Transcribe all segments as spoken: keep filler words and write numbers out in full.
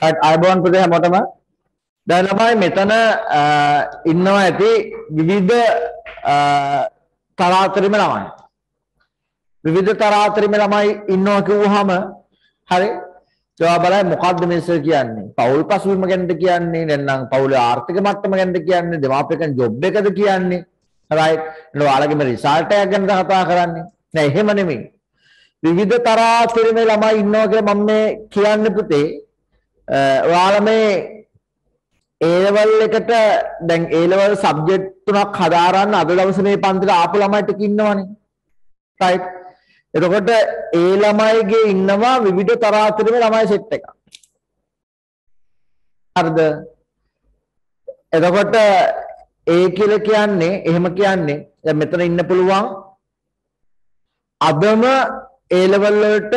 අයබෝන් පුතේ හැමෝටම දැන් ළමයි මෙතන ඉන්නවා ඇති විවිධ තරාතිරම ළමයි විවිධ තරාතිරම ළමයි ඉන්නවා කිව්වහම හරි ඒවා බලයි මොකද්ද මේක කියන්නේ පෞල් පසුබිම ගැනද කියන්නේ නැත්නම් පෞලේ ආර්ථික මට්ටම ගැනද කියන්නේ දෙමාපියන් ජොබ් එකද කියන්නේ රයිට් නෝ ඔයාලගේ මේ රිසල්ට් එක ගැනද කතා කරන්නේ නෑ එහෙම නෙමෙයි විවිධ තරාතිරම ළමයි ඉන්නවා කියලා මම මේ කියන්නේ පුතේ ඔයාලා මේ A level එකට දැන් A level subject තුනක් හදාරන්න අද දවසේ මේ පන්තිට ආපු ළමයි ටික ඉන්නවනේ right එතකොට A ළමයිගේ ඉන්නවා විවිධ තරාතිරමේ ළමයි සෙට් එකක් හරිද එතකොට A කියලා කියන්නේ එහෙම කියන්නේ දැන් මෙතන ඉන්න පුළුවන් අදම A level වලට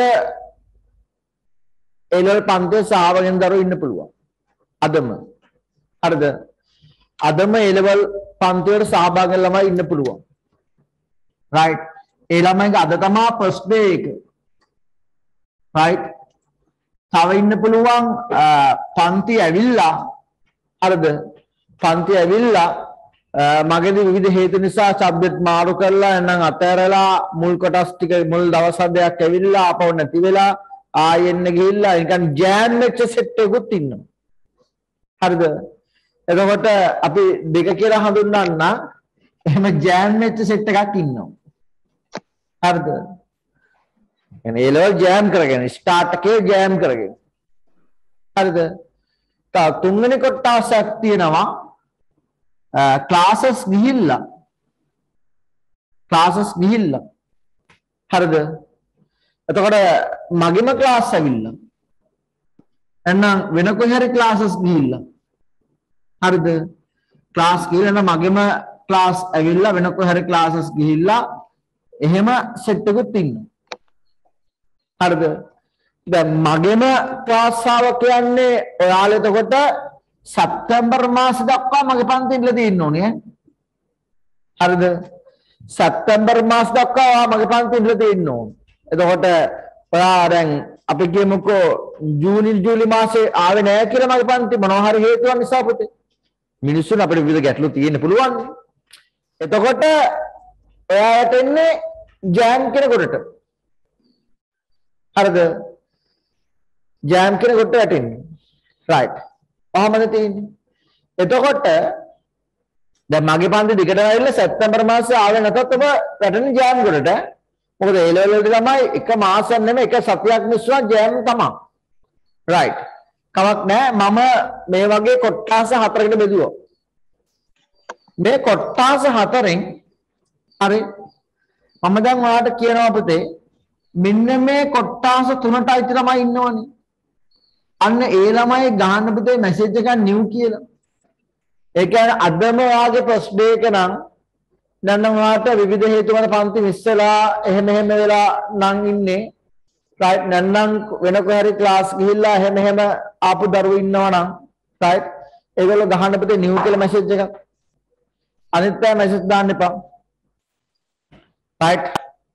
A level පන්තියේ සාවගෙන දරුවෝ ඉන්න පුළුවන් අදම හරිද අදම A level පන්තිවල සහභාගී ළමයි ඉන්න පුළුවන් right ඒ ළමයිගේ අද තමයි first day එක right තව ඉන්න පුළුවන් පන්ති ඇවිල්ලා හරිද පන්ති ඇවිල්ලා මගේදී විවිධ හේතු නිසා සබ්ජෙක්ට් මාරු කරලා නැත්නම් අතහැරලා මුල් කොටස් ටික මුල් දවස් හදයක් ඇවිල්ලා ආපහු නැති වෙලා ආයෙන්න ගිහිල්ලා නිකන් ජෑම් වෙච්ච සෙට් එකකුත් ඉන්නවා හරිද එතකොට අපි දෙක කියලා හඳුන්වන්න එහෙම ජෑම් වෙච්ච සෙට් එකක් ඉන්නවා හරිද يعني ඒ ලෙවල් ජෑම් කරගෙන ස්ටාර්ට් එකේ ජෑම් කරගෙන හරිද තා තුන්වෙනි කොටසක් තියෙනවා ක්ලාසස් ගිහිල්ලා ක්ලාසස් ගිහිල්ලා හරිද එතකොට මගිම ක්ලාස් ඇවිල්ලා එහෙනම් වෙන කොහේ හරි ක්ලාසස් ගිහිල්ලා හරිද ක්ලාස් ගිහලා මගේම ක්ලාස් ඇවිල්ලා වෙන කොහේ හරි ක්ලාසස් ගිහිල්ලා එහෙම සෙට් එකකුත් ඉන්නවා හරිද දැන් මගේම ක්ලාස් ආව කියන්නේ ඔයාලා එතකොට සැප්තැම්බර් මාස දක්වා මගේ පන්තියේ ඉඳලා තියෙන්න ඕනේ හරිද සැප්තැම්බර් මාස දක්වා මගේ පන්තියේ ඉඳලා තියෙන්න ඕනේ එතකොට ඔයා දැන් අපි කියමුකෝ ජූනි ජූලි මාසේ ආවේ නැහැ කියලා මගේ පන්ති මොනවා හරි හේතුවක් නිසා පුතේ මිනිස්සුන් අපිට විවිධ ගැටලු තියෙන්න පුළුවන්. එතකොට ඔයාට එන්නේ ජෑම් කෙනෙකුට. හරිද? ජෑම් කෙනෙකුට වැටෙන්නේ. right. කොහමද තියෙන්නේ? එතකොට දැන් මගේ පන්ති දිගට ආවිල්ලා සැප්තැම්බර් මාසේ ආවේ නැතත් ඔබ වැටෙන්නේ ජෑම් කොට. මොකද ඒ ලෙවල් වලට තමයි එක මාසයක් නෙමෙයි එක සතියක් මිස්වා ජෑම් තමයි. right. කමක් නැහැ මම මේ වගේ කොට්ටාස හතරකට බෙදුවා මේ කොට්ටාස හතරෙන් හරි මම දැන් ඔයාලට කියනවා පුතේ මෙන්න මේ කොට්ටාස තුනට අයිති ළමයි ඉන්නවනේ අන්න ඒ ළමයි ගහන්න පුතේ මැසේජ් එකක් නිව් කියලා ඒ කියන්නේ අදම ඔයාගේ ෆස්ට් ඩේ එක නම් දැන් නම් ඔයාලට විවිධ හේතු වල පන්ති මිස් වෙලා එහෙම එහෙම වෙලා නම් ඉන්නේ right නැත්නම් වෙන කොහේ හරි ක්ලාස් ගිහිල්ලා එහෙම එහෙම ආපු දරුවෝ ඉන්නවා නම් right ඒගොල්ලෝ ගහන්න පුතේ නිව් කියලා මැසේජ් එකක් අනිත් අය මැසේජ් දාන්න එපා right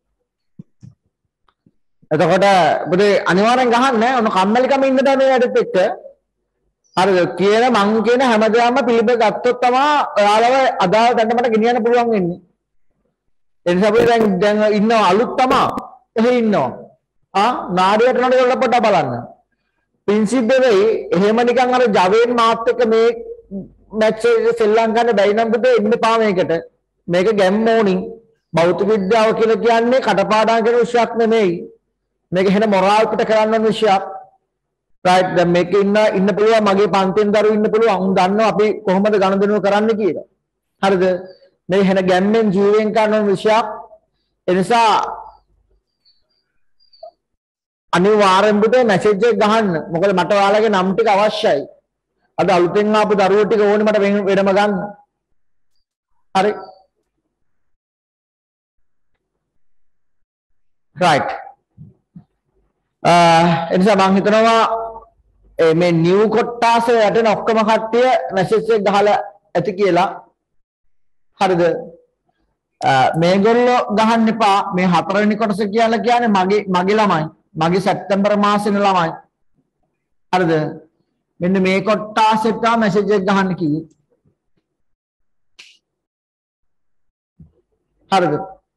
එතකොට පුතේ අනිවාර්යෙන් ගහන්න ඔන්න කම්මැලිකම ඉන්න බෑ මේ වැඩත් එක්ක හරිද කියන මං කියන හැමදාම පිළිබඳ ගත්තොත් තමයි ඔයාලව අදාළ තැනට මට ගෙනියන්න පුළුවන් වෙන්නේ ඒ නිසා පුතේ දැන් දැන් ඉන්න අලුත් තමයි එහෙ ඉන්නවා ආ නාඩියට නඩ පොඩ්ඩක් බලන්න පින්සිද්ද වෙයි එහෙම නිකන් අර ජවයෙන් මාත් එක්ක මේ මැච් එක සෙල්ලම් ගන්න බැරි නම් පුතේ එන්න පා මේකට මේක ගැම් මොනින් භෞතික විද්‍යාව කියලා කියන්නේ කටපාඩම් කරන විෂයක් නෙමෙයි මේක එහෙන මොරාල් පිට කරන්න ඕන විෂයක් right දැන් මේකේ ඉන්න ඉන්න පුළුවන් මගේ පන්තියෙන් දරුවෝ ඉන්න පුළුවන් උන් දන්නවා අපි කොහොමද ගණදෙනුව කරන්න කියලා හරිද මේ එහෙන ගැම්මෙන් ජීවෙන් කරන විෂයක් ඒ නිසා අනිවාර්යෙන් පුතේ මැසේජ් එක ගහන්න. මොකද මට ඔයාලගේ නම් ටික අවශ්‍යයි. අද අලුතෙන් ආපු දරුවෝ ටික ඕනේ මට වෙනම ගන්න. හරි. right. අ එනිසා මම හිතනවා මේ නිව් කොට්ටාස යටන ඔක්කොම කට්ටිය මැසේජ් එක ගහලා ඇති කියලා. හරිද? මේගොල්ලෝ ගහන්න එපා. මේ හතරවෙනි කොටස කියලා කියන්නේ මගේ මගේ ළමයි. මගේ සැප්තැම්බර් මාසෙන ළමයි. හරිද? මෙන්න මේ කොටසට මැසේජ් එක ගහන්න කිව්වේ. හරිද?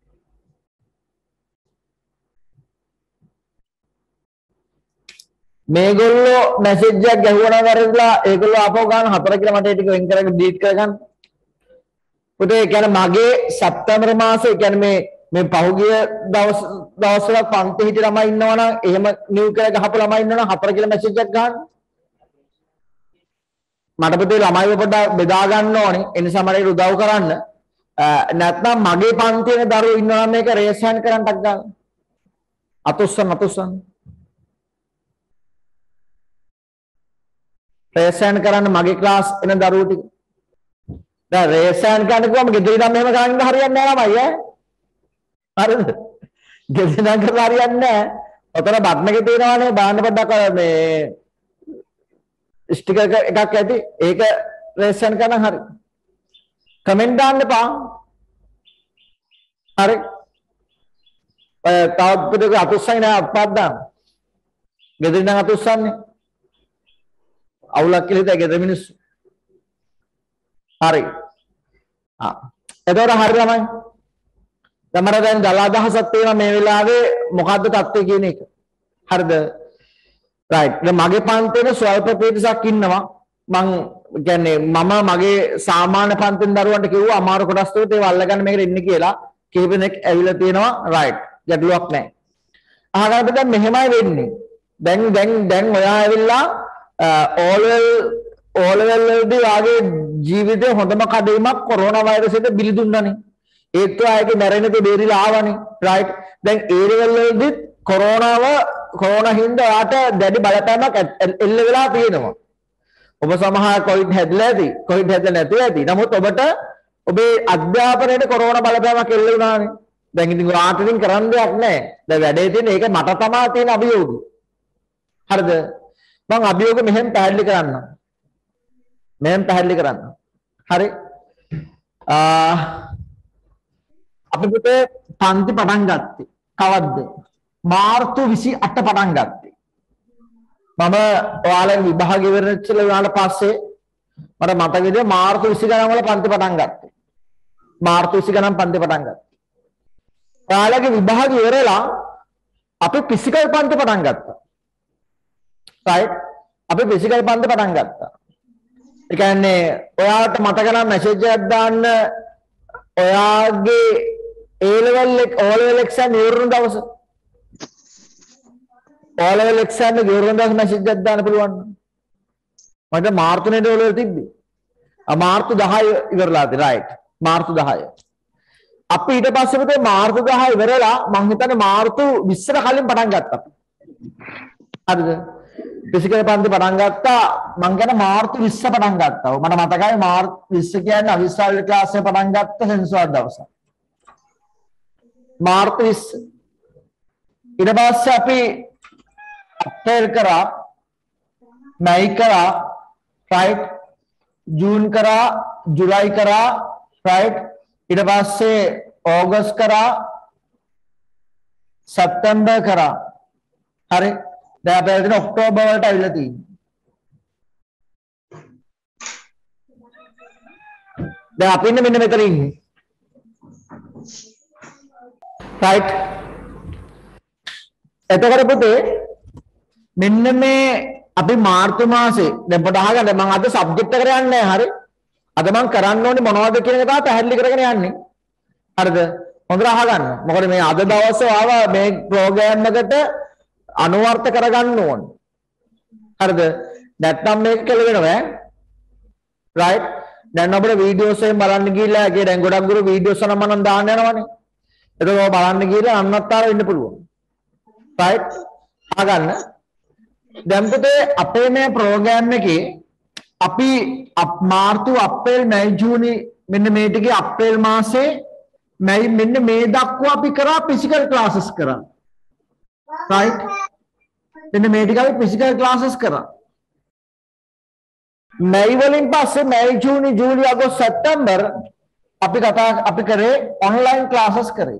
මේගොල්ලෝ මැසේජ් එකක් ගැහුවා නම් වැරදිලා ඒගොල්ලෝ ආපහු ගන්න හතර කියලා මට ඒ ටික වෙන් කරගෙන ඩීලීට් කරගන්න. පුතේ ඒ කියන්නේ මගේ සැප්තැම්බර් මාසේ ඒ කියන්නේ මේ මේ පහුගිය දවස් දවස්වල පන්ති හිටි ළමයි ඉන්නවා නම් එහෙම නිව් කියලා ගහපු ළමයි ඉන්නවා නම් හතර කියලා මැසේජ් එකක් ගන්න. මට පුතේ ළමයිව පොඩ්ඩක් බෙදා ගන්න ඕනේ. ඒ නිසා මට ඒක උදව් කරන්න. නැත්නම් මගේ පන්තියේ දරුවෝ ඉන්නවා නම් මේක රේස් හෑන්ඩ් කරන්නටක් ගන්න. අතුස්සන් අතුස්සන්. රේස් හෑන්ඩ් කරන්න මගේ ක්ලාස් එන දරුවෝ ටික. දැන් රේස් හෑන්ඩ් කරන්න කිව්වම ගෙදර ඉඳන් මෙහෙම කරන්න හරියන්නේ නැහැ ළමයි ඈ. හරිද? ගෙදර ඉඳන් කරලා හරියන්නේ නැහැ. ඔතන බටන් එකේ තියෙනවානේ බාන්න පොඩ්ඩක් මේ ස්ටිකර් එකක් ඇති. ඒක රේස් හෑන්ඩ් කරන්න හරි. කමෙන්ට් දාන්න එපා. හරි. ඔය තාප්පිටක අතුස්සයි නෑ අප්පත් දාන්න. ගෙදර ඉඳන් අතුස්සන්නේ. අවුලක් කියලා හිතා ගෙදර මිනිස්සු. හරි. ආ. එතකොට හරි ළමයි. තමර දැන් දල අදහසක් තියෙනවා මේ වෙලාවේ මොකද්ද තත්ත්වය කියන එක. හරිද? රයිට්. දැන් මගේ පන්තියේ ස්වල්ප පිරිසක් ඉන්නවා. මං කියන්නේ මම මගේ සාමාන්‍ය පන්තිෙන් දරුවන්ට කිව්වා අමාරු කොටස් වලට ඒව අල්ලගන්න මේකට එන්න කියලා. කීප දෙනෙක් ඇවිල්ලා තියෙනවා. රයිට්. ගැටලුවක් නැහැ. අහගන්න දැන් මෙහෙමයි වෙන්නේ. දැන් දැන් දැන් ඔයා ඇවිල්ලා ඕලෙවල් ඕලෙවල් වලදී වාගේ ජීවිතේ හොඳම කඩේමක් කොරෝනා වෛරසයට බිලි දුන්නානේ. ඒත් ආයේ මැරෙන්න තේ බේරිලා ආවනේ. රයිට්. දැන් ඒ ලෙවල් වලදී කොරෝනාව කොරෝනා හින්දා යාට දැඩි බලපෑමක් එල්ල වෙලා තියෙනවා. ඔබ සමහර කොවිඩ් හැදලා ඇති. කොවිඩ් හැදලා නැතුව ඇති. නමුත් ඔබට ඔබේ අධ්‍යාපනයේ කොරෝනා බලපෑමක් එල්ල වුණානේ. දැන් ඉතින් ඔයාට ඉතින් කරන්න දෙයක් නැහැ. දැන් වැඩේ තියෙන්නේ ඒක මට තමයි තියෙන අභියෝගය. හරිද? මම අභියෝග මෙහෙම පැහැදිලි කරන්නම්. මෙහෙම පැහැදිලි කරන්නම්. හරි? ආ අපි පුතේ පන්ති පටන් ගත්තේ කවද්ද? මාර්තු විසි අට පටන් ගත්තේ. මම ඔයාලගේ විභාග ඉවරෙච්ච වෙලාවට පස්සේ මට මතකද මාර්තු විසි ගණන් වල පන්ති පටන් ගත්තේ. මාර්තු විසි ගණන් පන්ති පටන් ගත්තා. ඔයාලගේ විභාග ඉවරලා අපි ෆිසිකල් පන්ති පටන් ගත්තා. රයිට්? අපි ෆිසිකල් පන්ති පටන් ගත්තා. ඒ කියන්නේ ඔයාලට මතක නම් මැසේජ් එකක් දාන්න ඔයාගේ A level එක O level exam ඉවරන දවස O level exam එක ඉවරන දවස් මැසේජ් එකක් දාන්න පුළුවන්. මට මාර්තු නේ O level තිබ්බේ. ආ මාර්තු දහය ඉවරලාද? රයිට්. මාර්තු දහය. අපි ඊට පස්සේ පුතේ මාර්තු දහය ඉවරලා මං හිතන්නේ මාර්තු විස්සට කලින් පටන් ගත්තා. හරිද? ෆිසිකල් පන්ති පටන් ගත්තා මං කියන මාර්තු විස්ස පටන් ගත්තා. මට මතකයි මාර්තු විස්ස කියන්නේ අවිස්සාවල ක්ලාස් එක පටන් ගත්ත සෙන්සුවර් දවස. මාර්තු විස්ස. ඊට පස්සේ අපි අප්‍රේල් කරා, මැයි කරා, රයිට්, ජූන් කරා, ජුලයි කරා, රයිට්. ඊට පස්සේ ඕගස්ට් කරා, සැප්තැම්බර් කරා. හරි? දැන් අපි හිතන ඔක්තෝබර් වලට අවිල්ලා තියෙන්නේ. දැන් අපි ඉන්නේ මෙන්න මෙතන ඉන්නේ. රයිට්. එතකොට පුතේ මෙන්න මේ අපි මාර්තු මාසේ දැන් පොඩ අහගන්න මම අද සබ්ජෙක්ට් එකට යන්නේ නැහැ. හරි? අද මම කරන්න ඕනේ මොනවද කියන එක තමයි පැහැදිලි කරගෙන යන්නේ. හරිද? හොඳට අහගන්න. මොකද මේ අද දවසේ ආවා මේ ප්‍රෝග්‍රෑම් එකට අනුවර්ථ කරගන්න ඕනේ. හරිද? නැත්නම් මේක කෙලවෙනවා ඈ. රයිට්? දැන් අපිට වීඩියෝස් එකෙන් බලන්න ගිහිල්ලා ඒකේ දැන් ගොඩක් ගුරු වීඩියෝස් නම් මම දාන්න යනවනේ. ඒක ඔය බලන්න ගිහිල්ලා අන්නත්තර වෙන්න පුළුවන්. රයිට්? අහගන්න. දැන් පුතේ අපේ මේ ප්‍රෝග්‍රෑම් එකේ අපි මාර්තු අප්‍රේල් මැයි ජූනි මෙන්න මේ ටිකේ අප්‍රේල් මාසේ මැයි මෙන්න මේ දක්වා අපි කරා ෆිසිකල් ක්ලාසස් කරා. රයිට්? මෙන්න මේ ටික අපි ෆිසිකල් ක්ලාසස් කරා. මැයි වලින් පස්සේ මැයි ජූනි ජූලි අගෝස්තු සැප්තැම්බර් අපි කතා අපි කරේ ඔන්ලයින් ක්ලාසස් කරේ.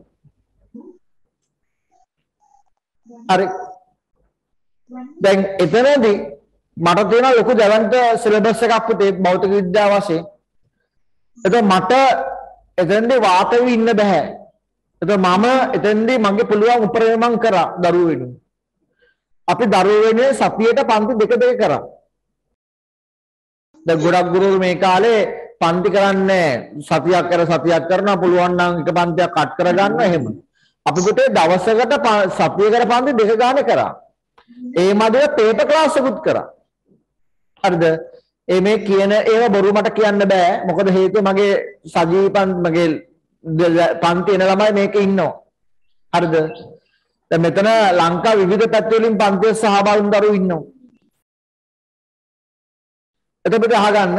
හරි. දැන් එතනදී මට තියෙන ලොකු දැවන්ත සිලබස් එකක් පුතේ භෞතික විද්‍යාව වශයෙන්. එතකොට මට එතෙන්දී වාතවි ඉන්න බෑ. එතකොට මම එතෙන්දී මගේ පුළුවන් උපරිම මං කරා දරුවෝ වෙනුවෙන්. අපි දරුවෝ වෙනුවෙන් සතියේට පන්ති දෙක දෙක කරා. දැන් ගොඩක් ගුරුවරු මේ කාලේ පන්ති කරන්නේ සතියක් කර සතියක් කරනවා පුළුවන් නම් එක පන්තියක් කට් කර ගන්න එහෙම. අපි පුතේ දවසකට සතිය කර පන්ති දෙක ගානේ කරා. ඒ මැදේ පේපර් ක්ලාස් එකකුත් කරා. හරිද? ඒ මේ කියන ඒවා බොරු මට කියන්න බෑ. මොකද හේතුව මගේ සජීවී පන්ති මගේ පන්ති එන ළමයි මේකේ ඉන්නවා. හරිද? දැන් මෙතන ලංකා විවිධ පැතිවලින් පන්තියේ සහභාගී වුණු දරුවෝ ඉන්නවා. එතකොට අහගන්න.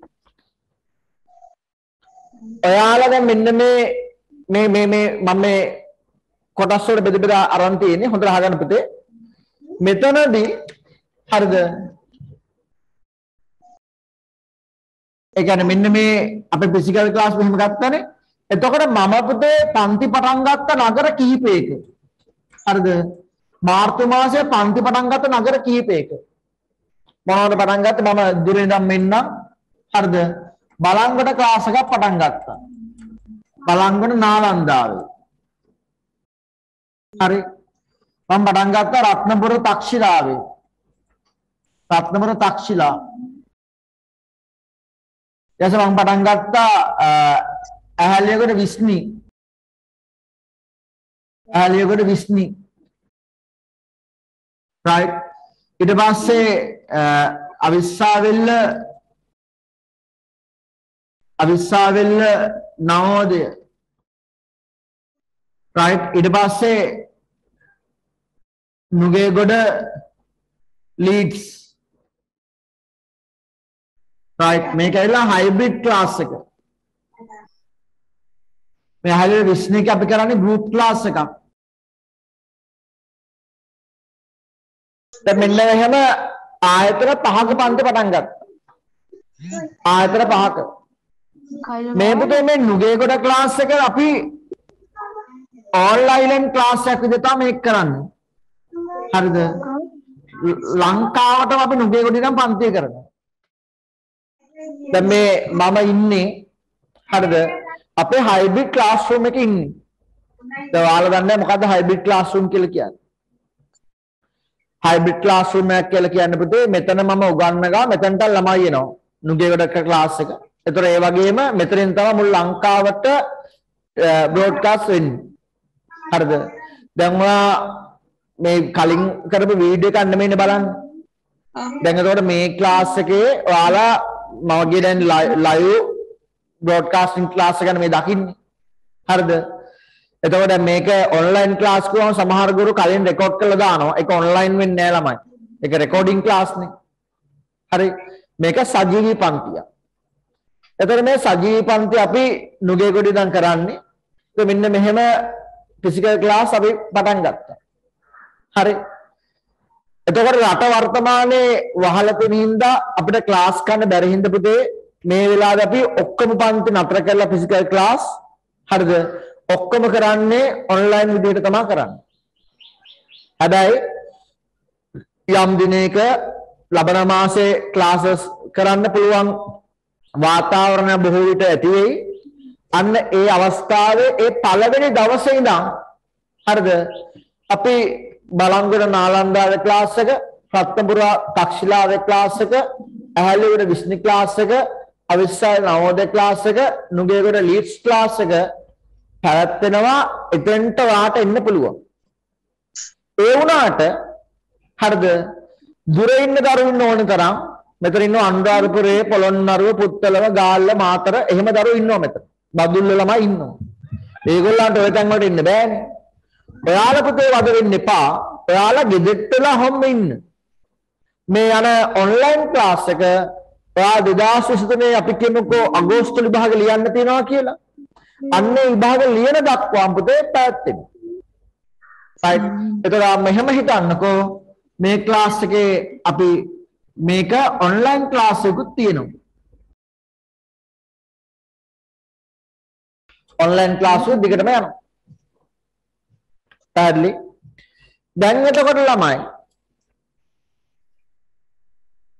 ඔයාලා දැන් මෙන්න මේ මේ මේ මේ මම මේ කොටස් වල බෙද බෙදා අරන් තියෙන්නේ. හොඳට අහගන්න පුතේ. මෙතනදී හරිද? ඒ කියන්නේ මෙන්න මේ අපේ ෆිසිකල් ක්ලාස් මෙහෙම ගත්තනේ. එතකොට මම පුතේ පන්ති පටන් ගත්ත නගර කිහිපයක. හරිද? මාර්තු මාසයේ පන්ති පටන් ගත්ත නගර කිහිපයක. මොනවද පටන් ගත්තේ? මම දුරින් ඉඳන් මෙන්නම්. හරිද? බලංගොඩ ක්ලාස් එකක් පටන් ගත්තා. බලංගොඩ නාලන්දාවේ. හරි. මම පටන් ගත්තා රත්නපුර තක්ෂිලාවේ. රත්නපුර තක්ෂිලා. ඊට මම පටන් ගත්තා ඇහැලියගොඩ විස්නි. ඇහැලියගොඩ විස්නි. right. ඊට පස්සේ අවිස්සාවෙල්ල අවිස්සාවෙල්ල නවෝදය. right. ඊට පස්සේ නුගේගොඩ ලීඩ්ස්. right. මේක ඇවිල්ලා හයිබ්‍රිඩ් ක්ලාස් එක. මේ හයිබ්‍රිඩ් විශ්නික අපි කරන්නේ ගෲප් ක්ලාස් එකක්. දැන් මෙන්න එහෙම ආයතන පහක පන්ති පටන් ගත්තා. ආයතන පහක. මේ පුතේ මේ නුගේගොඩ ක්ලාස් එක අපි ඔන්ලයින් ක්ලාස් එකක් විදිහට තමයි මේක කරන්නේ. හරිද? ලංකාවටම අපි නුගේගොඩ ඉඳන් පන්ති කරනවා. දැන් මේ මම ඉන්නේ හරිද? අපේ හයිබ්‍රිඩ් ක්ලාස් රූම් එකේ ඉන්නේ. දැන් ඔයාලා දන්නේ මොකද්ද හයිබ්‍රිඩ් ක්ලාස් රූම් කියලා කියන්නේ? හයිබ්‍රිඩ් ක්ලාස් රූම් එකක් කියලා කියන්නේ පුතේ මෙතන මම උගන්වනවා මෙතනට ළමයි එනවා. නුගේගොඩ ක්ලාස් එක. ඒතර ඒ වගේම මෙතනින් තමයි මුළු ලංකාවට බ්‍රෝඩ්කාස්ට් වෙන්නේ. හරිද? දැන් ඔයා මේ කලින් කරපු වීඩියෝ එක අන්න මේනේ බලන්න. දැන් එතකොට මේ ක්ලාස් එකේ ඔයාලා මගේ දැන් ලයිව් බ්‍රෝඩ්කාස්ටිං ක්ලාස් එක ගැන මේ දකින්නේ. හරිද? එතකොට මේක ඔන්ලයින් ක්ලාස් කරනවා සමහර ගුරු කලින් රෙකෝඩ් කරලා දානවා. ඒක ඔන්ලයින් වෙන්නේ නැහැ ළමයි. ඒක රෙකෝඩින් ක්ලාස් නේ. හරි. මේක සජීවී පන්තිය. එතකොට මේ සජීවී පන්ති අපි නුගේගොඩ ඉඳන් කරන්නේ. ඒක මෙන්න මෙහෙම ෆිසිකල් ක්ලාස් අපි පටන් ගත්තා. හරි. එතකොට රට වර්තමානයේ වහලා තියෙන හින්දා අපිට ක්ලාස් ගන්න බැරි හින්දා පුතේ මේ වෙලාවේ අපි ඔක්කොම පන්ති නතර කරලා ෆිසිකල් ක්ලාස් හරිද? ඔක්කොම කරන්නේ ඔන්ලයින් විදිහට තමයි කරන්නේ. හැබැයි යම් දිනයක ලබන මාසේ ක්ලාසස් කරන්න පුළුවන් වාතාවරණය බොහෝ විට ඇති වෙයි. අන්න ඒ අවස්ථාවේ ඒ පළවෙනි දවසේ ඉඳන් හරිද? අපි බලංගොඩ නාලන්දාවේ ක්ලාස් එක, රත්නපුර තක්ෂිලාවේ ක්ලාස් එක, ඇහැලියගොඩ විශ්නි ක්ලාස් එක, අවිස්සාවේ නවෝදය ක්ලාස් එක, නුගේගොඩ ලීඩ්ස් ක්ලාස් එක පැවැත්වෙනවා. එතෙන්ට වාට එන්න පුළුවන්. ඒ වුණාට හරිද? දුර ඉන්න දරුවෝ ඉන්න ඕන තරම් මෙතන ඉන්නවා අනුරාධපුරයේ, පොළොන්නරුව, පුත්තලම, ගාල්ල, මාතර එහෙම දරුවෝ ඉන්නවා මෙතන. බදුල්ල ළමයි ඉන්නවා. ඒගොල්ලන්ට ඔය තැන් වලට ඉන්න බෑනේ. ඔයාලා පුතේ වද වෙන්න එපා. ඔයාලා ගෙදරටලා හැම ඉන්න. මේ යන ඔන්ලයින් ක්ලාස් එක ඔයා දෙදාස් විසිතුනේ අපි කියමුකෝ අගෝස්තු විභාග ලියන්න තියනවා කියලා. අන්නේ විභාග ලියන දක්වාම පුතේ පැවැත්වෙනවා. right. එතකොට මෙහෙම හිතන්නකෝ මේ ක්ලාස් එකේ අපි මේක ඔන්ලයින් ක්ලාස් එකකුත් තියෙනවා. ඔන්ලයින් ක්ලාස් එක දිගටම යනවා. පැහැදිලි? දැන් එතකොට ළමයි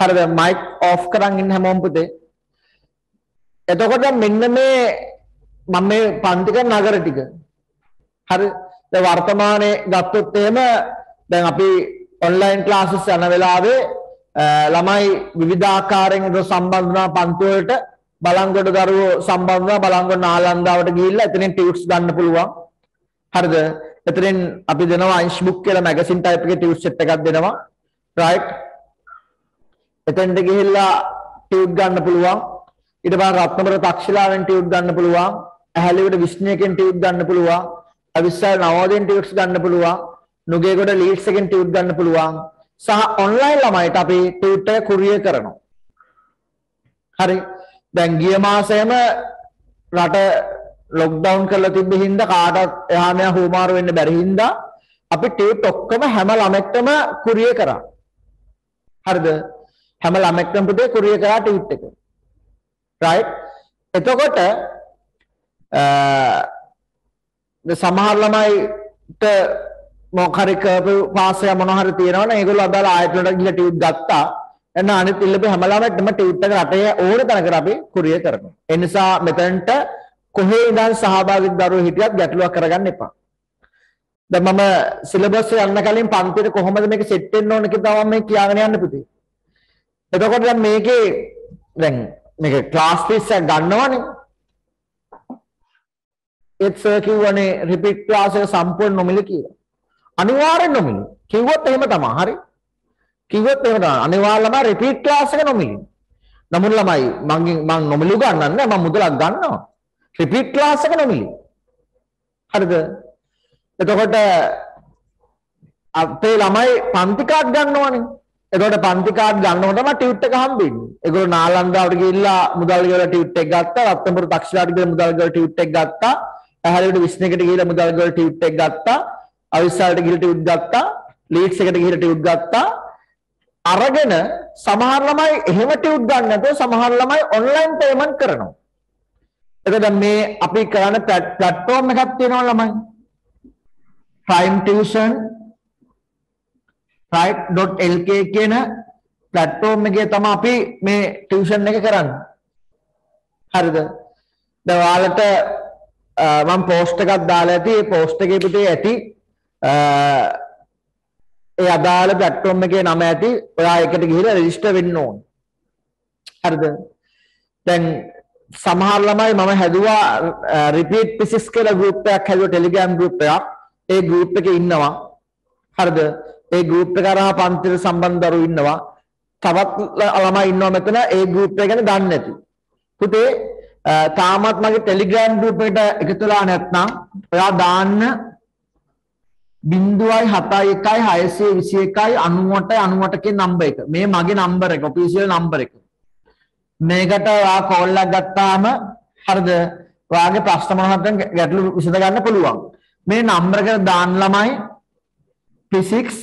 හරිද? mic off කරන් ඉන්න හැමෝම පුතේ. එතකොට මෙන්න මේ මම මේ පන්ති කරන නගර ටික. හරි. දැන් වර්තමානයේ ගත්තොත් එහෙම දැන් අපි ඔන්ලයින් ක්ලාසස් යන වෙලාවේ ළමයි විවිධාකාරයෙන් සම්බන්ධ වුණා පන්ති වලට. බලංගොඩ දරුවෝ සම්බන්ධ වුණා බලංගොඩ නාලන්දාවට ගිහිල්ලා එතනින් ටියුට්ස් ගන්න පුළුවන්. හරිද? එතනින් අපි දෙනවා අයින්ස් බුක් කියලා මැගසින් ටයිප් එකේ ටියුට් සෙට් එකක් දෙනවා. රයිට්. එතෙන්ට ගිහිල්ලා ටියුට් ගන්න පුළුවන්. ඊට පස්සේ රත්නපුර තක්ෂිලාවෙන් ටියුට් ගන්න පුළුවන්. ඇහැලිවිට විශ්ණයකින් ටියුට් ගන්න පුළුවන්. අවිස්සාර නවෝදයෙන් ටියුට්ස් ගන්න පුළුවන්. නුගේගොඩ ලීඩ්ස් එකෙන් ටියුට් ගන්න පුළුවන්. සහ ඔන්ලයින් ළමයිට අපි ටියුට් එක කුරියර් කරනවා. හරි. දැන් ගිය මාසෙම රට ලොක්ඩවුන් කරලා තිබ්බ හින්දා කාටවත් එහා මෙහා හුවමාරු වෙන්න බැරි හින්දා අපි ටියුට් ඔක්කොම හැම ළමෙක්ටම කුරියර් කරා. හරිද? හැම ළමෙක්ටම පුතේ කුරියර් කරා ටියුට් එක. රයිට්. එතකොට අ සමහර ළමයිට මොකක් හරි කර්පු පාස් එක මොන හරි තියෙනවනේ ඒගොල්ලෝ අදාළ ආයතනවලට ගිහලා ටියුට් ගත්තා. එන්න අනිත් ඉල්ලපු හැම ළමයටම ටියුට් එක රටේ ඕන තැනකට අපි කුරියර් කරනවා. ඒ නිසා මෙතනට කොහේ ඉඳන් සහභාගී දරුවෝ හිටියත් ගැටලුවක් කරගන්න එපා. දැන් මම සිලබස් එක යන්න කලින් පන්තියට කොහොමද මේක සෙට් වෙන්න ඕන කියලා තමයි මේ කියාගෙන යන්න පුතේ. එතකොට දැන් මේකේ දැන් මේක ක්ලාස් ෆීස් එක ගන්නවනේ. ඒත් සර් කිව්වනේ රිපීට් ක්ලාස් එක සම්පූර්ණ නොමිලේ කියලා. අනිවාර්යෙන් නොමිලේ. කිව්වොත් එහෙම තමයි. හරි. කිව්වොත් එහෙම තමයි. අනිවාර්යයෙන්ම රිපීට් ක්ලාස් එක නොමිලේ. නමුත් ළමයි මං මං නොමිලේ ගන්නන්නේ මම මුදලක් ගන්නවා. රිපීට් ක්ලාස් එක නොමිලේ. හරිද? එතකොට අපේ ළමයි පන්ති කාඩ් ගන්නවනේ. එතකොට පන්ති කාඩ් ගන්නකොට තමයි ටියුට් එක හම්බෙන්නේ. ඒගොල්ලෝ නාලන්දාවට ගිහිල්ලා මුදල් ගෙවලා ටියුට් එක ගත්තා. රත්නපුර තක්ෂිලාට ගිහිල්ලා මුදල් ගෙවලා ටියුට් එක ගත්තා. ඇහැලිවිට විශ්ණයකට ගිහිල්ලා මුදල් ගෙවලා ටියුට් එක ගත්තා. අවිස්සාලට ගිහිල්ලා ටියුට් ගත්තා. ලීඩ්ස් එකට ගිහිල්ලා ටියුට් ගත්තා. අරගෙන සමහර ළමයි එහෙම ටියුට් ගන්න නැතුව සමහර ළමයි ඔන්ලයින් පේමන්ට් කරනවා. එතකොට මේ අපි කරන ප්ලැට්ෆෝම් එකක් තියෙනවා ළමයි. Prime Tuition right.lk කියන platform එකේ තමයි අපි මේ ටියුෂන් එක කරන්නේ. හරිද? දැන් ඔයාලට මම post එකක් දාලා ඇති. ඒ post එකේ පිටේ ඇති ඒ අදාළ platform එකේ නම ඇති. ඔයා ඒකට ගිහිල්ලා register වෙන්න ඕන. හරිද? දැන් සමහර ළමයි මම හැදුවා repeat physics කියලා group එකක් හැදුවා Telegram group එකක්. ඒ group එකේ ඉන්නවා. හරිද? ඒ group එක කරා පන්තිට සම්බන්ධ දරුවෝ ඉන්නවා. තවත් ළමයි ඉන්නවා මෙතන ඒ group එක ගැන දන්නේ නැති. පුතේ තාමත් මගේ Telegram group එකට එකතු වෙලා නැත්නම් ඔයා දාන්න zero seven one one six two one ninety ninety කියන නම්බර් එක. මේ මගේ නම්බර් එක, ඔෆිෂියල් නම්බර් එක. මේකට ඔයා කෝල් එකක් ගත්තාම හරිද? ඔයාගේ ප්‍රශ්න මොනවද ගැටලු විසඳ ගන්න පුළුවන්. මේ නම්බර් එකට දාන්න ළමයි physics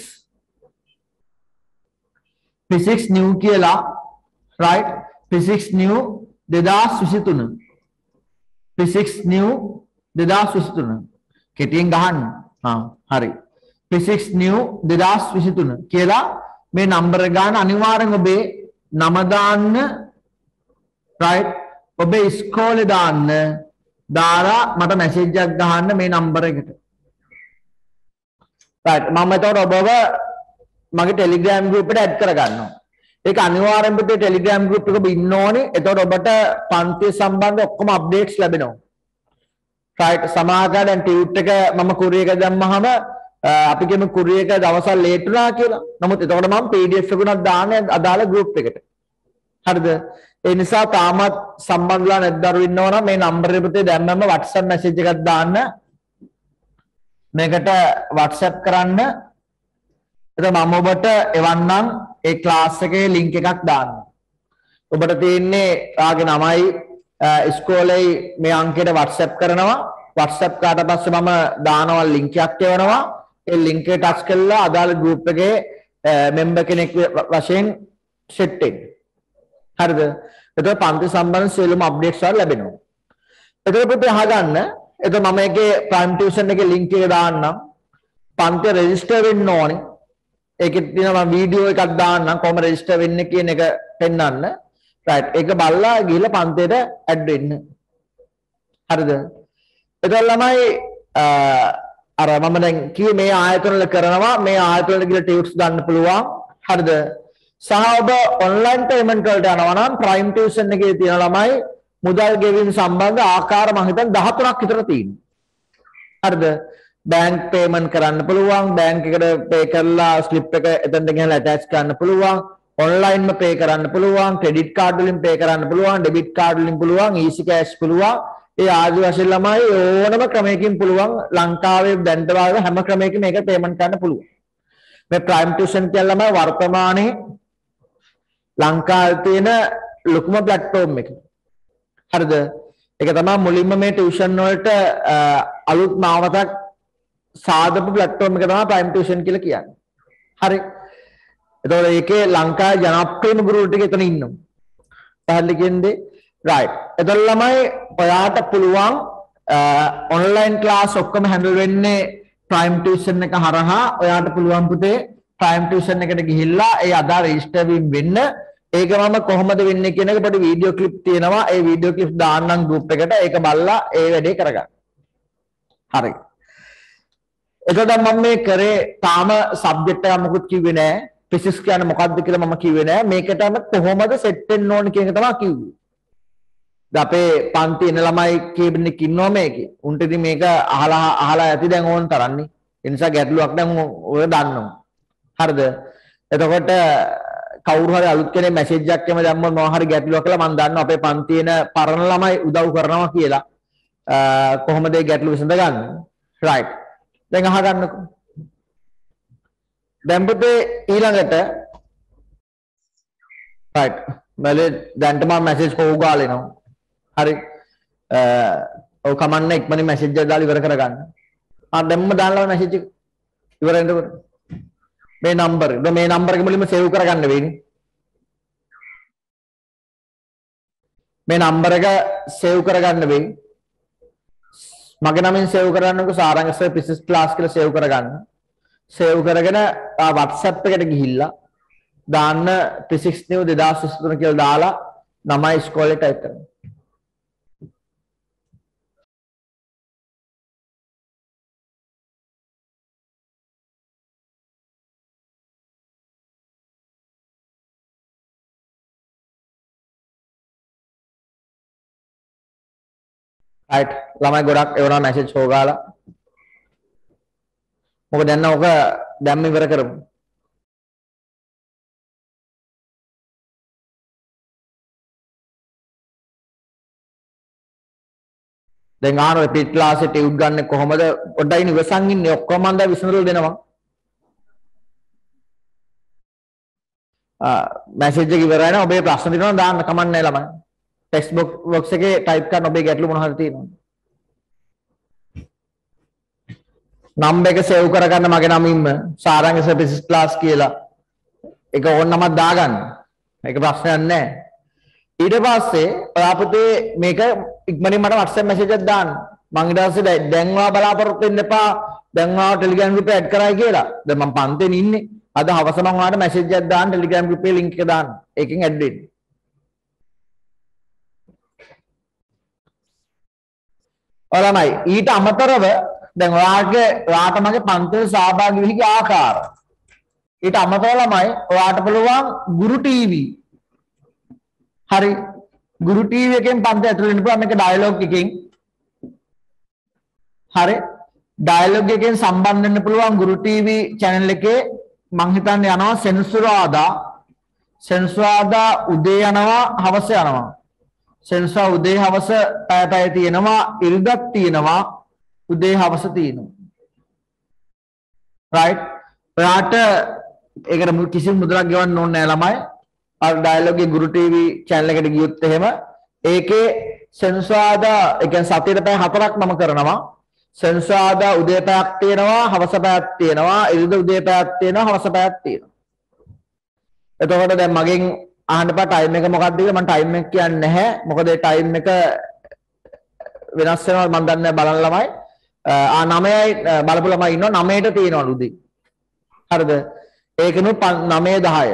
physics new කියලා right physics new twenty twenty-three physics new twenty twenty-three කෙටියෙන් ගහන්න හා හරි physics new twenty twenty-three කියලා මේ නම්බර එක ගන්න අනිවාර්යෙන් ඔබේ නම දාන්න right ඔබේ ඉස්කෝලේ දාන්න දාලා මට මැසේජ් එකක් ගහන්න මේ නම්බර එකට right මම එතකොට ඔබව මගේ Telegram group එකට add කරගන්නවා. ඒක අනිවාර්යෙන්ම පුතේ Telegram group එක ඔබ ඉන්න ඕනේ. එතකොට ඔබට පන්තිය සම්බන්ධ ඔක්කොම updates ලැබෙනවා. right සමාජයෙන් දැන් ටියුට් එක මම කුරියර් එක දැම්මහම අපි කියමු කුරියර් එක දවසක් late වුණා කියලා. නමුත් එතකොට මම P D F එකකුණක් දාන්නේ අදාළ group එකට. හරිද? ඒ නිසා තාමත් සම්බන්ධලා නැති දරුවෝ ඉන්නවා නම් මේ නම්බර් එක පුතේ දැම්මම WhatsApp message එකක් දාන්න. මේකට WhatsApp කරන්න. එතකොට මම ඔබට එවන්නම් ඒ ක්ලාස් එකේ link එකක් දාන්න. ඔබට තියෙන්නේ ඔයාගේ නමයි ඉස්කෝලේ මේ අංකයට WhatsApp කරනවා. WhatsApp කාට පස්සේ මම දානවා link එකක් එවනවා. ඒ link එක ටච් කරලා අදාළ group එකේ member කෙනෙක් වශයෙන් set වෙන්න. හරිද? එතකොට පන්ති සම්බන්ධ සියලුම updates වල ලැබෙනවා. එතකොට පුතේ අහගන්න. එතකොට මම ඒකේ Prime Tuition එකේ link එක දාන්නම්. පන්ති register වෙන්න ඕනේ. ඒකේ තියෙනවා වීඩියෝ එකක් දාන්නම් කොහොම රෙජිස්ටර් වෙන්නේ කියන එක පෙන්වන්න. right ඒක බලලා ගිහලා පන්තියට ඇඩ් වෙන්න. හරිද? එතකොට ළමයි අර මම දැන් කිව්වේ මේ ආයතන වල කරනවා මේ ආයතන වල ගිහලා ටියුට්ස් ගන්න පුළුවන්. හරිද? සහ ඔබ ඔන්ලයින් පේමන්ට් වලට යනවා නම් ප්‍රයිම් ටියුෂන් එකේ තියෙන ළමයි මුදල් ගෙවීම සම්බන්ධ ආකාර මම හිතන්නේ දහතුනක් විතර තියෙනවා. හරිද? බැංක් පේමන්ට් කරන්න පුළුවන්, බැංක් එකට පේ කරලා ස්ලිප් එක එතනට ගෙනලා ඇටච් කරන්න පුළුවන්, ඔන්ලයින්ම පේ කරන්න පුළුවන්, ක්‍රෙඩිට් කාඩ් වලින් පේ කරන්න පුළුවන්, ඩෙබිට් කාඩ් වලින් පුළුවන්, ඊසි කෑෂ් පුළුවන්. ඒ ආදි වශයෙන් ළමයි ඕනම ක්‍රමයකින් පුළුවන් ලංකාවේ දැන්ට වගේ හැම ක්‍රමයකින් මේක පේමන්ට් කරන්න පුළුවන්. මේ ප්‍රයිම් ටියුෂන් කියන ළමයි වර්තමානයේ ලංකාවේ තියෙන ලොකුම ප්ලැට්ෆෝම් එක. හරිද? ඒක තමයි මුලින්ම මේ ටියුෂන් වලට අලුත් මාවතක් සාදපු ප්ලැට්ෆෝම් එක තමයි ප්‍රයිම් ටියුෂන් කියලා කියන්නේ. හරි. එතකොට ඒකේ ලංකාවේ ජනප්‍රියම ගුරු ටික එතන ඉන්නවා. පැහැදිලි කියන්නේ right. එතකොට ළමයි ඔයාට පුළුවන් ඔන්ලයින් ක්ලාස් ඔක්කොම හැන්ඩල් වෙන්නේ ප්‍රයිම් ටියුෂන් එක හරහා. ඔයාට පුළුවන් පුතේ ප්‍රයිම් ටියුෂන් එකට ගිහිල්ලා ඒ අදාළ රෙජිස්ටර් වීම වෙන්න. ඒක මම කොහොමද වෙන්නේ කියන එක පොඩි වීඩියෝ ක්ලිප් තියෙනවා. ඒ වීඩියෝ ක්ලිප් දාන්නම් ගෲප් එකට. ඒක බලලා ඒ වැඩේ කරගන්න. හරි. එතකොට මම මේ කරේ තාම සබ්ජෙක්ට් එක මොකුත් කිව්වේ නෑ. ෆිසික්ස් කියන්නේ මොකක්ද කියලා මම කිව්වේ නෑ. මේකටම කොහොමද සෙට් වෙන්න ඕන කියන එක තමයි කිව්වේ. දැන් අපේ පන්ති එන ළමයි කීපෙනෙක් ඉන්නවා මේකේ. උන්ට ඉතින් මේක අහලා අහලා ඇති දැන් ඕන තරන්නේ. ඒ නිසා ගැටලුවක් දැන් ඔය දන්නවා. හරිද? එතකොට කවුරු හරි අලුත් කෙනෙක් මැසේජ් එකක් එම දැම්මොත් මොනවා හරි ගැටලුවක් කියලා මම දන්නවා අපේ පන්තියේ ඉන පරණ ළමයි උදව් කරනවා කියලා. කොහොමද ඒ ගැටලුව විසඳගන්නේ? right. දැන් අහගන්නකෝ. දැන් පුතේ ඊළඟට right. මලේ දැන්ට මම මැසේජ් පොව ගාලා එනවා. හරි. ඔව් කමන්න ඉක්මනින් මැසේජ් එක දාලා ඉවර කරගන්න. ආ දැම්ම දාලා මැසේජ් එක ඉවර වෙනකොට මේ නම්බර් එක මේ නම්බර එක මුලින්ම සේව් කරගන්න වෙන්නේ. මේ නම්බර එක සේව් කරගන්න වෙන්නේ. මගේ නමින් සේව් කරගන්නකො සාරංග සර් ෆිසික්ස් ක්ලාස් කියලා සේව් කරගන්න. සේව් කරගෙන ආ WhatsApp එකට ගිහිල්ලා දාන්න ෆිසික්ස් නිව් දෙදාස් විසිතුන කියලා දාලා නමයි ඉස්කෝලේ ටයිප් කරන්න. right ළමයි ගොඩක් එවනවා මැසේජ් හොගාලා. මොකද දැන් ඔක දැම්ම ඉවර කරමු. දැන් ආන රිපීට් ක්ලාස් එක ටියුට් ගන්න කොහොමද? පොඩ්ඩයි ඉවසන් ඉන්නේ ඔක්කොම මම දැන් විසඳලා දෙනවා. ආ මැසේජ් එක ඉවරයි නේද? ඔබේ ප්‍රශ්න තියෙනවා දාන්න කමක් නැහැ ළමයි. ටෙක්ස්ට් බොක්ස් එකේ ටයිප් කරන්න ඔබේ ගැටලු මොන හරි තියෙනවා. නම්බර් එක සේව් කරගන්න මගේ නමින්ම සාරංග සර් ෆිසික්ස් ක්ලාස් කියලා. ඒක ඕන නමක් දාගන්න. ඒක ප්‍රශ්නයක් නැහැ. ඊට පස්සේ ඔයා පුතේ මේක ඉක්මනින් මට WhatsApp message එකක් දාන්න. මං ඊට පස්සේ දැන් ඔයා බලාපොරොත්තු වෙන්න එපා. දැන් ඔයා Telegram group එක add කරයි කියලා. දැන් මම පන්තිෙන් ඉන්නේ. අද හවස මම ඔයාලට message එකක් දාන්න Telegram group එකේ link එක දාන්න. ඒකෙන් add වෙන්න. ඔයාලමයි ඊට අමතරව දැන් ඔයාගේ ඔයාට මගේ පන්තියේ සහභාගී වෙහි ආකාරය. ඊට අමතරව ළමයි ඔයාට පුළුවන් ගුරු ටීවී. හරි. ගුරු ටීවී එකෙන් පන්තිය ඇතුළට එන්න පුළුවන් මේක ඩයලොග් එකෙන්. හරි. ඩයලොග් එකෙන් සම්බන්ධ වෙන්න පුළුවන් ගුරු ටීවී channel එකේ මං හිතන්නේ යනවා සෙන්සුරාදා සෙන්සුරාදා උදේ යනවා හවස යනවා. සෙන්සුරා උදේ හවස පැය පැය තියෙනවා ඉරිදක් තියෙනවා උදේ හවස තියෙනවා. right. ඔයාට ඒකට කිසිම මුදලක් ගෙවන්න ඕනේ නැහැ ළමයි. අර ඩයලොග් එකේ ගුරු ටීවී channel එකට ගියොත් එහෙම ඒකේ සෙන්සුරාදා ඒ කියන්නේ සතියේ පැය හතරක් මම කරනවා. සෙන්සුරාදා උදේ පැයක් තියෙනවා හවස පැයක් තියෙනවා ඉරිදා උදේ පැයක් තියෙනවා හවස පැයක් තියෙනවා. එතකොට දැන් මගෙන් අහන්න බා ටයිම් එක මොකක්ද කියලා මම ටයිම් එක කියන්නේ නැහැ. මොකද ඒ ටයිම් එක වෙනස් වෙනවා මම දන්නේ නැහැ බලන්න ළමයි. ආ නවයයි බලපු ළමයි ඉන්නවා නවයට තියෙනවලු උදේ. හරිද? ඒකනු නවය දහය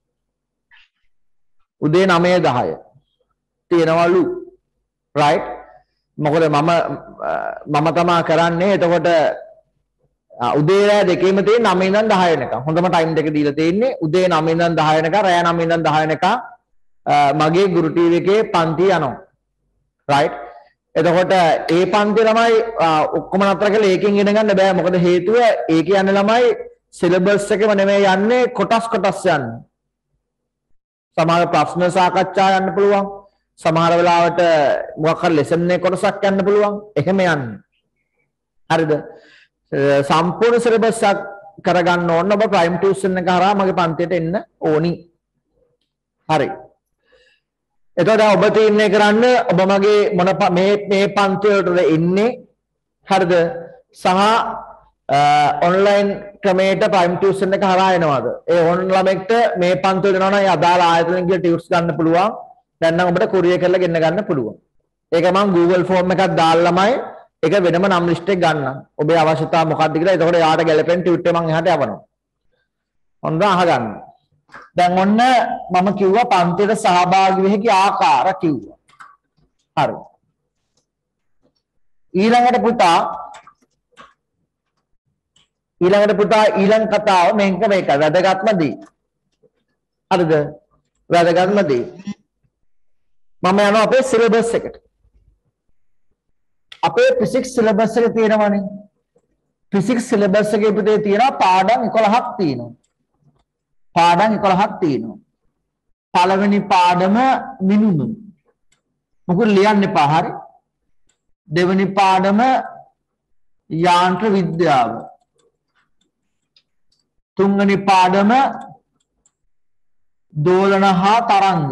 උදේ නවය දහය තියෙනවලු right මොකද මම මම තමා කරන්නේ එතකොට උදේ රෑ දෙකේම තියෙන නවය ඉඳන් දහය වෙනකම් හොඳම ටයිම් දෙක දීලා තියෙන්නේ උදේ නවය ඉඳන් දහය වෙනකම් රෑ නවය ඉඳන් දහය වෙනකම් මගේ ගුරු ටීවී එකේ පන්ති යනවා right එතකොට ඒ පන්ති ළමයි ඔක්කොම නතර කරලා ඒකෙන් ඉගෙන ගන්න බෑ මොකද හේතුව ඒක යන්නේ ළමයි සිලබස් එකම නෙමෙයි යන්නේ කොටස් කොටස් යන්නේ සමහර ප්‍රශ්න සාකච්ඡා යන්න පුළුවන් සමහර වෙලාවට මොකක් හරි ලෙසන් එකේ කොටසක් යන්න පුළුවන් එහෙම යන්නේ හරිද සම්පූර්ණ සිලබස් එක කරගන්න ඕන ඔබ ප්‍රයිම් ටියුෂන් එක හරහා මගේ පන්තියට එන්න ඕනි හරි එතකොට ඔබ තීරණය කරන්න ඔබ මගේ මොන මේ මේ පන්ති වලටද ඉන්නේ හරිද සහ ඔන්ලයින් ක්‍රමයට ප්‍රයිම් ටියුෂන් එක හරහා එනවාද ඒ ඕන ළමෙක්ට මේ පන්ති වල එනවා නම් ඒ අදාළ ආයතනෙන් ගිහලා ටියුට්ස් ගන්න පුළුවන් දැන් නම් ඔබට කුරියර් කරලා ගෙන්න ගන්න පුළුවන් ඒක මම Google ෆෝම් එකක් දාලාමයි ඒක වෙනම නම් ලිස්ට් එක ගන්න ඔබේ අවශ්‍යතාව මොකක්ද කියලා එතකොට එයාට ගැලපෙන ටියුට් එක මම එහාට යවනවා හොඳ අහගන්න දැන් ඔන්න මම කිව්වා පන්තියට සහභාගී වෙහි ආකාර කිව්වා. හරි. ඊළඟට පුතා ඊළඟට පුතා ඊළඟ කතාව මේක මේක වැදගත්ම දේ. හරිද? වැදගත්ම දේ. මම යනවා අපේ සිලබස් එකට. අපේ ෆිසික්ස් සිලබස් එකේ තියෙනවනේ. ෆිසික්ස් සිලබස් එකේ පුතේ තියෙනවා පාඩම් එකොළහක් තියෙනවා. පාඩම් එකොළහක් තියෙනවා. පළවෙනි පාඩම මිනිමම්. මොකද ලියන්න එපා හරි. දෙවෙනි පාඩම යාන්ත්‍ර විද්‍යාව. තුන්වෙනි පාඩම දෝලන හා තරංග.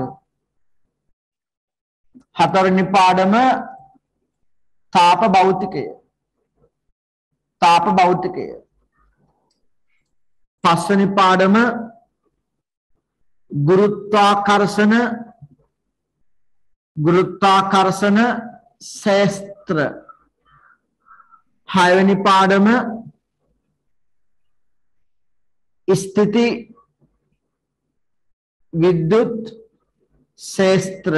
හතරවෙනි පාඩම තාප භෞතිකය. තාප භෞතිකය. පස්වෙනි පාඩම ගුරුත්වාකර්ෂණ ගුරුත්වාකර්ෂණ ශාස්ත්‍ර. හයවෙනි පාඩම ස්ථಿತಿ විද්‍යුත් ශාස්ත්‍ර.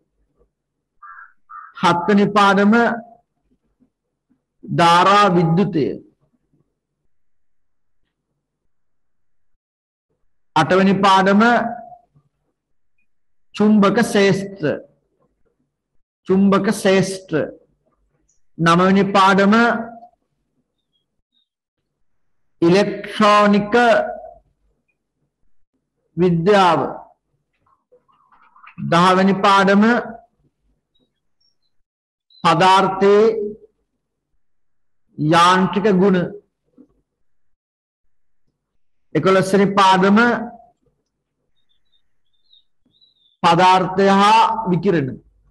හත්වෙනි පාඩම ධාරා විද්‍යුතය. අටවෙනි පාඩම චුම්බක ශාස්ත්‍ර. චුම්බක ශාස්ත්‍ර. නවවෙනි පාඩම ඉලෙක්ට්‍රොනික විද්‍යාව. දහවෙනි පාඩම පදාර්ථයේ යාන්ත්‍රික ගුණ. එකොළොස්වෙනි පාඩම පදාර්ථය හා විකිරණ.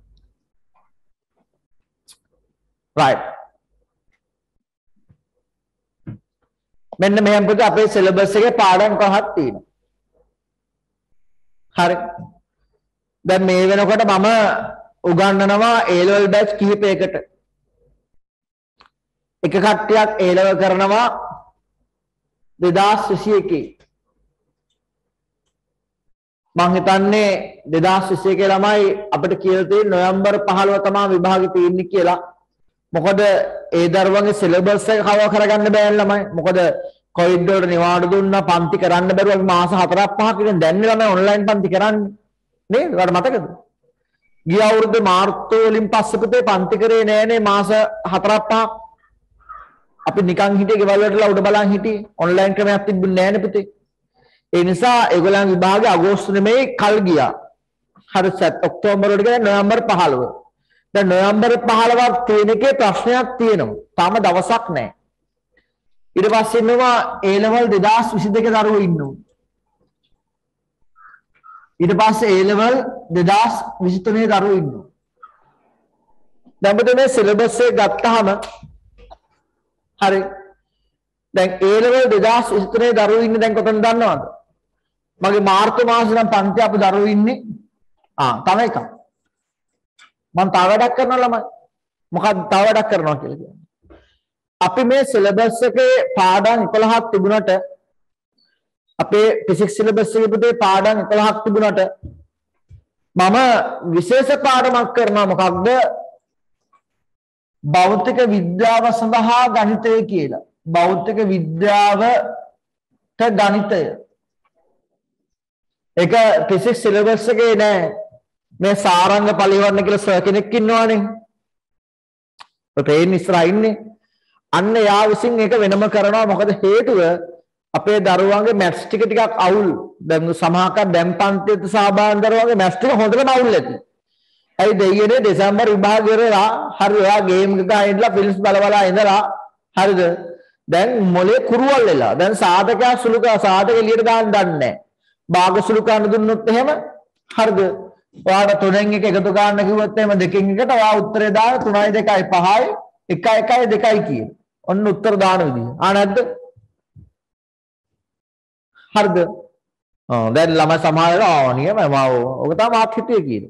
right මෙන්න මෙහෙම පුතේ අපේ සිලබස් එකේ පාඩම් කොහොමද තියෙන්නේ හරි දැන් මේ වෙනකොට මම උගන්වනවා A level batch කිහිපයකට එක කට්ටියක් A level කරනවා දෙදාස් විසි එකේ මම හිතන්නේ දෙදාස් විසි එකේ ළමයි අපිට කියලා තියෙන නොවැම්බර් පහළොව තමයි විභාගෙ තියෙන්නේ කියලා. මොකද ඒ දරුවන්ගේ සිලබස් එක කවර් කරගන්න බෑ ළමයි. මොකද කොවිඩ් වලට නිවාඩු දුන්නා පන්ති කරන්න බැරුව අපි මාස හතරක් පහක් ඉතින් දැන් ළමයි ඔන්ලයින් පන්ති කරන්නේ. නේද? ඔයාලට මතකද? ගිය අවුරුද්දේ මාර්තු වලින් පස්සේ පුතේ පන්ති කරේ නෑනේ මාස හතරක් පහක්. අපි නිකන් හිටියේ ගෙවල් වලට උඩ බලන් හිටියේ. ඔන්ලයින් ක්‍රමයක් තිබුණේ නෑනේ පුතේ. ඒ නිසා ඒගොල්ලන් විභාගේ අගෝස්තු නෙමෙයි කල් ගියා. හරි සත් ඔක්තෝබර් වලට ගියා නොවැම්බර් පහළොව. දැන් නොවැම්බර් පහළොව තියෙන එකේ ප්‍රශ්නයක් තියෙනවා. තාම දවසක් නැහැ. ඊට පස්සේ ඉන්නවා A level දෙදාස් විසි දෙක දරුවෝ ඉන්නවා. ඊට පස්සේ A level දෙදාස් විසි තුනේ දරුවෝ ඉන්නවා. දැන් මෙතන මේ සිලබස් එක ගත්තාම හරි දැන් A level දෙදාස් විසි තුනේ දරුවෝ ඉන්නේ දැන් කොතනද දන්නවද? මගේ මාර්තු මාසෙ නම් පන්ති අපේ දරුවෝ ඉන්නේ ආ තව එකක්. මම තව වැඩක් කරනවා ළමයි. මොකක්ද තව වැඩක් කරනවා කියලා කියන්නේ? අපි මේ සිලබස් එකේ පාඩම් එකොළහක් තිබුණට අපේ ෆිසික්ස් සිලබස් එකේ පුතේ පාඩම් එකොළහක් තිබුණාට මම විශේෂ පාඩමක් කරනවා මොකක්ද භෞතික විද්‍යාව සඳහා ගණිතය කියලා. භෞතික විද්‍යාවට ගණිතය. ඒක ෆිසික්ස් සිලබස් එකේ නෑ. මේ සාරංග පරිවර්ණ කියලා සර් කෙනෙක් ඉන්නවනේ. ඔය පේන ඉස්සරහා ඉන්නේ. අන්න යා විසින් ඒක වෙනම කරනවා. මොකද හේතුව අපේ දරුවන්ගේ මැත්ස් ටික ටිකක් අවුල්. දැන් සමහරක් දැන් පන්තියට සහභාගී දරුවන්ගේ මැත්ස් ටික හොඳටම අවුල් ඇති. ඇයි දෙයියනේ දෙසැම්බර් විභාගය ඉවරලා හරි ඔයා ගේම් එක ගහලා ඉඳලා ෆිල්ම්ස් බල බල ඉඳලා හරිද? දැන් මොලේ කුරුවල් වෙලා. දැන් සාධකයක් සුළු කර සාධක එළියට දාන්න දන්නේ නැහැ. භාග සුළු කරන්න දුන්නොත් එහෙම හරිද? ඔයාට තුනෙන් එක එකතු ගන්න කිව්වොත් එහෙම දෙකෙන් එකට ඔයා උත්තරේ දාන තුනයි දෙකයි පහයි එකයි එකයි දෙකයි කියන. ඔන්න උත්තර දාන විදිහ. ආ නැද්ද? හරිද? ආ දැන් ළමයි සමහරවල් ආ නියමයි මාව. ඔක තමයි මාත් හිතුවේ කියන්නේ.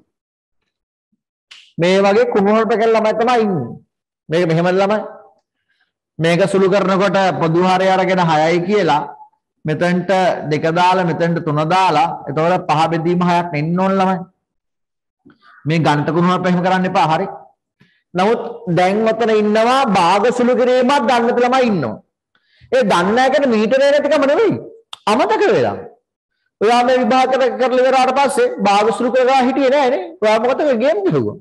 මේ වගේ කුණුහරුප කළ ළමයි තමයි ඉන්නේ. මේක මෙහෙම ළමයි. මේක සුළු කරනකොට පොදු හරය අරගෙන හයයි කියලා මෙතනට දෙක දාලා මෙතනට තුන දාලා එතකොට පහ බෙදීම හයක් එන්න ඕන ළමයි. මේ ගණිත කුණුහරුප එහෙම කරන්න එපා හරි. නමුත් දැන් ඔතන ඉන්නවා භාග සුළු කිරීමක් දන්න ළමයි ඉන්නවා. ඒ දන්නේ නැහැ කියන්නේ මීටරේ නැතිකම නෙවෙයි. අමතක වෙලා. ඔයා මේ විභාග කරලා ඉවරාට පස්සේ භාග සුළු කරලා හිටියේ නැහැ නේ. ඔයා මොකද ගේම් ගහුවා.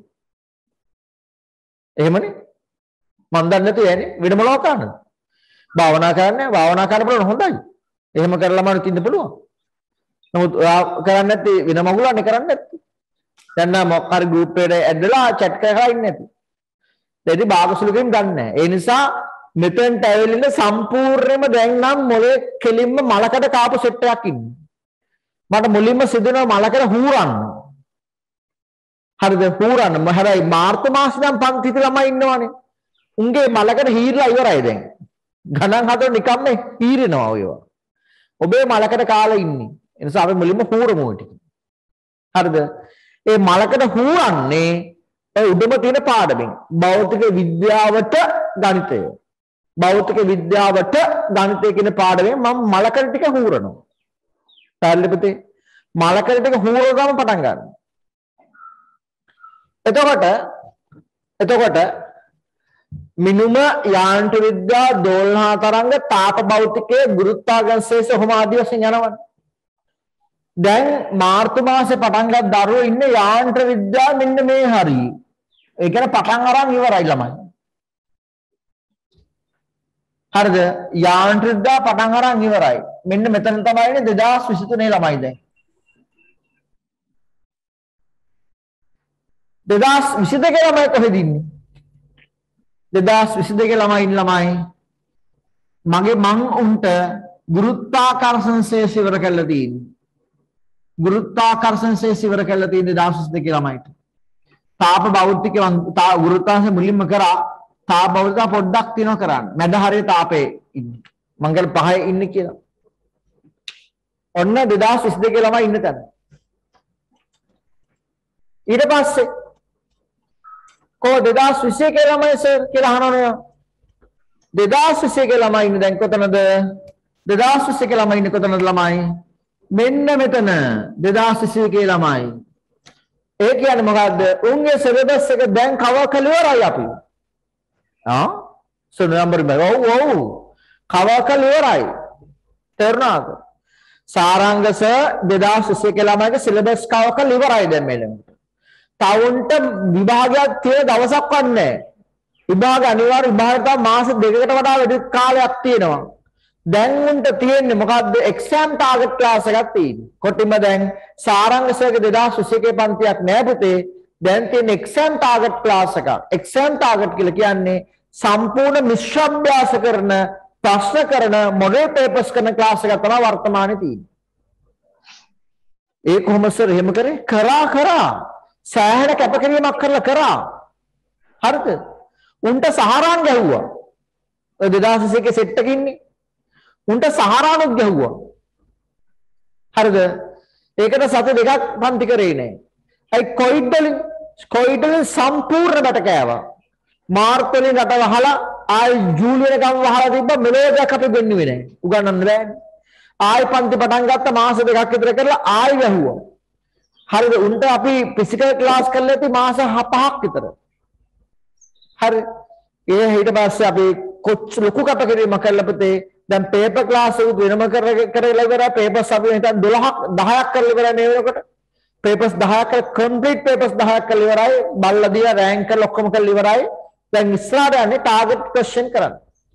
එහෙමනේ මන් දන්නේ නැතු යන්නේ වෙන මොනවා කරන්නද භාවනා කරන්නේ භාවනා කරන්න බලන්න හොඳයි එහෙම කරලා මම ඉන්න පුළුවන් නමුත් ඔයා කරන්නේ නැති වෙන මගුලන්නේ කරන්නේ නැති දැන් නම් මොකක් හරි ගෲප් එකට ඇඩ්ලා chat කරලා ඉන්නේ නැති දෙදි භාගසුලුකින් ගන්න නැහැ ඒ නිසා මෙතෙන්ට ඇවිල්ලා සම්පූර්ණයෙන්ම දැන් නම් මොලේ කෙලින්ම මලකට කාපු සෙට් එකක් ඉන්නේ මට මුලින්ම සිදුන මලකට හූරන්න හරිද හූරන්න මම හැබැයි මාර්තු මාසෙ නම් පන්තිත ළමයි ඉන්නවනේ උන්ගේ මලකට හීරලා ඉවරයි දැන් ගණන් හදලා නිකම්ම හීරෙනවා ඔයවා ඔබේ මලකට කාලා ඉන්නේ ඒ නිසා අපි මුලින්ම හූරමු ටික හරිද ඒ මලකට හූරන්නේ ඒ උඩම තියෙන පාඩමෙන් භෞතික විද්‍යාවට ගණිතය භෞතික විද්‍යාවට ගණිතය කියන පාඩමෙන් මම මලකට ටික හූරනවා පැහැදිලි පුතේ මලකට ටික හූරගම පටන් ගන්නවා එතකොට එතකොට මිනුම යාන්ත්‍ර විද්‍යා දෝලනා තරංග තාප භෞතිකයේ ගුරුත්වාකර්ෂණය ඔහොම ආදී වශයෙන් යනවනේ දැන් මාර්තු මාසේ පටන් ගන්න දරුවෝ ඉන්නේ යාන්ත්‍ර විද්‍යාව මෙන්න මේ හරි ඒ කියන්නේ පටන් අරන් ඉවරයි ළමයි හරිද යාන්ත්‍ර විද්‍යාව පටන් අරන් ඉවරයි මෙන්න මෙතන තමයි ඉන්නේ දෙදාස් විසි තුනේ ළමයි දැන් දෙදාස් විසි දෙකේ ළමයි කොහෙද ඉන්නේ දෙදාස් විසි දෙකේ ළමයි ඉන්න ළමයි මගේ මං උන්ට ගුරුත්වාකර්ෂණ ශේෂ්ත්‍රය ඉවර කරලා තියෙන්නේ ගුරුත්වාකර්ෂණ ශේෂ්ත්‍රය ඉවර කරලා තියෙන්නේ දෙදාස් විසි දෙකේ ළමයිට තාප භෞතික ගුරුත්වාකර්ෂණ මුලින්ම කරා තාප භෞතික පොඩ්ඩක් තියනවා කරන්න මැද හරිය තාපේ ඉන්නේ මංගල පහේ ඉන්නේ කියලා ඔන්න දෙදාස් විසි දෙකේ ළමයි ඉන්න තැන ඊට පස්සේ को දෙදාස් විසි එකේ ළමයි සර් කියලා අහනවනේ දෙදාස් විසි එකේ ළමයි ඉන්නේ දැන් කොතනද දෙදාස් විසි එකේ ළමයි ඉන්නේ කොතනද ළමයි මෙන්න මෙතන දෙදාස් විසි එකේ ළමයි ඒ කියන්නේ මොකද්ද උන්ගේ සිලබස් එක දැන් කවර් කළා ඉවරයි අපි ආ සෙනම්බර් බව ඔව් ඔව් කවර් කළා ඉවරයි තේරුණාද සාරාංගස දෙදාස් විසි එකේ ළමයිගේ සිලබස් කවර් කළා ඉවරයි දැන් මේ ළමයි තවුන්ට විභාගයක් තියෙන දවසක් වන්නේ විභාග අනිවාර්ය විභාගයට මාස දෙකකට වඩා වැඩි කාලයක් තියෙනවා දැන් උන්ට තියෙන්නේ මොකද්ද එක්සෑම් ටාගට් ක්ලාස් එකක් තියෙන්නේ කොටිම දැන් සාරාංශයක දෙදාස් විසි එකේ පන්තියක් නෑ පුතේ දැන් තියෙන එක්සෑම් ටාගට් ක්ලාස් එකක් එක්සෑම් ටාගට් කියලා කියන්නේ සම්පූර්ණ මිශ්‍ර අභ්‍යාස කරන ප්‍රශ්න කරන මොඩල් පේපර්ස් කරන ක්ලාස් එකක් තමයි වර්තමානයේ තියෙන්නේ ඒ කොහොමද සර් එහෙම කරේ කරා කරා සෑහෙන කැපකිරීමක් කරලා කරා හරිද උන්ට සහරාන් ගැහුවා ඔය දෙදාස් විසි එකේ සෙට් එකේ ඉන්නේ උන්ට සහරානුත් ගැහුවා හරිද ඒකට සති දෙකක් පන්ති කරේ නෑ අයි කොයිඩ් වලින් කොයිඩ් වලින් සම්පූර්ණ බට කෑවා මාර්ච් වලින් රට වහලා ආයි ජූලි වෙනකම් වහලා තිබ්බා මෙලෝඩියක් අපි දෙන්නේ නෑ උගන්නන්න බෑනේ ආයි පන්ති පටන් ගත්ත මාස දෙකක් විතර කරලා ආයි වැහුවා. හරිද? උන්ට අපි ෆිසිකල් ක්ලාස් කරලා ඇති මාස පහක් විතර. හරි. ඒ ඊට පස්සේ අපි කොච්ච ලොකු කටකිරීමක් කළා පුතේ. දැන් පේපර් ක්ලාස් එක වෙනම කරලා ඉවරයි. පේපර්ස් අපි හිතන් දොළහක් දහයක් කරලා ඉවරයි මේ වෙනකොට. පේපර්ස් දහයක් කම්ප්ලීට් පේපර්ස් දහයක් කරලා ඉවරයි. බල්ලා දිහා රෑන්ක් කරලා ඔක්කොම කරලා ඉවරයි. දැන් ඉස්සරහට යන්නේ ටාගට් ක්වෙස්චන් කරන්න.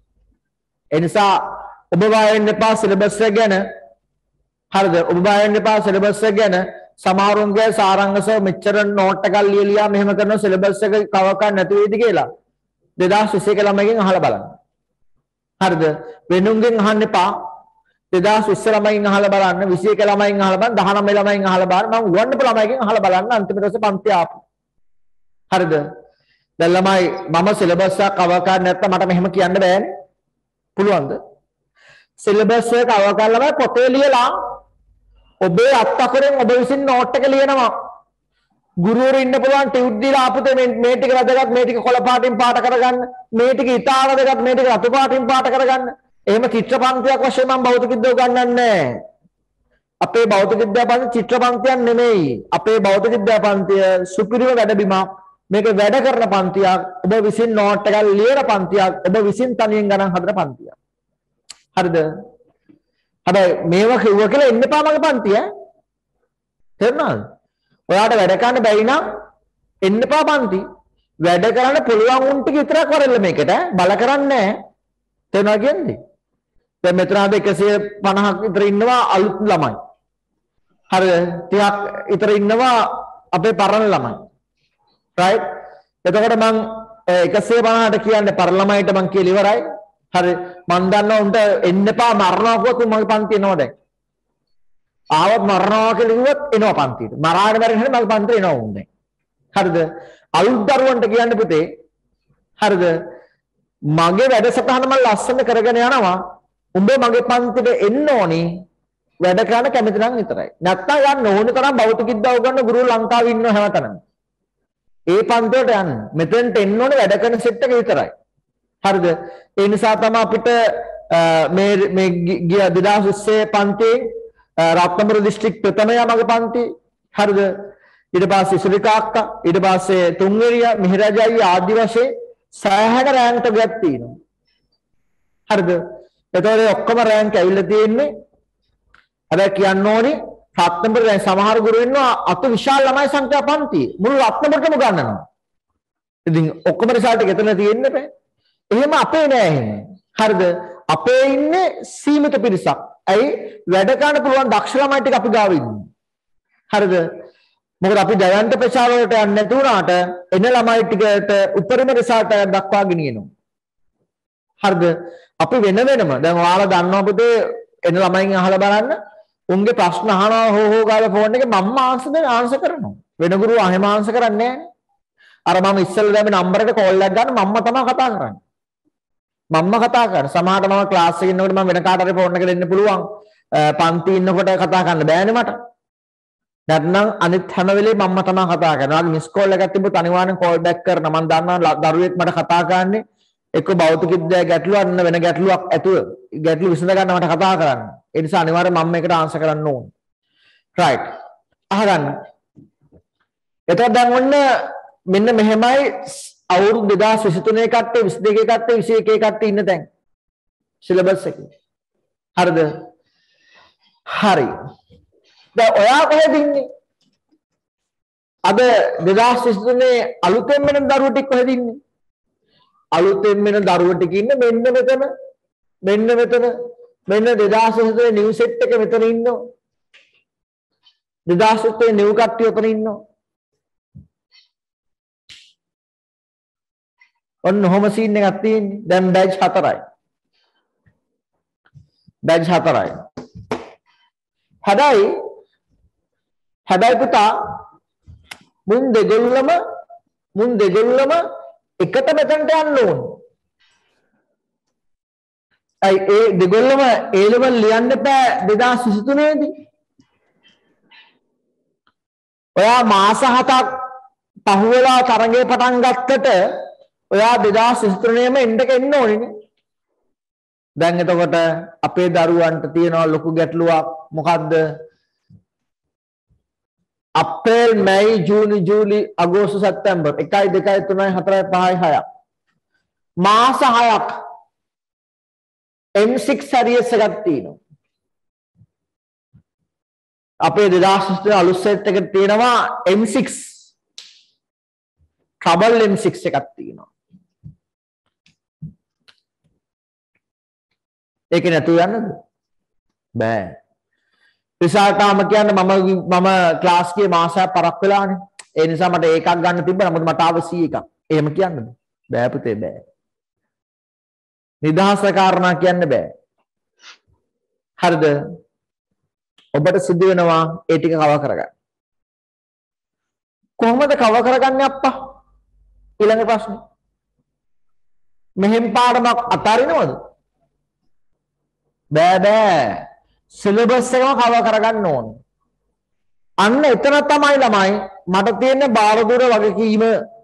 ඒ නිසා ඔබ වායෙන් එපා සිලබස් එක ගැන. හරිද? ඔබ වායෙන් එපා සිලබස් එක ගැන. සමහරුන්ගේ සාරංගසව මෙච්චර නෝට් එකක් ලියලියා මෙහෙම කරන සිලබස් එක කවර් කරන්න නැති වෙයිද කියලා දෙදාස් විසි එක ළමයිගෙන් අහලා බලන්න. හරිද? වෙනුන්ගෙන් අහන්න එපා. දෙදාස් විස්ස ළමයින් අහලා බලන්න, විසි එක ළමයින් අහලා බලන්න, දහනවය ළමයින් අහලා බලන්න, මම උගන්වපු ළමයිගෙන් අහලා බලන්න අන්තිම දවසේ පන්ති ආපු. හරිද? දැන් ළමයි මම සිලබස් එක කවර් කරන්න නැත්නම් මට මෙහෙම කියන්න බෑනේ. පුළුවන්ද? සිලබස් එක කවර් කරලා බෑ පොතේ ලියලා ඔබේ අත්අකුරෙන් ඔබ විසින් නෝට් එක ලියනවා. ගුරුවරු ඉන්න පුළුවන් ටියුට් දීලා ආපුතේ මේ ටික වැදගත්, මේ ටික කොළ පාටින් පාට කරගන්න, මේ ටික ඉතාල වැදගත්, මේ ටික රතු පාටින් පාට කරගන්න. එහෙම චිත්‍රපන්තියක් වශයෙන් මම භෞතික විද්‍යාව ගන්නන්නේ නැහැ. අපේ භෞතික විද්‍යාව පන්ති චිත්‍රපන්තියක් නෙමෙයි. අපේ භෞතික විද්‍යාව පන්තිය සුපිරිම වැඩබිමක්. මේක වැඩ කරන පන්තියක්. ඔබ විසින් නෝට් එකක් ලියන පන්තියක්. ඔබ විසින් තනියෙන් ගණන් හදන පන්තියක්. හරිද? හැබැයි මේවා කිව්ව කියලා එන්න එපා මගේ පන්තිය ඈ. තේරුණාද? ඔයාට වැඩ කරන්න බැරි නම් එන්න එපා පන්ති. වැඩ කරන්න පුළුවන් උන් ටික විතරක් වරෙල්ල මේකට බල කරන්නේ නැහැ. තේරුණා කියන්නේ? දැන් මෙතන අද එකසිය පනහක් විතර ඉන්නවා අලුත් ළමයි. හරිද? තිහක් විතර ඉන්නවා අපේ පරණ ළමයි. right? එතකොට මම එකසිය පනහට කියන්නේ පරණ ළමයිට මම කියලා ඉවරයි. හරි මන් දන්නවා උන්ට එන්න එපා මරනවා කිව්වොත් මගේ පන්ති එනවා දැන්. ආවත් මරනවා කියලා කිව්වොත් එනවා පන්තියට. මරාගෙන මැරෙන්න හැම මගේ පන්තියට එනවා උන් දැන්. හරිද? අලුත් දරුවන්ට කියන්න පුතේ. හරිද? මගේ වැඩසටහන මම ලස්සන කරගෙන යනවා. උඹ මගේ පන්තියට එන්න ඕනි. වැඩ කරන්න කැමති නම් විතරයි. නැත්තම් යන්න ඕනි තරම් භෞතික විද්‍යාව උගන්වන ගුරු ලංකාවේ ඉන්නව හැමතැනම. ඒ පන්තියට යන්න. මෙතෙන්ට එන්න ඕනේ වැඩ කරන සෙට් එක විතරයි. හරිද? ඒ නිසා තමයි අපිට මේ මේ ගිය දෙදාස් විස්සේ පන්තියේ රත්නපුර දිස්ත්‍රික් ප්‍රථමය මගේ පන්ති. හරිද? ඊට පස්සේ ශ්‍රීකා අක්කා, ඊට පස්සේ තුන්වෙනිය මිහිරජයි ආදි වශයෙන් සෑහෙන රෑන්ක් එකක් තියෙනවා. හරිද? එතකොට ඔක්කොම රෑන්ක් ඇවිල්ලා තියෙන්නේ. හැබැයි කියන්න ඕනේ රත්නපුර දැන් සමහර ගුරු ඉන්නවා අත විශාල ළමයි සංඛ්‍යා පන්ති. මුළු රත්නපුරටම ගන්නනවා. ඉතින් ඔක්කොම රිසල්ට් එක එතන තියෙන්නේ බෑ. එහෙම අපේ නෑ එහෙම. හරිද? අපේ ඉන්නේ සීමිත පිරිසක්. ඇයි? වැඩ ගන්න පුළුවන් දක්ෂ ළමයි ටික අපි ගාව ඉන්නේ. හරිද? මොකද අපි දයන්ත ප්‍රචාර වලට යන්නේ නැති වුණාට එන ළමයි ටිකට උපරිම රිසල්ට් එකක් දක්වා ගෙනියනවා. හරිද? අපි වෙන වෙනම දැන් ඔයාලා දන්නවා පුතේ එන ළමයින් අහලා බලන්න උන්ගේ ප්‍රශ්න අහනවා හෝ හෝ ගාලා ෆෝන් එකේ මම්ම ආන්සර් දෙන ආන්සර් කරනවා. වෙන ගුරු අහෙම ආන්සර් කරන්නේ නැහැ. අර මම ඉස්සෙල්ලා දැම්මේ නම්බර් එකට කෝල් එකක් ගන්න මම්ම තමයි කතා කරන්නේ. මම්ම කතා කරන සමහරට මම ක්ලාස් එකේ ඉන්නකොට මම වෙන කාට හරි ෆෝන් එක දෙන්න පුළුවන්. පන්ති ඉන්නකොට කතා කරන්න බෑනේ මට. නැත්නම් අනිත් හැම වෙලේම මම්ම තමයි කතා කරනවා. මිස් කෝල් එකක් තිබ්බොත් අනිවාර්යෙන් කෝල් බෑක් කරන. මම දන්නවා දරුවෙක් මට කතා කරන්නේ එක්ක භෞතික විද්‍යාව ගැටලුවක් නැත්නම් වෙන ගැටලුවක් ඇතුව ගැටලු විසඳ ගන්න මට කතා කරන්න. ඒ නිසා අනිවාර්යෙන් මම මේකට ආන්සර් කරන්න ඕනේ. right. අහගන්න. එතකොට දැන් ඔන්න මෙන්න මෙහෙමයි අවුරුදු දෙදාස් විසි තුනේ කට්ටිය විසි දෙකේ කට්ටිය විසි එකේ කට්ටිය ඉන්න තැන් සිලබස් එකේ. හරිද? හරි. දැන් ඔයා කොහෙද ඉන්නේ? අද දෙදාස් විසි තුනේ අලුතෙන් වෙන දරුවෝ ටික කොහෙද ඉන්නේ? අලුතෙන් වෙන දරුවෝ ටික ඉන්නේ මෙන්න මෙතන. මෙන්න මෙතන. මෙන්න දෙදාස් විසි තුනේ නිව් සෙට් එක මෙතන ඉන්නවා. දෙදාස් විසි තුනේ නිව් කට්ටිය උතන ඉන්නවා. ඔන්න ඔහොම සීන් එකක් තියෙන්නේ. දැන් බැච් හතරයි. බැච් හතරයි. හැබැයි හැබැයි පුතා මුන් දෙගොල්ලම මුන් දෙගොල්ලම එකට මෙතනට යන්න ඕන. අයි ඒ දෙගොල්ලම ඒ ලෙවල් ලියන්න බෑ දෙදාස් විසි තුනේ දී. ඔයා මාස හතක් පහුවෙලා තරඟේ පටන් ගත්තට ඔයා දෙදාස් විසි තුනේම එන්ඩක එන්න ඕනේ. දැන් එතකොට අපේ දරුවන්ට තියෙනවා ලොකු ගැටලුවක්. මොකද්ද? අප්‍රේල් මැයි ජූනි ජූලි අගෝස්තු සැප්තැම්බර් එකයි දෙකයි තුනයි හතරයි පහයි හයයි මාස හයක් එම් සික්ස් හැරියස් එකක් තියෙනවා. අපේ දෙදාස් විස්ි අලුත් සෙට් එකට තියෙනවා M six trouble M six එකක් තියෙනවා. ඒක නැතුව යන්නද? බෑ. රිසල්ටාම කියන්නේ මම මම ක්ලාස් ගියේ මාසයක් පරක් වෙලානේ. ඒ නිසා මට ඒකක් ගන්න තිබ්බා. නමුත් මට ආව සී එකක්. එහෙම කියන්නද? බෑ පුතේ බෑ. නිදහස කාරණා කියන්න බෑ. හරිද? ඔබට සිද්ධ වෙනවා ඒ ටික කව කරගන්න. කොහොමද කව කරගන්නේ අප්පා? ඊළඟ ප්‍රශ්නේ. මෙහෙම පාඩමක් අතාරිනවද? බෑ බෑ. සිලබස් එකම කව කරගන්න ඕනේ. අන්න එතන තමයි ළමයි මට තියෙන බාරදුර වගකීම.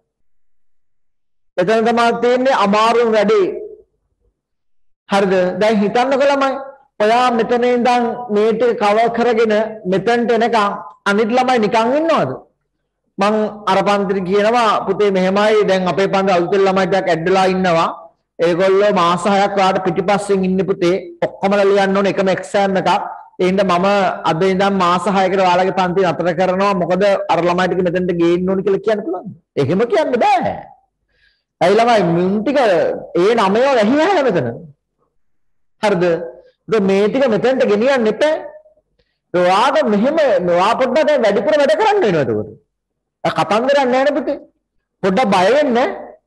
එතන තමයි තියෙන්නේ අමාරු වැඩේ. හරිද? දැන් හිතන්නකෝ ළමයි. ඔයා මෙතන ඉඳන් මේ ටික කව කරගෙන මෙතනට එනකන් අනිත් ළමයි නිකන් ඉන්නවද? මං අර පන්තිට කියනවා පුතේ මෙහෙමයි දැන් අපේ පන්ති අලුතෙන් ළමයි ටිකක් ඇඩ්ඩලා ඉන්නවා. ඒගොල්ලෝ මාස හයක් වාට පිටිපස්සෙන් ඉන්නේ පුතේ. ඔක්කොමලා ලියන්න ඕනේ එකම එක්සෑම් එකක්. ඒ හින්දා මම අද ඉඳන් මාස හයකට ඔයාලගේ පන්ති නතර කරනවා. මොකද අර ළමයි ටික මෙතනට ගේන්න ඕනේ කියලා කියන්න පුළුවන්. එහෙම කියන්න බෑ. ඇයි ළමයි මුන් ටික ඒ නමය වැහි නැහැ මෙතන. හරිද? ඒක මේ ටික මෙතනට ගෙනියන්න එපා. ඔයාට මෙහෙම ඔයා පොඩ්ඩක් දැන් වැඩිපුර වැඩ කරන්න වෙනවා එතකොට. අ කතන්දරයක් නැහැ නේ පුතේ. පොඩ්ඩක් බය වෙන්න.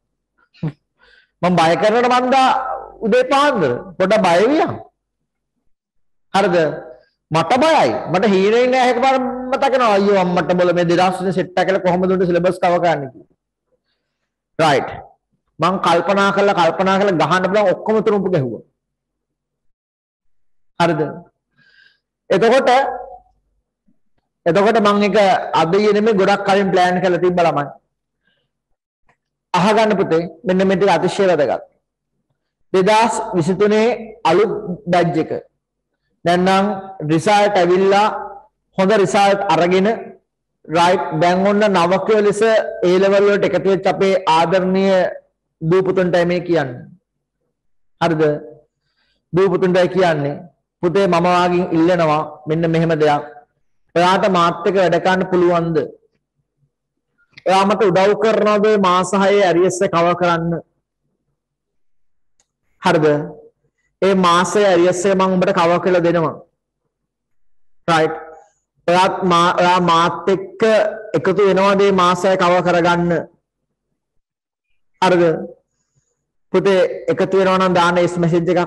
මම බය කරනකොට මන්දා උදේ පාන්දර පොඩ්ඩක් බය වියම්. හරිද? මට බයයි. මට හීනෙන් නෑ එකපාර මතක වෙනවා අයියෝ අම්මට බල මේ දෙදාස් විසි සෙට් එක කියලා කොහොමද උන්ට සිලබස් කව කරන්නේ කියලා. රයිට්. මං කල්පනා කරලා කල්පනා කරලා ගහන්න බලන් ඔක්කොම තුරුම්පු ගැහුවා. හරිද? එතකොට එතකොට මම එක අද යෙනෙමේ ගොඩක් කලින් ප්ලෑන් කරලා තිබ්බ ළමයි. අහගන්න පුතේ මෙන්න මේ ටික අතිශය වැදගත්. දෙදාස් විසි තුනේ අලුත් බැච් එක. දැන් නම් රිසල්ට් ඇවිල්ලා හොඳ රිසල්ට් අරගෙන රයිට් දැන් ඔන්න නවකයෝ ලෙස ඒ ලෙවල් වලට එකතු වෙච්ච අපේ ආදරණීය දූපුතුන්ටයි මේ කියන්නේ. හරිද? දූපුතුන්ටයි කියන්නේ පුතේ මම වාගෙන් ඉල්ලනවා මෙන්න මෙහෙම දෙයක්. ඔයාට මාත් එක්ක වැඩ කරන්න පුළුවන්ද? ඔයා මට උදව් කරනවද මාස හයේ ඇරියස් එක කවර් කරන්න? හරිද? ඒ මාසයේ ඇරියස් එක මම උඹට කවර් කරලා දෙනවා. රයිට්. ඔයාත් මා ඔයා මාත් එක්ක එකතු වෙනවද මේ මාසය කවර් කරගන්න? හරිද? පුතේ එකතු වෙනවා නම් දාන්න එස් මෙසේජ් එකක්.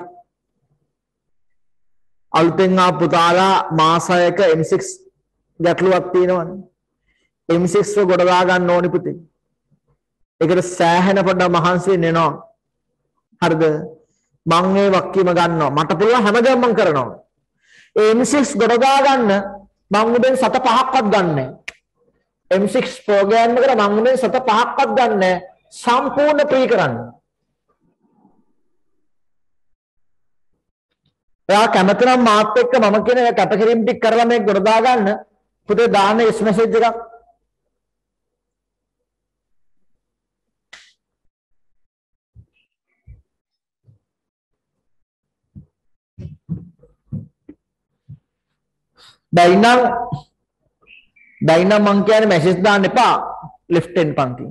අලුතෙන් ආ පුතාලා මාසයක එම් සික්ස් ගැටලුවක් තියෙනවනේ. එම් සික්ස් එක ගොඩ දා ගන්න ඕනි පුතේ. ඒකට සෑහෙන පොඩ්ඩක් මහන්සි වෙනවා. හරිද? මං මේ වක්කීම ගන්නවා. මට පුළුවන් හැමදේම මං කරනවා. එම් සික්ස් ගොඩ දා ගන්න මං උදෙන් සත පහක්වත් ගන්නෑ. එම් සික්ස් ප්‍රෝග්‍රෑම් එකට මං උදෙන් සත පහක්වත් ගන්නෑ. සම්පූර්ණ ප්‍රී කරන්න. එයා කැමති නම් මාත් එක්ක මම කියන කැපකිරීම ටික කරලා මේක ගොඩ දා ගන්න. පුතේ දාන්න එස් මෙසේජ් එකක්. දැන් නම් දැන් නම් මං කියන්නේ මෙසේජ් දාන්න එපා left hand පන්ති.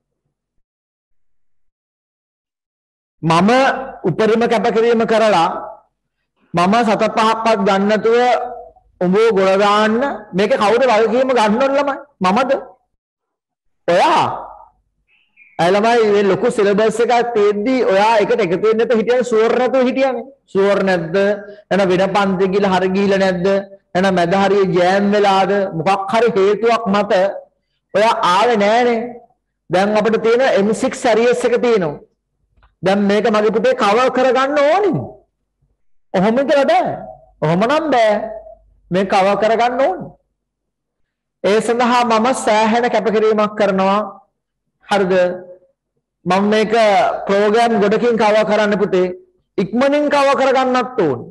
මම උපරිම කැපකිරීම කරලා මම සත පහක්වත් ගන්න නැතුව උඹව ගොඩ දාන්න මේක කවුද වගකීම ගන්න ඕන ළමයි? මමද? ඔයා. අය ළමයි මේ ලොකු සිලබස් එකක් තියෙද්දි ඔයා එකට එකතු වෙන්න නැතුව හිටියන ෂුවර් නැතුව හිටියනේ. ෂුවර් නැද්ද? එන වෙන පන්ති ගිහලා හරි ගිහලා නැද්ද? එන මැද හරිය ජෑම් වෙලාද? මොකක් හරි හේතුවක් මත ඔයා ආවේ නෑනේ. දැන් අපිට තියෙන එම් සික්ස් ඇරියස් එක තියෙනවා. දැන් මේක මගේ පුතේ කවර් කරගන්න ඕනේ. ඔහොම කියලා බෑ. ඔහොම නම් බෑ. මේ කවර් කරගන්න ඕනේ. ඒ සඳහා මම සෑහෙන කැපකිරීමක් කරනවා. හරිද? මම මේක ප්‍රෝග්‍රෑම් ගොඩකින් කවර් කරන්න පුතේ. ඉක්මනින් කව කරගන්නත් ඕන.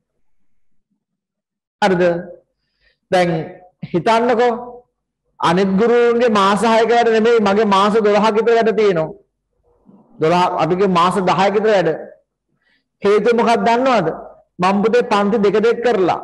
හරිද? දැන් හිතන්නකෝ අනිත් ගුරුවරුන්ගේ මාස හයක වැඩ නෙමෙයි මගේ මාස දොළහක විතර වැඩ තියෙනවා. දොළහ අපිගේ මාස දහයක විතර වැඩ. හේතුව මොකක්ද දන්නවද? මම පුතේ පන්ති දෙක දෙක කරලා.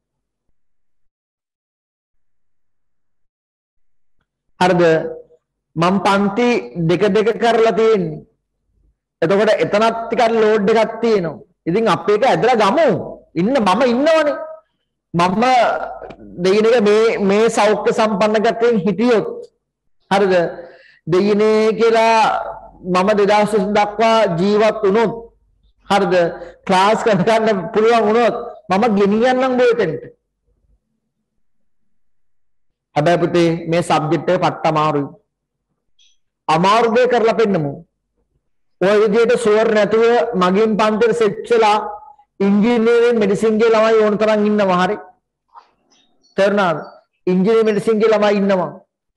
හරිද? මම පන්ති දෙක දෙක කරලා තියෙන්නේ. එතකොට එතනත් ටිකක් ලෝඩ් එකක් තියෙනවා. ඉතින් අපි එක ඇදලා ගමු. ඉන්න මම ඉන්නවනේ. මම දෙයිනක මේ මේ සෞඛ්‍ය සම්පන්න ගැටෙන් හිටියොත් හරිද? දෙයිනේ කියලා මම දෙදහස් දක්වා ජීවත් වුණොත් හරිද? ක්ලාස් කරගන්න පුළුවන් වුණොත් මම ගෙනියන්නම් බොයතෙන්ට. හැබැයි පුතේ මේ සබ්ජෙක්ට් එක පට්ට අමාරුයි. අමාරු දෙයක් කරලා පෙන්නමු. ඔය විදිහට ෂුවර් නැතුව මගින් පන්තිර සෙට් වෙලා ඉංජිනේරින් මෙඩිසින් ගේ ළමයි ඕන තරම් ඉන්නවා හරි. තේරුණාද? ඉංජිනේරින් මෙඩිසින් ගේ ළමයි ඉන්නවා.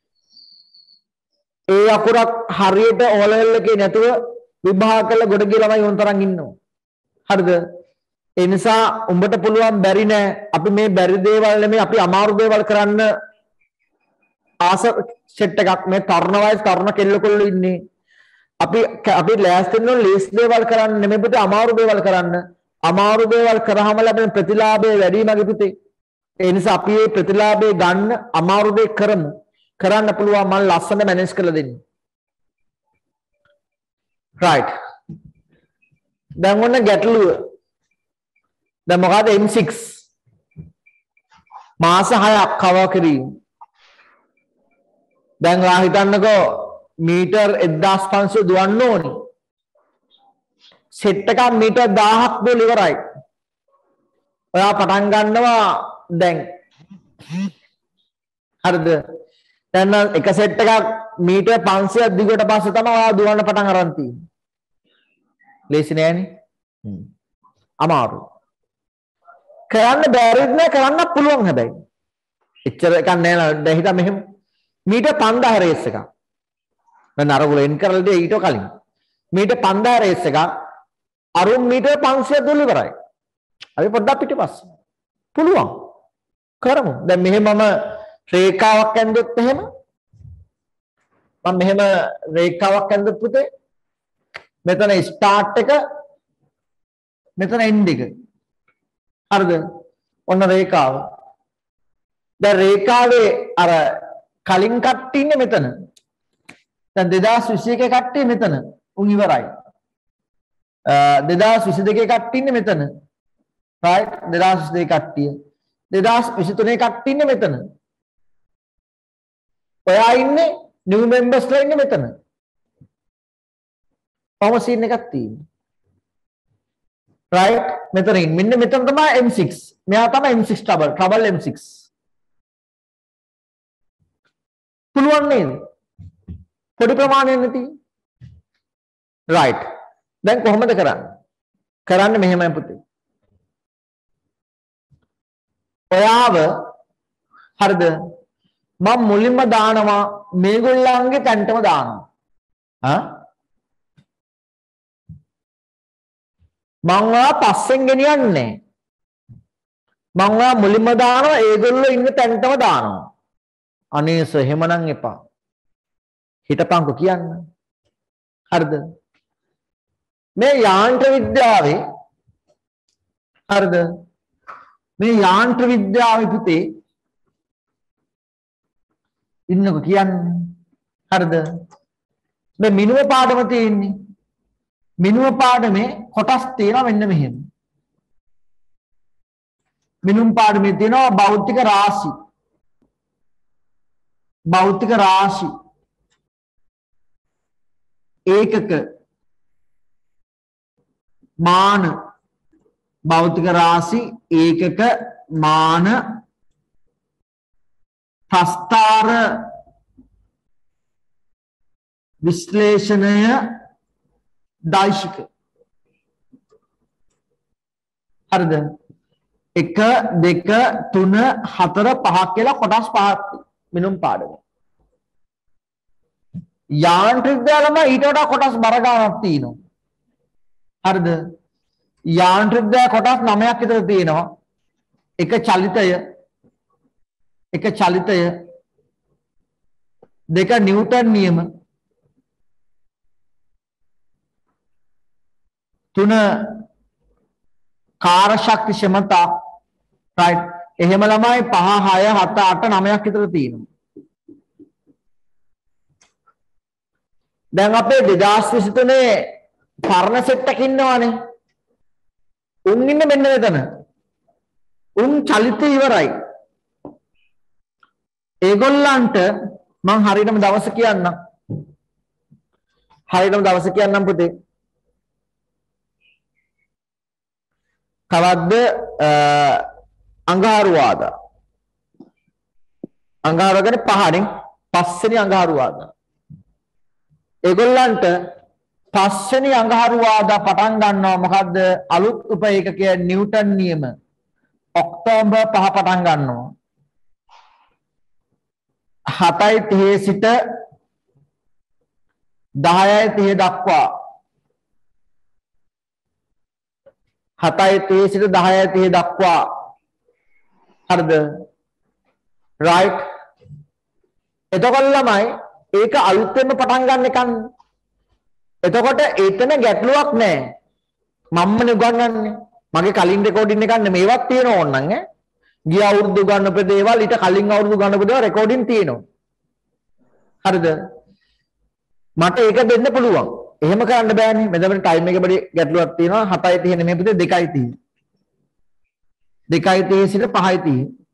ඒ අකුරක් හරියට O level එකේ නැතුව විභාග කරලා ගොඩ ගිය ළමයි ඕන තරම් ඉන්නවා. හරිද? ඒ නිසා උඹට පුළුවන් බැරි නෑ අපි මේ බැරි දේවල් නෙමෙයි අපි අමාරු දේවල් කරන්න ආස සෙට් එකක් මේ තරුණ වයස තරුණ කෙල්ලකොල්ලෝ ඉන්නේ. අපි අපි ලෑස්ති වෙන ලේස් දේවල් කරන්න නෙමෙයි පුතේ අමාරු දේවල් කරන්න. අමාරු දේවල් කරාම ලැබෙන ප්‍රතිලාභය වැඩි මගේ පුතේ. ඒ නිසා අපි මේ ප්‍රතිලාභය ගන්න අමාරු දේ කරමු. කරන්න පුළුවන් මම ලස්සන මැනේජ් කරලා දෙන්න. right. දැන් ඔන්න ගැටලුව. දැන් මොකද M six මාස හයක් කවර් කිරීම. දැන් ඔයා හිතන්නකෝ මීටර් එක්දාස් පන්සිය දුවන්න ඕනි. සෙට් එකක් මීටර් දහයක් දුවලා ඉවරයි. ඔයා පටන් ගන්නවා දැන්. හරිද? දැන් එක සෙට් එකක් මීටර් පන්සියයක් දිගට පස්සේ තමයි ඔයා දුවන්න පටන් අරන් තියෙන්නේ. ලේසි නෑනේ. හ්ම්. අමාරු. කරන්න බැරිද නෑ කරන්න පුළුවන් හැබැයි. එච්චර එකක් නෑ නේද? දැන් හිතා මෙහෙම මීටර් පන්දාහ රේස් එකක්. මම අර ගොල්ලෝ එන් කරලා දෙයි ඊට කලින්. මීටර් පන්දාහ රේස් එකක් අරුන් මීටර් පන්සියයක් දුවලා ඉවරයි. අපි පොඩ්ඩක් පිටිපස්ස. පුළුවන්. කරමු. දැන් මෙහෙම මම රේඛාවක් ඇඳුත් එහෙම මම මෙහෙම රේඛාවක් ඇඳුත් පුතේ මෙතන ස්ටාර්ට් එක මෙතන එන්ඩ් එක. හරිද? ඔන්න රේඛාව. දැන් රේඛාවේ අර කලින් කට්ටිය ඉන්නේ මෙතන. දැන් දෙදාස් විසි එකේ කට්ටිය මෙතන. උන් ඉවරයි. දෙදාස් විසි දෙකේ කට්ටිය ඉන්නේ මෙතන. right? දෙදාස් විසි දෙකේ කට්ටිය. දෙදාස් විසි තුනේ කට්ටිය ඉන්නේ මෙතන. ඔයා ඉන්නේ new members ලා ඉන්නේ මෙතන. කොහොම සීන් එකක් තියෙන්නේ. right? මෙතන ඉන්න. මෙන්න මෙතන තමයි M six. මෙයා තමයි M six trouble. trouble M six. පුළුවන් නේද? පොඩි ප්‍රමාණයක් නැති. right. දැන් කොහොමද කරන්නේ? කරන්නේ මෙහෙමයි පුතේ. ඔයාව හරිද? මම මුලින්ම දානවා මේගොල්ලන්ගේ තැන්ටම දානවා. හා? මම ඔයා පස්සෙන් ගෙනියන්නේ. මම ඔයා මුලින්ම දානවා ඒගොල්ලෝ ඉන්න තැන්ටම දානවා. අනේ සර් එහෙමනම් එපා. හිතපන්කෝ කියන්න. හරිද? මේ යාන්ත්‍ර විද්‍යාවේ හරිද? මේ යාන්ත්‍ර විද්‍යාවේ පුතේ ඉන්නකෝ කියන්නේ. හරිද? මේ මිනුම පාඩම තියෙන්නේ. මිනුම පාඩමේ කොටස් තියෙනවා මෙන්න මෙහෙම. මිනුම් පාඩමේ තියෙනවා භෞතික රාශි. භෞතික රාශි ඒකක මාන භෞතික රාශි ඒකක මාන ප්‍රස්ථාර විශ්ලේෂණය දෛශික. හරිද? එක දෙක තුන හතර පහ කියලා කොටස් පහක් මිනුම් පාඩම. යාන්ත්‍රික දාලම ඊට වඩා කොටස් බර ගන්නක් තියෙනවා. හරිද? යාන්ත්‍රික කොටස් නවයක් විතර තියෙනවා. එක චලිතය, එක චලිතය, දෙක නිව්ටන් නියම, තුන කාර්ය ශක්ති ක්ෂමතා, right? එහෙම ළමයි පහ හය හත අට නවයක් විතර තියෙනවා. දැන් අපේ දෙදාස් විසිතුනේ පරණ සෙට් එකක් ඉන්නවනේ. උන් ඉන්න මෙන්න මෙතන. උන් චලිත ඉවරයි. ඒගොල්ලන්ට මං හරියටම දවස කියන්නම්. හරියටම දවස කියන්නම් පුතේ. කවද්ද අඟහරුවාදා. අඟහරුවා කියන්නේ පහනේ පස්වෙනි අඟහරුවාදා. ඒගොල්ලන්ට පස්වෙනි අඟහරුවාදා පටන් ගන්නවා මොකද්ද? අලුත් උපේකකය නිව්ටන් නියම. ඔක්තෝබර් පහ පටන් ගන්නවා. හතයි තිහ සිට දහයයි තිහ දක්වා. හතයි තිහ සිට දහයයි තිහ දක්වා. හරිද? right. එතකොට ළමයි ඒක අලුතෙන්ම පටන් ගන්න එකන්නේ. එතකොට එතන ගැටලුවක් නැහැ. මම්මනේ උගන්වන්නේ. මගේ කලින් රෙකෝඩින් එකක් නෙමෙයි මේවත් තියෙනවා ඕනනම් ඈ. ගිය අවුරුදු ගන්නපු දේවල් ඊට කලින් අවුරුදු ගන්නපු දේවල් රෙකෝඩින් තියෙනවා. හරිද? මට ඒක දෙන්න පුළුවන්. එහෙම කරන්න බෑනේ. මෙතන ටයිම් එකේ බඩේ ගැටලුවක් තියෙනවා. හතයි තිහ නෙමෙයි පුතේ දෙකයි තිහ. දෙකයි තිහ සිට පහයි තිහ.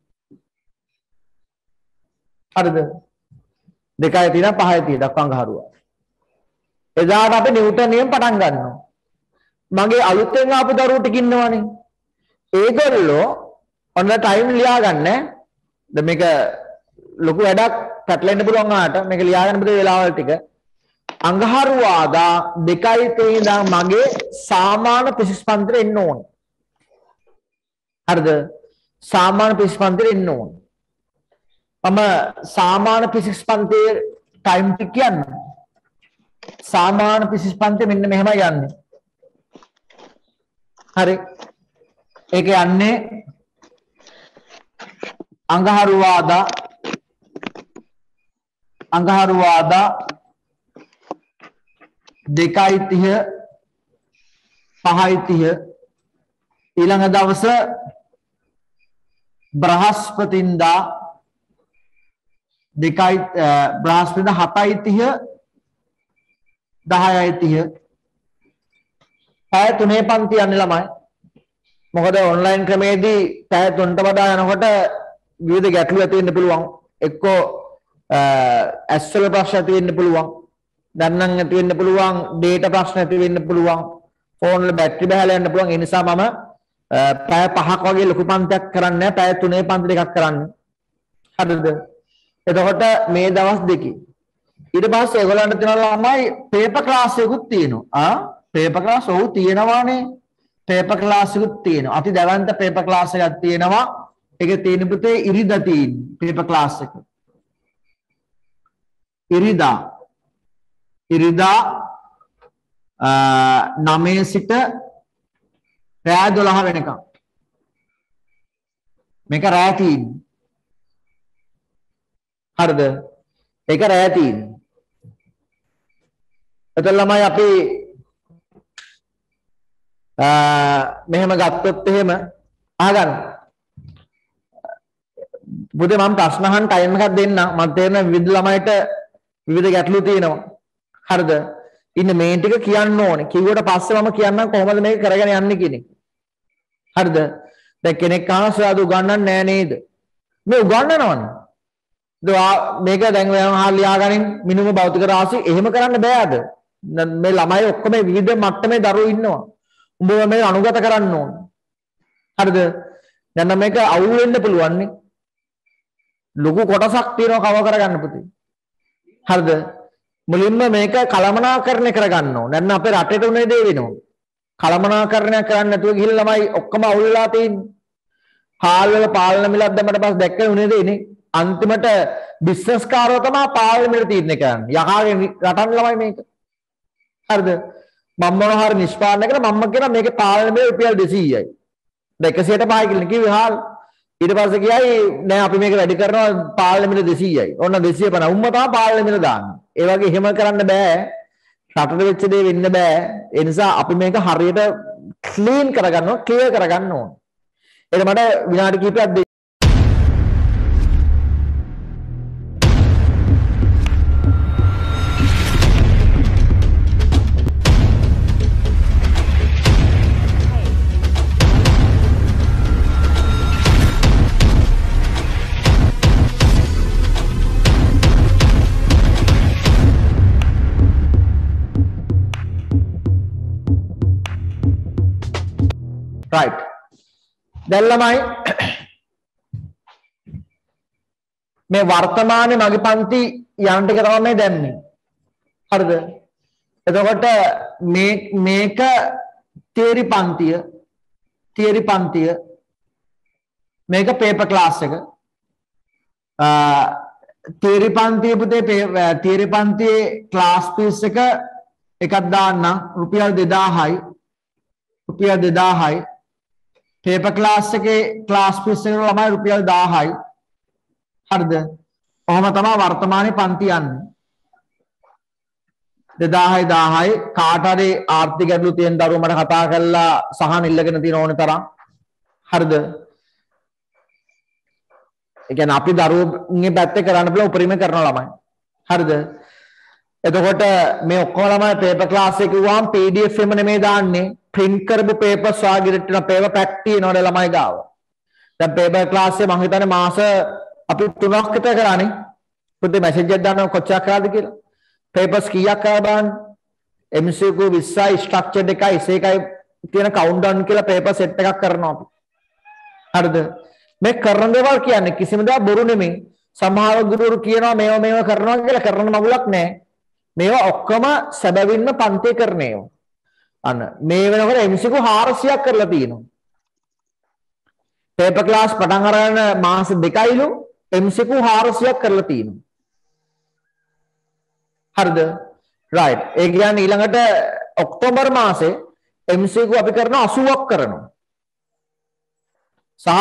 හරිද? දෙකයි තිහ පහයි තිහ දක්වා අඟහරුවා. එදාට අපි නිව්ටන් නියම පටන් ගන්නවා. මගේ අලුතෙන් ආපු දරුවෝ ටික ඉන්නවනේ. ඒගොල්ලෝ ඔන්න ටයිම් ලියා ගන්න. දැන් මේක ලොකු වැඩක් පැටලෙන්න පුළුවන් ආට මේක ලියා ගන්න බද වෙලාවල් ටික. අඟහරුවාදා දෙකයි තිහ ඉඳන් මගේ සාමාන්‍ය ප්‍රතිස්පන්දනය එන්න ඕන. හරිද? සාමාන්‍ය ප්‍රතිස්පන්දනය එන්න ඕන. මම සාමාන්‍ය ප්‍රතිස්පන්දනයේ ටයිම් ටික කියන්නේ. සාමාන්‍ය ප්‍රතිස්පන්දනය මෙන්න මෙහෙමයි යන්නේ. හරි. ඒක යන්නේ අඟහරුවාදා අඟහරුවාදා දෙකයි තිහ පහයි තිහ ඊළඟ දවස බ්‍රහස්පතින්දා දෙකයි බ්‍රහස්පතින්දා හතයි තිහ දහයයි තිහ පැය තුනේ පන්ති යන්නේ ළමයි. මොකද ඔන්ලයින් ක්‍රමේදී පැය තුනට වඩා යනකොට විවිධ ගැටලු ඇති වෙන්න පුළුවන්. එක්කෝ ඇස්වල ප්‍රශ්න ඇති වෙන්න පුළුවන්. දැන් නම් ඇති වෙන්න පුළුවන් ඩේටා ප්‍රශ්න ඇති වෙන්න පුළුවන්. ෆෝන් වල බැටරි බහලා යන්න පුළුවන්. ඒ නිසා මම පැය පහක් වගේ ලොකු පන්තියක් කරන්නේ නැහැ. පැය තුනේ පන්ති දෙකක් කරන්නේ. හරිද? එතකොට මේ දවස් දෙකේ ඊට පස්සේ ඒගොල්ලන්ට තියෙනවා ළමයි පේපර් ක්ලාස් එකකුත් තියෙනවා. ආ පේපර් ක්ලාස් ඔව් තියෙනවානේ. පේපර් ක්ලාස් එකකුත් තියෙනවා. අති දැවන්ත පේපර් ක්ලාස් එකක් තියෙනවා. ඒකේ තියෙන පුතේ ඉරිදා තියෙන පේපර් ක්ලාස් එක. ඉරිදා ඉරිදා නවය සිට රෑ දොළහ වෙනකම්. මේක රෑ තියෙන්නේ. හරිද? ඒක රෑ තියෙන්නේ. එතන ළමයි අපි මෙහෙම ගත්තොත් එහෙම අහගන්න. බුදේ මම ප්‍රශ්න අහන්න ටයිම් එකක් දෙන්නම්. මම තේරෙන විවිධ ළමයිට විවිධ ගැටලු තියෙනවා. හරිද? ඉන්න මේ ටික කියන්න ඕනේ. කිව්වට පස්සේ මම කියන්නම් කොහොමද මේක කරගෙන යන්නේ කියන එක. හරිද? දැන් කෙනෙක් අහනවා සාදු උගන්නන්නේ නැහැ නේද? මේ උගන්නනවනේ. මේක දැන් ඔයාලා ලියාගනින් මිනුම භෞතික රාශි එහෙම කරන්න බෑද? මේ ළමයි ඔක්කොම විවිධ මට්ටමේ දරුවෝ ඉන්නවා. උඹ මේ අනුගත කරන්න ඕන. හරිද? දැන් මේක අවුල් වෙන්න පුළුවන් නේ. ලොකු කොටසක් තියෙනවා කව කරගන්න පුතේ. හරිද? මුලින්ම මේක කළමනාකරණය කරගන්න ඕන. නැත්නම් අපේ රටේට උනේ දේ වෙනවා. කළමනාකරණය කරන්න නැතුව ගිහින් ළමයි ඔක්කොම අවුල් වෙලා තියෙන්නේ. හාල් වල පාලන මිලක් දැම්මට පස්සේ දැක්කේ උනේ දෙන්නේ. අන්තිමට බිස්නස් කාරෝ තමයි පාලන මිල තීරණය කරන්නේ. යකාගේ රටන් ළමයි මේක. හරිද? මම මොනවා හරි නිෂ්පාදනය කරලා මම කියන මේකේ පාලනය රුපියල් දෙසීයයි. දැන් එකසියට පහයි කියලා කිව්වේ හාල්. ඊට පස්සේ කියයි නෑ අපි මේක වැඩි කරනවා පාලනය මිල දෙසීයයි. ඔන්න දෙසිය පනහ. උම්ම තමයි පාලනය මිල දාන්නේ. ඒ වගේ එහෙම කරන්න බෑ. රටට වෙච්ච දේ වෙන්න බෑ. ඒ නිසා අපි මේක හරියට ක්ලීන් කරගන්න ඕන, ක්ලියර් කරගන්න ඕන. ඒක මට විනාඩි කිහිපයක් දෙන්න. right දැන් ළමයි මේ වර්තමානයේ මගේ පන්ති යන ටික තමයි මේ දැම්මේ හරිද එතකොට මේ මේක තියරි පන්තිය තියරි පන්තිය මේක පේපර් ක්ලාස් එක තියරි පන්තිය පුතේ තියරි පන්තියේ ක්ලාස් ෆීස් එක එකක් දාන්න රුපියල් දෙදාහයි රුපියල් දෙදාහයි पेपर क्लास के क्लास फीस එක ළමයි රුපියල් දාහයි හරිද ඔහොම තමයි වර්තමානයේ පන්ති යන්නේ දෙදාහයි දාහයි කාට හරි ආර්ථික ගැටලු තියෙන දරුවෝ මට කතා කරලා සහන ඉල්ලගෙන තියෙන ඕනේ තරම් හරිද ඒ කියන්නේ අපි දරුවෝගේ පැත්තේ කරන්න බල උපරිම කරන ළමයි හරිද එතකොට මේ ඔක්කොම ළමයි පේපර් ක්ලාස් එක කිව්වම P D F එම නෙමෙයි දාන්නේ प्रिंट කරපු पेपर्स වාගෙට पेपर पैक තියෙනවනේ ළමයි ගාව. දැන් पेपर ක්ලාස් එකේ මම හිතන්නේ මාස අපි තුනක් විතර කරානේ. පුතේ මැසේජ් එකක් දානවා කොච්චර කරාද කියලා. पेपर्स කීයක් කරා බලන්න. M C Q විස්සයි ස්ට්‍රක්චර්ඩ් එකයි ඉසේකයි තියෙන කවුන්ට් ඩවුන් කියලා पेपर සෙට් එකක් කරනවා අපි. හරිද? මේ කරන දේවල් කියන්නේ කිසිම දෙයක් බොරු නෙමෙයි. සමහර ගුරුවරු කියනවා මේව මේව කරනවා කියලා කරන මගුලක් නැහැ. මේවා ඔක්කොම සැබවින්ම පන්තිය කරන ඒවා. අන්න මේ වෙනකොට M C Q හාරසියක් කරලා තියෙනවා. පේපර් ක්ලාස් පටන් අරගෙන මාස දෙකයිලු M C Q හාරසියක් කරලා තියෙනවා. හරිද? right. ඒ කියන්නේ ඊළඟට ඔක්තෝබර් මාසේ M C Q අපි කරන අසූවක් කරනවා. සහ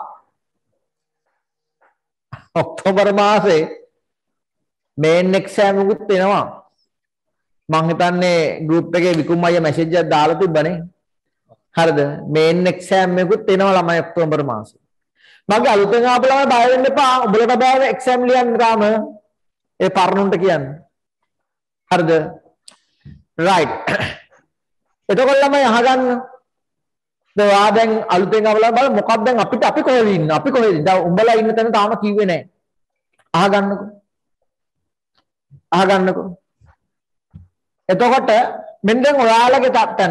ඔක්තෝබර් මාසේ මේන් එක්සෑම් උත් වෙනවා. මං හිතන්නේ ගෲප් එකේ විකුම් අයියා මැසේජ් එකක් දාලා තිබ්බනේ. හරිද? මේන් එක්සෑම් එකකුත් එනවා ළමයි ඔක්තෝබර් මාසේ. මගේ අලුතෙන් ආපු ළමයි බය වෙන්න එපා. උඹලට බෑ එක්සෑම් ලියන්න තාම. ඒ පරණුන්ට කියන්න. හරිද? right. එතකොට ළමයි අහගන්න. දැන් දැන් අලුතෙන් ආපු ළමයි බලන්න මොකක්ද දැන් අපිට අපි කොහෙද ඉන්නේ? අපි කොහෙද? දැන් උඹලා ඉන්න තැන තාම කිව්වේ නැහැ. අහගන්නකෝ. අහගන්නකෝ. එතකොට මෙන්න දැන් ඔයාලගේ තැන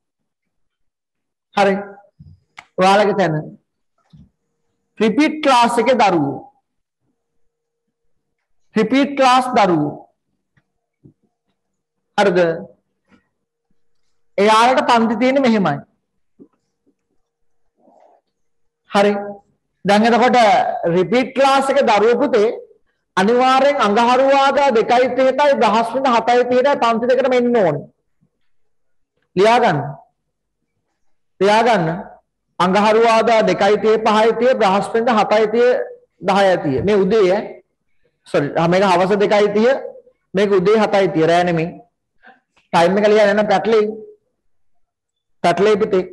හරි ඔයාලගේ තැන රිපීට් ක්ලාස් එකේ දරුවෝ රිපීට් ක්ලාස් දරුවෝ හරිද එයාලට පන්ති තියෙන්නේ මෙහෙමයි හරි දැන් එතකොට රිපීට් ක්ලාස් එකේ දරුවෝ පුතේ අනිවාර්යෙන් අඟහරුවාදා දෙකයි තිහටයි දහස් වෙනි හතයි තිහටයි පන්ති දෙකටම එන්න ඕනේ. ලියා ගන්න. ලියා ගන්න. අඟහරුවාදා දෙකයි තිහ පහයි තිහ දහස් වෙනි හතයි තිහ දහයයි තිහ. මේ උදේ ඈ. සෝරි. මේක හවස දෙකයි තිහ මේක උදේ හතයි තිහ රෑ නෙමෙයි. ටයිම් එක ලියන්න යන පැටලෙයි. පැටලෙයි පිටේ.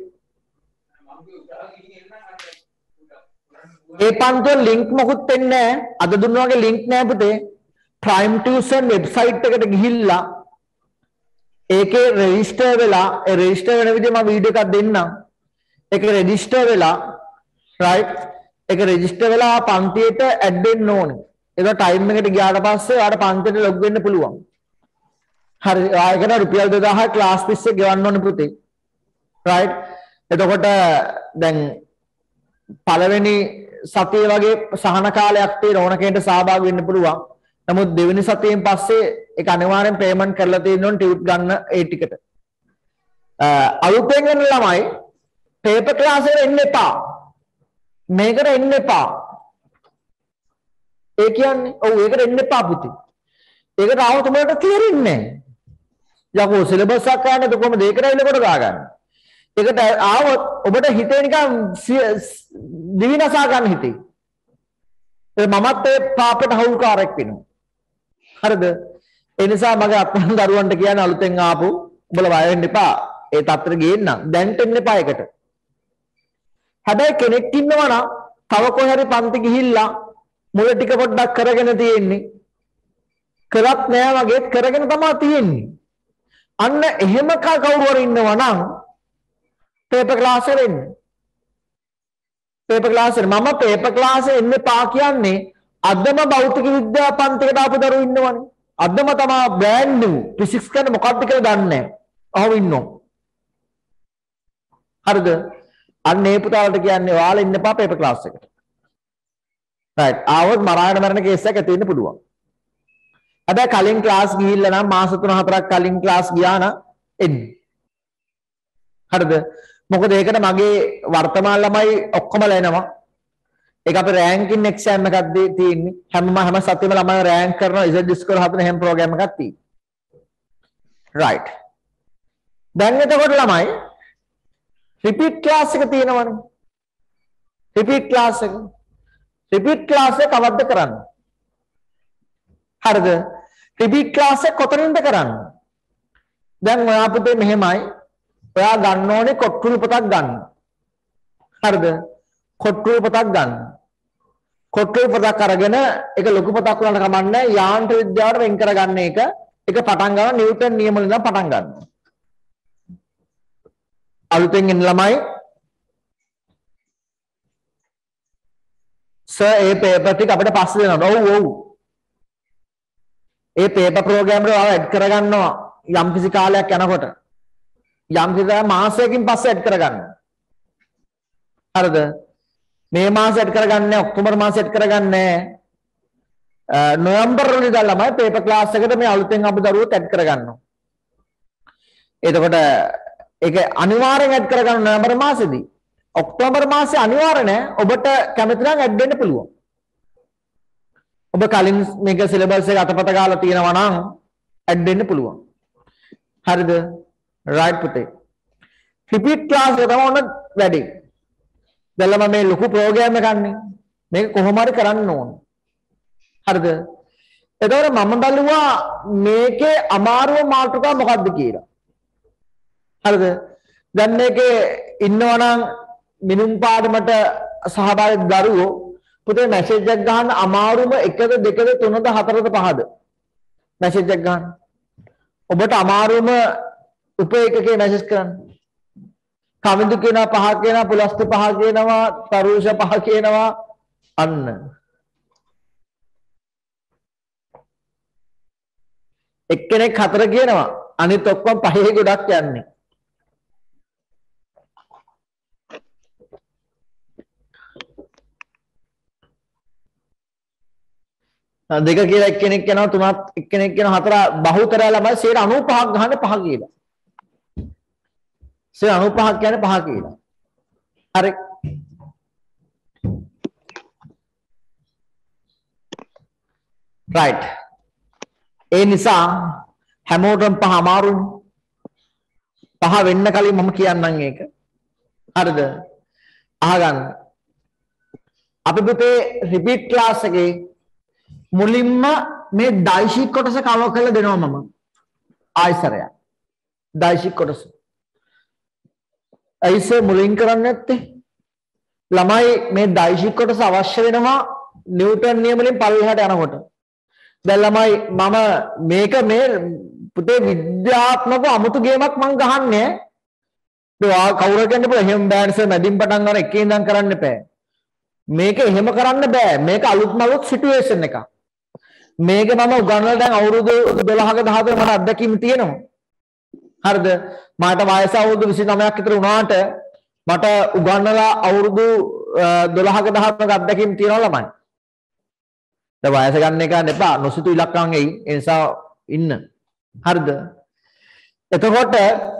ඒ පන්තිවල ලින්ක් මොකුත් දෙන්නේ නැහැ. අද දුන්නා වගේ ලින්ක් නැහැ පුතේ. Prime Tuition වෙබ්සයිට් එකට ගිහිල්ලා ඒකේ රෙජිස්ටර් වෙලා ඒ රෙජිස්ටර් වෙන විදිහ මම වීඩියෝ එකක් දෙන්නම්. ඒක රෙජිස්ටර් වෙලා right ඒක රෙජිස්ටර් වෙලා පන්තියට ඇඩ් වෙන්න ඕනේ. ඒක ටයිම් එකට ගියාට පස්සේ ඔයාලට පන්තියට ලොග් වෙන්න පුළුවන්. හරි ආයෙකට රුපියල් දෙදාහක් ක්ලාස් ෆීස් එක ගෙවන්න ඕනේ පුතේ. right එතකොට දැන් පළවෙනි සතිය වගේ සහන කාලයක් තියෙන ඕන කෙනෙක්ට සහභාගී වෙන්න පුළුවන්. නමුත් දෙවෙනි සතියෙන් පස්සේ ඒක අනිවාර්යෙන් පේමන්ට් කරලා තියෙන්න ඕන ටියුට් ගන්න ඒ ටිකට. අලුතෙන් එන ළමයි පේපර් ක්ලාස් එකට එන්න එපා. මේකට එන්න එපා. ඒ කියන්නේ ඔව් ඒකට එන්න එපා පුතේ. ඒකට ආවොත් උඹලට තේරෙන්නේ නැහැ. යකෝ සිලබස් එකක් ගන්න તો කොහොමද ඒකට එලකොට දාගන්නේ? ඒකට ආවොත් ඔබට හිතේ නිකන් දිවිනසා ගන්න හිතේ. ඒ මමත් ඒ පාපයට හවුල්කාරයෙක් වෙනවා. හරිද? ඒ නිසා මගේ අප්පන් දරුවන්ට කියන්නේ අලුතෙන් ආපු උඹලා වය වෙන්න එපා. ඒ තත්තර ගේන්න. දැන්ට එන්න එපා ඒකට. හැබැයි කෙනෙක් ඉන්නවා නම් තව කොහේ හරි පන්ති ගිහිල්ලා මුල ටික පොඩ්ඩක් කරගෙන තියෙන්නේ. කරත් නෑ වගේ කරගෙන තමයි තියෙන්නේ. අන්න එහෙම කවුරු හරි ඉන්නවා නම් පේපර් ක්ලාස් එකට එන්න. පේපර් ක්ලාස් එක මම පේපර් ක්ලාස් එක එන්න පා කියන්නේ අදම භෞතික විද්‍යා පන්තිකට ආපු දරුවෝ ඉන්නවනේ. අදම තමයි බ්‍රෑන්ඩ් නිව් ෆිසික්ස් කියන්නේ මොකක්ද කියලා දන්නේ නැහැ. අහුව ඉන්නවා. හරිද? අන්න ඒ පුතාලට කියන්නේ ඔයාලා ඉන්න එපා පේපර් ක්ලාස් එකට. රයිට්. ආවොත් මරාගෙන මරණ කේස් එකක් ඇති වෙන්න පුළුවන්. හැබැයි කලින් ක්ලාස් ගිහිල්ලා නම් මාස තුන හතරක් කලින් ක්ලාස් ගියා නම් එන්නේ. හරිද? මොකද ඒකට මගේ වර්තමාන ළමයි ඔක්කොමලා එනවා. ඒක අපේ රෑන්කින් එක්සෑම් එකක් තියෙන්නේ. හැම හැම සතියෙම ළමයි රෑන්ක් කරනවා ඉසඩ් ස්කෝර් හදන හැම ප්‍රෝග්‍රෑම් එකක් තියෙනවා. රයිට්. දැන් එතකොට ළමයි රිපීට් ක්ලාස් එක තියෙනවනේ. රිපීට් ක්ලාස් එක. රිපීට් ක්ලාස් එක කවද්ද කරන්නේ? හරිද? රිපීට් ක්ලාස් එක කොතනින්ද කරන්නේ? දැන් ඔයා පුතේ මෙහෙමයි. ඔයා ගන්න ඕනේ කොට්ටුල් පොතක් ගන්න. හරිද? කොට්ටුල් පොතක් ගන්න. කොට්ටුල් පොතක් අරගෙන ඒක ලොකු පොතක් වුණාට කමන්නේ යාන්ත්‍ර විද්‍යාවට වෙන් කරගන්න එක. ඒක පටන් ගන්න නිව්ටන් නියම වලින් නම් පටන් ගන්න. අලුතෙන් එන ළමයි සර් ඒ පේපර් ටික අපිට පස්සේ දෙනවා. ඔව් ඔව්. ඒ පේපර් ප්‍රෝග්‍රෑම් එක ඔයාලා ඇඩ් කරගන්නවා යම් කිසි කාලයක් යනකොට. යම් කිසි මාසයකින් පස්සේ ඇඩ් කරගන්න. හරිද? මේ මාසෙ ඇඩ් කරගන්නේ ඔක්තෝබර් මාසෙ ඇඩ් කරගන්නේ නොවැම්බර් වල ඉඳලා ළමයි පේපර් ක්ලාස් එකට මේ අලුතෙන් අපි දරුවෝත් ඇඩ් කරගන්නවා. එතකොට ඒක අනිවාර්යෙන් ඇඩ් කරගන්න නොවැම්බර් මාසෙදී. ඔක්තෝබර් මාසේ අනිවාර්ය නෑ. ඔබට කැමති නම් ඇඩ් වෙන්න පුළුවන්. ඔබ කලින් මේක සිලබස් එක අතපත ගාලා තියෙනවා නම් ඇඩ් වෙන්න පුළුවන්. හරිද? රයිට් පුතේ. රිපීට් ක්ලාස් එක තමයි ඔන්න වැඩි. දැන්ලම මේ ලොකු ප්‍රෝග්‍රෑම් එකක් නේ. මේක කොහොම හරි කරන්න ඕන. හරිද? එතකොට මම බලුවා මේකේ අමාරුම මාතෘකාව මොකක්ද කියලා. හරිද? දැන් මේකේ ඉන්නවනම් මිනුම් පාඩමට සහභාගී දරුවෝ පුතේ මැසේජ් එකක් ගන්න අමාරුම එකද දෙකද තුනද හතරද පහද මැසේජ් එකක් ගන්න. ඔබට අමාරුම උපේකකේ මැසේජ් කරන්න. කවිඳු කියනවා පහ කියනවා පුලස්තු පහ කියනවා තරුෂ පහ කියනවා අන්න. එක්කෙනෙක් හතර කියනවා අනිත් ඔක්කොම පහේ ගොඩක් යන්නේ. දෙක කියලා එක්කෙනෙක් කියනවා තුනක් එක්කෙනෙක් කියනවා හතර බහුතරය ළමයි සියයට අනූපහක් ගහන්නේ පහ කියලා. සියයට අනූපහක් කියන්නේ පහ කියලා. හරි. right. ඒ නිසා හැමෝටම පහ අමාරුනේ. පහ වෙන්න කලින් මම කියන්නම් ඒක. හරිද? අහගන්න. අපි පුතේ රිපීට් ක්ලාස් එකේ මුලින්ම මේ දෛශික කොටස කවර් කරලා දෙනවා මම ආයසරයක් දෛශික කොටස අයිසේ මුලින් කරන්නේ නැත්තේ ළමයි මේ දෛශික කොටස අවශ්‍ය වෙනවා නිව්ටන් නියම වලින් පල්ලෙහාට යනකොට දැන් ළමයි මම මේක මේ පුතේ විද්‍යාත්මක අමුතු ගේමක් මම ගහන්නේ නේ කවුරු කියන්නේ බෝ එහෙම බෑන්ස් මැදින් පටන් ගන්න එකේ ඉඳන් කරන්න එපා මේක එහෙම කරන්න බෑ මේක අලුත්ම අලුත් සිටුේෂන් එකක් මේක මම උගන්වලා දැන් අවුරුදු දොළහක දහතුනක මට අත්දැකීම් තියෙනවා. හරිද? මට වයස අවුරුදු විසි නවයක් විතර වුණාට මට උගන්වලා අවුරුදු දොළහක දහතුනක අත්දැකීම් තියෙනවා ළමයි. දැන් වයස ගන්න එක නෙපා නොසිතු ඉලක්කම් එයි. ඒ නිසා ඉන්න. හරිද? එතකොට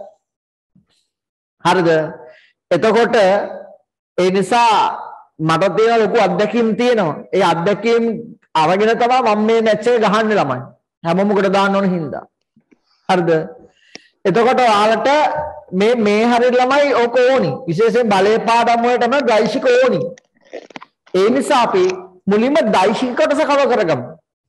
හරිද? එතකොට ඒ නිසා මට තියෙන ලොකු අත්දැකීම් තියෙනවා. ඒ අත්දැකීම් අරගෙන තමයි මම මේ මැච් එක ගහන්නේ ළමයි. හැමෝම කොට දාන්න ඕන හින්දා. හරිද? එතකොට ඔයාලට මේ මේ හරිය ළමයි ඕක ඕනි. විශේෂයෙන් බලේ පාඩම් වලටම දෛශික ඕනි. ඒ නිසා අපි මුලින්ම දෛශික කොටස කව කරගමු.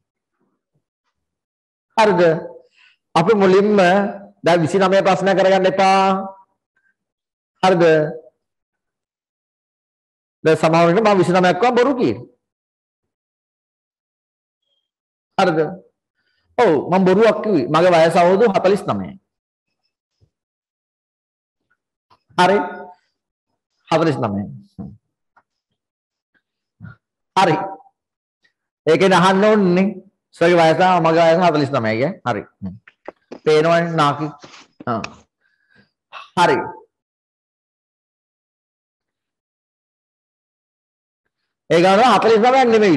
හරිද? අපි මුලින්ම දැන් විසිනමය ප්‍රශ්න කරගන්න එපා. හරිද? දැන් සමහර වෙලාවට මම විසිනමයක් වම් බොරු කියනවා. හරිද? ඔව් මම බොරුවක් කිව්වේ. මගේ වයස අවුරුදු හතළිස් නවයයි. හරි හතළිස් නවයයි. හරි. ඒකෙන් අහන්න ඕනේ සර්ගේ වයස මගේ වයස හතළිස් නවයයි කිය. හරි. පේනවනේ නාකි. ආ. හරි. ඒ ගාන හතළිස් නවයක් නෙමෙයි.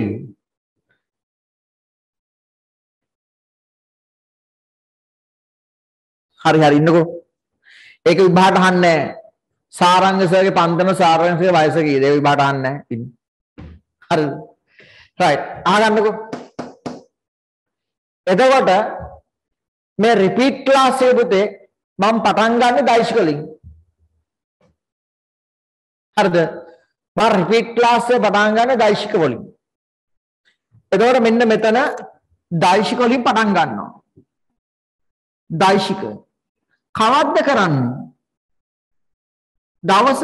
හරි හරි ඉන්නකෝ. ඒක විභාගට අහන්නේ නැහැ. සාරංග සර්ගේ පන්තන සාරංග සර්ගේ වයස කීයද? ඒ විභාගට අහන්නේ නැහැ. හරිද? රයිට්. අහගන්නකෝ. එතකොට මේ රිපීට් ක්ලාස් එකේ පුතේ මම පටන් ගන්න දෛශික වලින්. හරිද? මම රිපීට් ක්ලාස් එක පටන් ගන්න දෛශික වලින්. එතකොට මෙන්න මෙතන දෛශික වලින් පටන් ගන්නවා. දෛශික කවද්ද කරන්නේ? දවස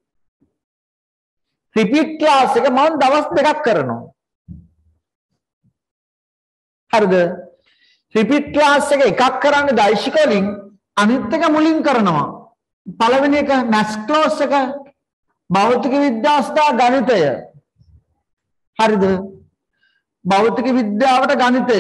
රිපීට් ක්ලාස් එක මම දවස් දෙකක් කරනවා. හරිද? රිපීට් ක්ලාස් එක එකක් කරන්නේ දෛශික වලින් අනිත් එක මුලින් කරනවා. පළවෙනි එක මැත්ස් ක්ලාස් එක භෞතික විද්‍යාව සහ ගණිතය. හරිද? භෞතික විද්‍යාවට ගණිතය.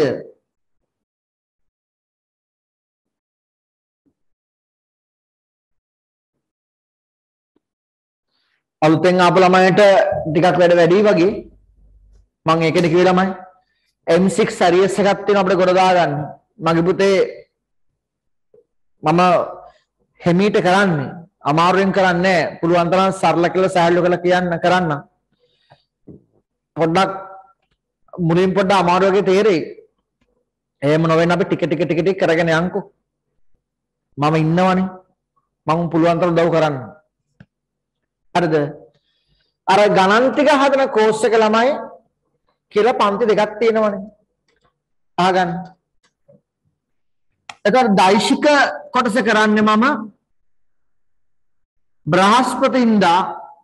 අලුතෙන් ආපු ළමයින්ට ටිකක් වැඩ වැඩි වගේ මම ඒකද කිව්වේ ළමයි M six series එකක් තියෙනවා අපිට ගොඩ දාගන්න. මගේ පුතේ මම හිමීට කරන්නේ අමාරුවෙන් කරන්නේ පුළුවන් තරම් සරල කියලා සහැල්ලු කියලා කියන්න කරන්න. පොඩ්ඩක් මුලින් පොඩ්ඩක් අමාරු වගේ තේරෙයි. එහෙම නොවෙන්න අපි ටික ටික ටික ටික කරගෙන යන්කෝ. මම ඉන්නවනේ. මම පුළුවන් තරම් උදව් කරන්න. හරිද? අර ගණන් ටික හදන කෝස් එක ළමයි කියලා පන්ති දෙකක් තියෙනවනේ. අහගන්න. එතකොට දෛශික කොටස කරන්නේ මම බ්‍රහස්පතින්දා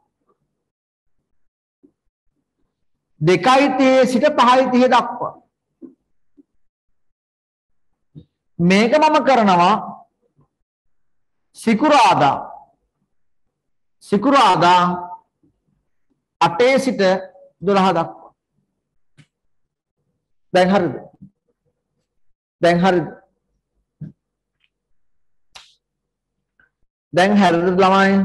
දෙකයි තිහේ සිට පහයි තිහේ දක්වා. මේක මම කරනවා සිකුරාදා සිකුරාදා අටේ සිට දොළහ දක්වා. දැන් හරිද? දැන් හරිද? දැන් හරිද ළමයි?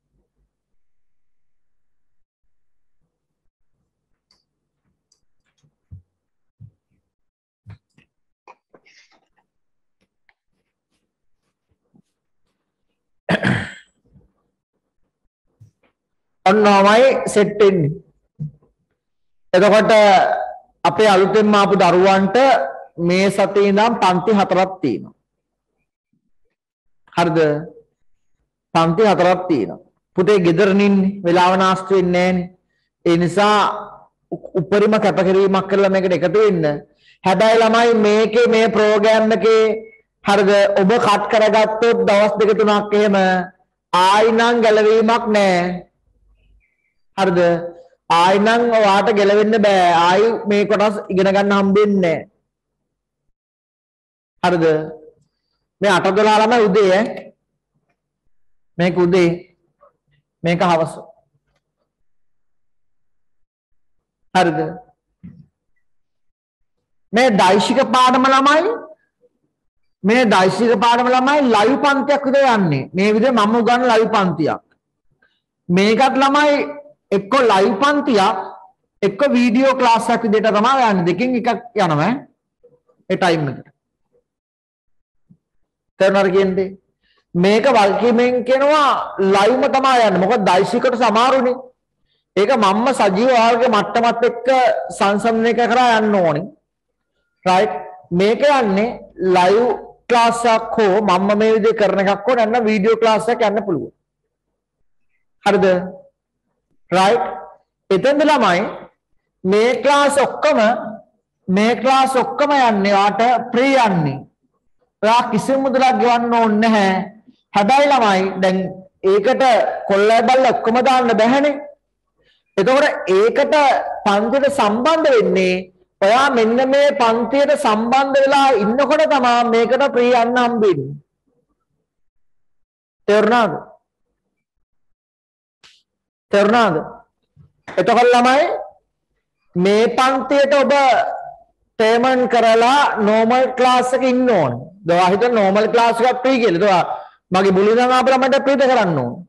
ඔන්නමයි සෙට් වෙන්නේ. එතකොට අපේ අලුතෙන්ම ආපු දරුවන්ට මේ සතියේ ඉඳන් පන්ති හතරක් තියෙනවා. හරිද? පන්ති හතරක් තියෙනවා. පුතේ ගෙදරන ඉන්නේ වෙලාව නාස්ති වෙන්නේ නැහනේ. ඒ නිසා උපරිම කැපකිරීමක් කරලා මේකට එකතු වෙන්න. හැබැයි ළමයි මේකේ මේ ප්‍රෝග්‍රෑම් එකේ හරිද ඔබ කට් කරගත්තොත් දවස් දෙක තුනක් එහෙම ආයි නම් ගැලවීමක් නැහැ. හරිද? ආයි නම් ඔයාට ගැලවෙන්න බෑ. ආයි මේ කොටස් ඉගෙන ගන්න හම්බෙන්නේ නැහැ. හරිද? මේ අට දොළහ ළමයි උදේ ඈ. මේක උදේ. මේක හවස. හරිද? මේ දෛශික පාඩම ළමයි මේ දෛශික පාඩම ළමයි ලයිව් පන්තියක් විතර යන්නේ. මේ විදිහේ මම උගන්වන ලයිව් පන්තියක්. මේකත් ළමයි එක්ක ලයිව් පන්තියක් එක්ක වීඩියෝ ක්ලාස් එකක් විදිහට තමයි යන්නේ. දෙකෙන් එකක් යනවා ඒ ටයිම් එකට. තේරුණාද කියන්නේ? මේක වල්කීමෙන් කියනවා ලයිව්ම තමයි යන්නේ. මොකද දෛශිකට සමහරුනේ. ඒක මම්ම සජීව ආර්ගයේ මට්ටමත් එක්ක සංසන්දනය කරලා යන්න ඕනේ. රයිට්? මේක යන්නේ ලයිව් ක්ලාස් එකක් හෝ මම මේ විදිහේ කරන එකක් හෝ නැත්නම් වීඩියෝ ක්ලාස් එකක් යන්න පුළුවන්. හරිද? right? එතෙන්ද ළමයි මේ ක්ලාස් ඔක්කොම මේ ක්ලාස් ඔක්කොම යන්නේ වාට ෆ්‍රී යන්නේ. ඔයා කිසිම මුදලක් ගෙවන්න ඕනේ නැහැ. හැබැයි ළමයි දැන් ඒකට කොල්ලයි බල්ල ඔක්කොම දාන්න බැහැනේ. එතකොට ඒකට පන්තියට සම්බන්ධ වෙන්නේ ඔයා මෙන්න මේ පන්තියට සම්බන්ධ වෙලා ඉන්නකොට තමයි මේකට ෆ්‍රී යන්න හම්බෙන්නේ. තේරුණාද? තේරුණාද? එතකොට ළමයි මේ පන්තියට ඔබ පේමන්ට් කරලා normal class එකක ඉන්න ඕනේ. දවා හිතන normal class එකක් ෆ්‍රී කියලා. දවා මගේ බුලිනම් අපිට මට ෆ්‍රීද කරන්න ඕනේ.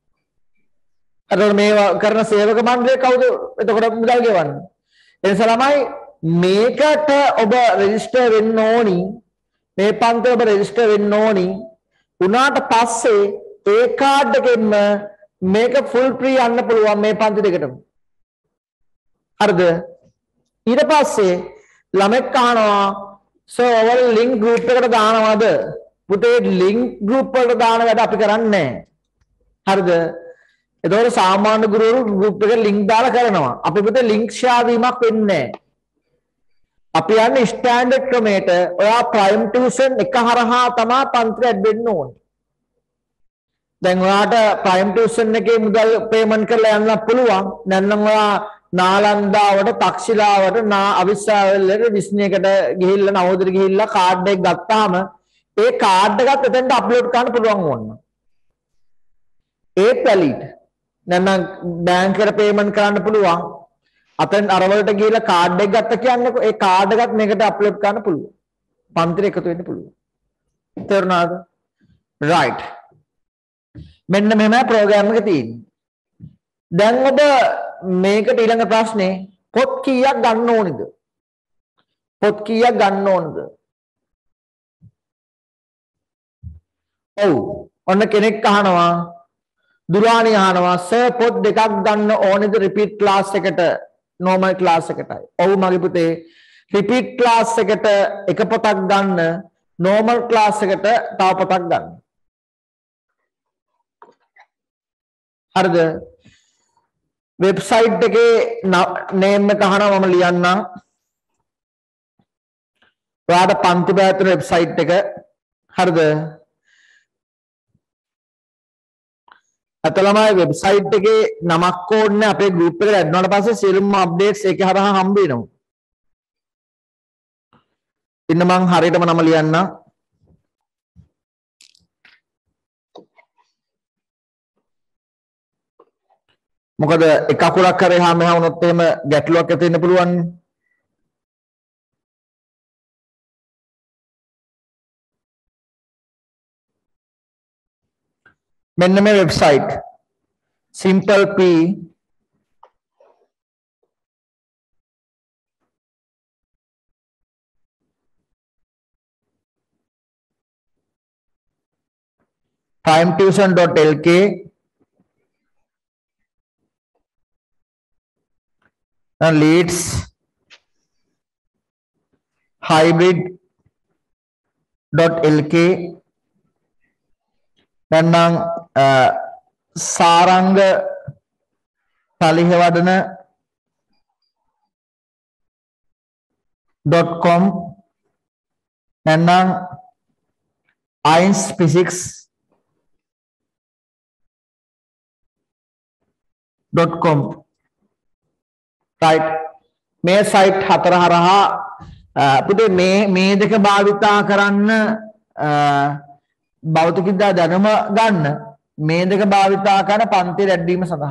අර මේ කරන සේවක මණ්ඩලය කවුද එතකොට මුදල් ගෙවන්නේ? ඒ නිසා ළමයි මේකට ඔබ රෙජිස්ටර් වෙන්න ඕනි. මේ පන්තියට ඔබ රෙජිස්ටර් වෙන්න ඕනි. උනාට පස්සේ ඒ කාඩ් එකෙන්ම මේක ෆුල් ෆ්‍රී යන්න පුළුවන් මේ පන්ති දෙකටම. හරිද? ඊට පස්සේ ළමෙක් අහනවා සර් ඔයාලා ලින්ක් ගෲප් එකට දානවද? පුතේ ලින්ක් ගෲප් වලට දාන වැඩ අපි කරන්නේ නැහැ. හරිද? එතකොට සාමාන්‍ය ගුරුවරු ගෲප් එකට ලින්ක් දාලා කරනවා. අපි පුතේ ලින්ක් ෂෙයා වීමක් වෙන්නේ නැහැ. අපි යන්නේ ස්ටෑන්ඩඩ් ක්‍රමයට. ඔයා ප්‍රයිම් ටියුෂන් එක හරහා තමයි පන්තියට ඇඩ් වෙන්න ඕනේ. දැන් ඔයාට ප්‍රයිම් ටියුෂන් එකේ මුදල් පේමන්ට් කරලා යන්න පුළුවන්. නැත්නම් ඔයා නාලන්දාවට, තක්ෂිලාවට, නා අවිස්සාවලට විශ්නයකට ගිහිල්ලා නවෝදයට ගිහිල්ලා කාඩ් එක ගත්තාම ඒ කාඩ් එකත් එතෙන්ට අප්ලෝඩ් කරන්න පුළුවන් වුණා. ඒත් වැලිඩ්. නැත්නම් බැංකුවකට පේමන්ට් කරන්න පුළුවන්. අතෙන් අරවලට ගිහිල්ලා කාඩ් එක ගත්ත කියන්නකො ඒ කාඩ් එකත් මේකට අප්ලෝඩ් කරන්න පුළුවන්. පන්තිර එකතු වෙන්න පුළුවන්. තේරුණාද? right. මෙන්න මෙහෙම ප්‍රෝග්‍රෑම් එක තියෙන්නේ. දැන් ඔබ මේකට ඊළඟ ප්‍රශ්නේ පොත් කීයක් ගන්න ඕනිද? පොත් කීයක් ගන්න ඕනද? ඔව්. ඔන්න කෙනෙක් අහනවා දුරාණි අහනවා සර් පොත් දෙකක් ගන්න ඕනේද රිපීට් ක්ලාස් එකට normal ක්ලාස් එකටයි. ඔව් මගේ පුතේ රිපීට් ක්ලාස් එකට එක පොතක් ගන්න normal ක්ලාස් එකට තව පොතක් ගන්න. හරිද? වෙබ්සයිට් එකේ නේම් එක අහනවා මම ලියන්නම්. ඔයාට පන්ති පැවැත්වෙන වෙබ්සයිට් එක හරිද? අතලමයි වෙබ්සයිට් එකේ නමක් ඕනේ අපේ ගෲප් එකට ඇඩ් වුණාට පස්සේ සියලුම අප්ඩේට්ස් ඒක හරහා හම්බ වෙනවා. ඉන්න මං හරියටම නම ලියන්නම්. මොකද එක අකුරක් කරේ හා මෙහා වුණොත් එහෙම ගැටලුවක් ඇති වෙන්න පුළුවන්. මෙන්න මේ website simple p primetuition dot l k and leads hybrid dot l k නැත්නම් සාරංග පලිහවඩන .com නැත්නම් අයින්ස් ෆිසික්ස් .com right මේ සයිට් හතර හරහා පුතේ මේ මේ දෙක භාවිතා කරන්න භෞතික විද්‍යා දැනුම ගන්න මේ දෙක භාවිතා කරන පන්තියට ඇඩ් වීම සඳහා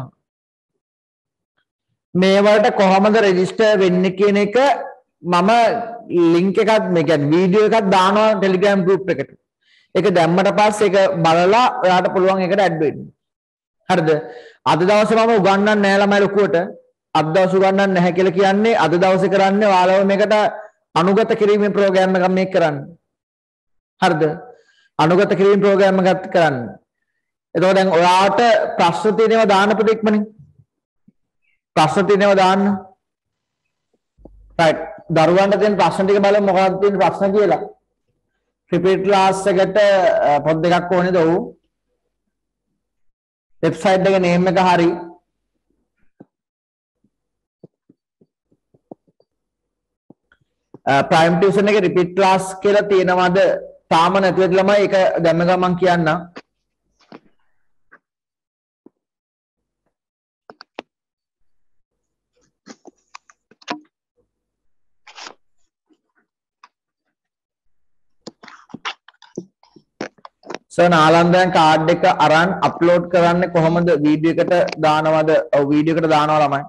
මේ වලට කොහොමද රෙජිස්ටර් වෙන්නේ කියන එක මම ලින්ක් එකක් මේ කියන්නේ වීඩියෝ එකක් දානවා ටෙලිග්‍රෑම් ගෲප් එකට. ඒක දැම්මට පස්සේ ඒක බලලා ඔයාට පුළුවන් ඒකට ඇඩ් වෙන්න. හරිද? අද දවසේ මම උගන්වන්නේ නැහැ ළමයි ලොකුවට. අද දවසේ උගන්වන්නේ නැහැ කියලා කියන්නේ අද දවසේ කරන්නේ ඔයාලව මේකට අනුගත කිරීමේ ප්‍රෝග්‍රෑම් එකක් මේක කරන්න. හරිද? අනුගත කිරීම ප්‍රෝග්‍රෑම් එකක් කරන්න. එතකොට දැන් ඔයාට ප්‍රශ්න තියෙනවා දාන්න පුතේක්මනේ. ප්‍රශ්න තියෙනවා දාන්න. right. දරුවන්ට තියෙන ප්‍රශ්න ටික බලමු මොකක්ද තියෙන ප්‍රශ්න කියලා. repeat class එකට පොත් දෙකක් ඕනේද ඔව් වෙබ්සයිට් එකේ name එක හරි prime tuition එකේ repeat class කියලා තියෙනවද තාම නැති වෙද ළමයි ඒක දැම්ම ගමන් කියන්න සර් නාලන්දයන් කාඩ් එක අරන් අප්ලෝඩ් කරන්නේ කොහොමද වීඩියෝ එකට දානවද ඔව් වීඩියෝ එකට දානවා ළමයි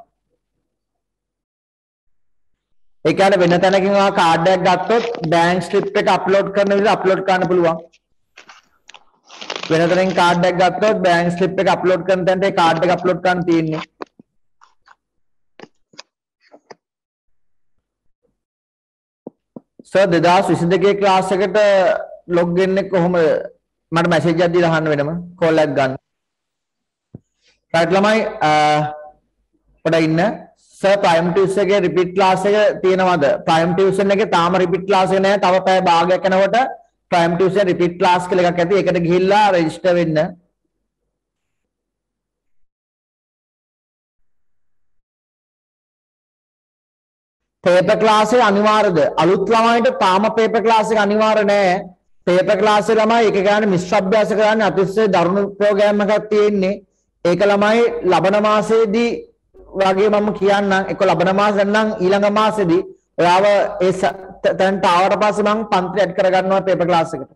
ඒ කියන්නේ වෙන තැනකින් ආ කාඩ් එකක් ගත්තොත් බැංක් ස්ලිප් එක අප්ලෝඩ් කරන විදිහට අප්ලෝඩ් කරන්න පුළුවන් වෙන තැනකින් කාඩ් එකක් ගත්තොත් බැංක් ස්ලිප් එක අප්ලෝඩ් කරන තැනට ඒ කාඩ් එක අප්ලෝඩ් කරන්න තියෙන්නේ සර් දෙදාස් විසි දෙකේ ක්ලාස් එකට ලොග් වෙන්නේ කොහොමද මට මැසේජ් එකක් දීලා අහන්න වෙනම කෝල් එකක් ගන්න. රයිට් ළමයි පොඩ ඉන්න සර් ප්‍රයිම් ටියුෂන් එකේ රිපීට් ක්ලාස් එක තියෙනවද? ප්‍රයිම් ටියුෂන් එකේ තාම රිපීට් ක්ලාස් එක නැහැ. තව පැය භාගයක් යනකොට ප්‍රයිම් ටියුෂන් රිපීට් ක්ලාස් කියලා එකක් ඇති. ඒකට ගිහිල්ලා රෙජිස්ටර් වෙන්න. පේපර් ක්ලාස් එක අනිවාර්යද? අලුත් ළමයින්ට තාම පේපර් ක්ලාස් එක අනිවාර්ය නැහැ. පේපර් ක්ලාස් එක ළමයි ඒක ගන්න මිශ්‍ර අභ්‍යාස කරන්න අතිශය දරුණු ප්‍රෝග්‍රෑම් එකක් තියෙන්නේ. ඒක ළමයි ලබන මාසයේදී වගේ මම කියන්නම් ඒක ලබන මාසෙ නම් ඊළඟ මාසෙදී ඔයාව ඒ තැනට ආවට පස්සේ මම පන්ති ඇඩ් කරගන්නවා පේපර් ක්ලාස් එකට.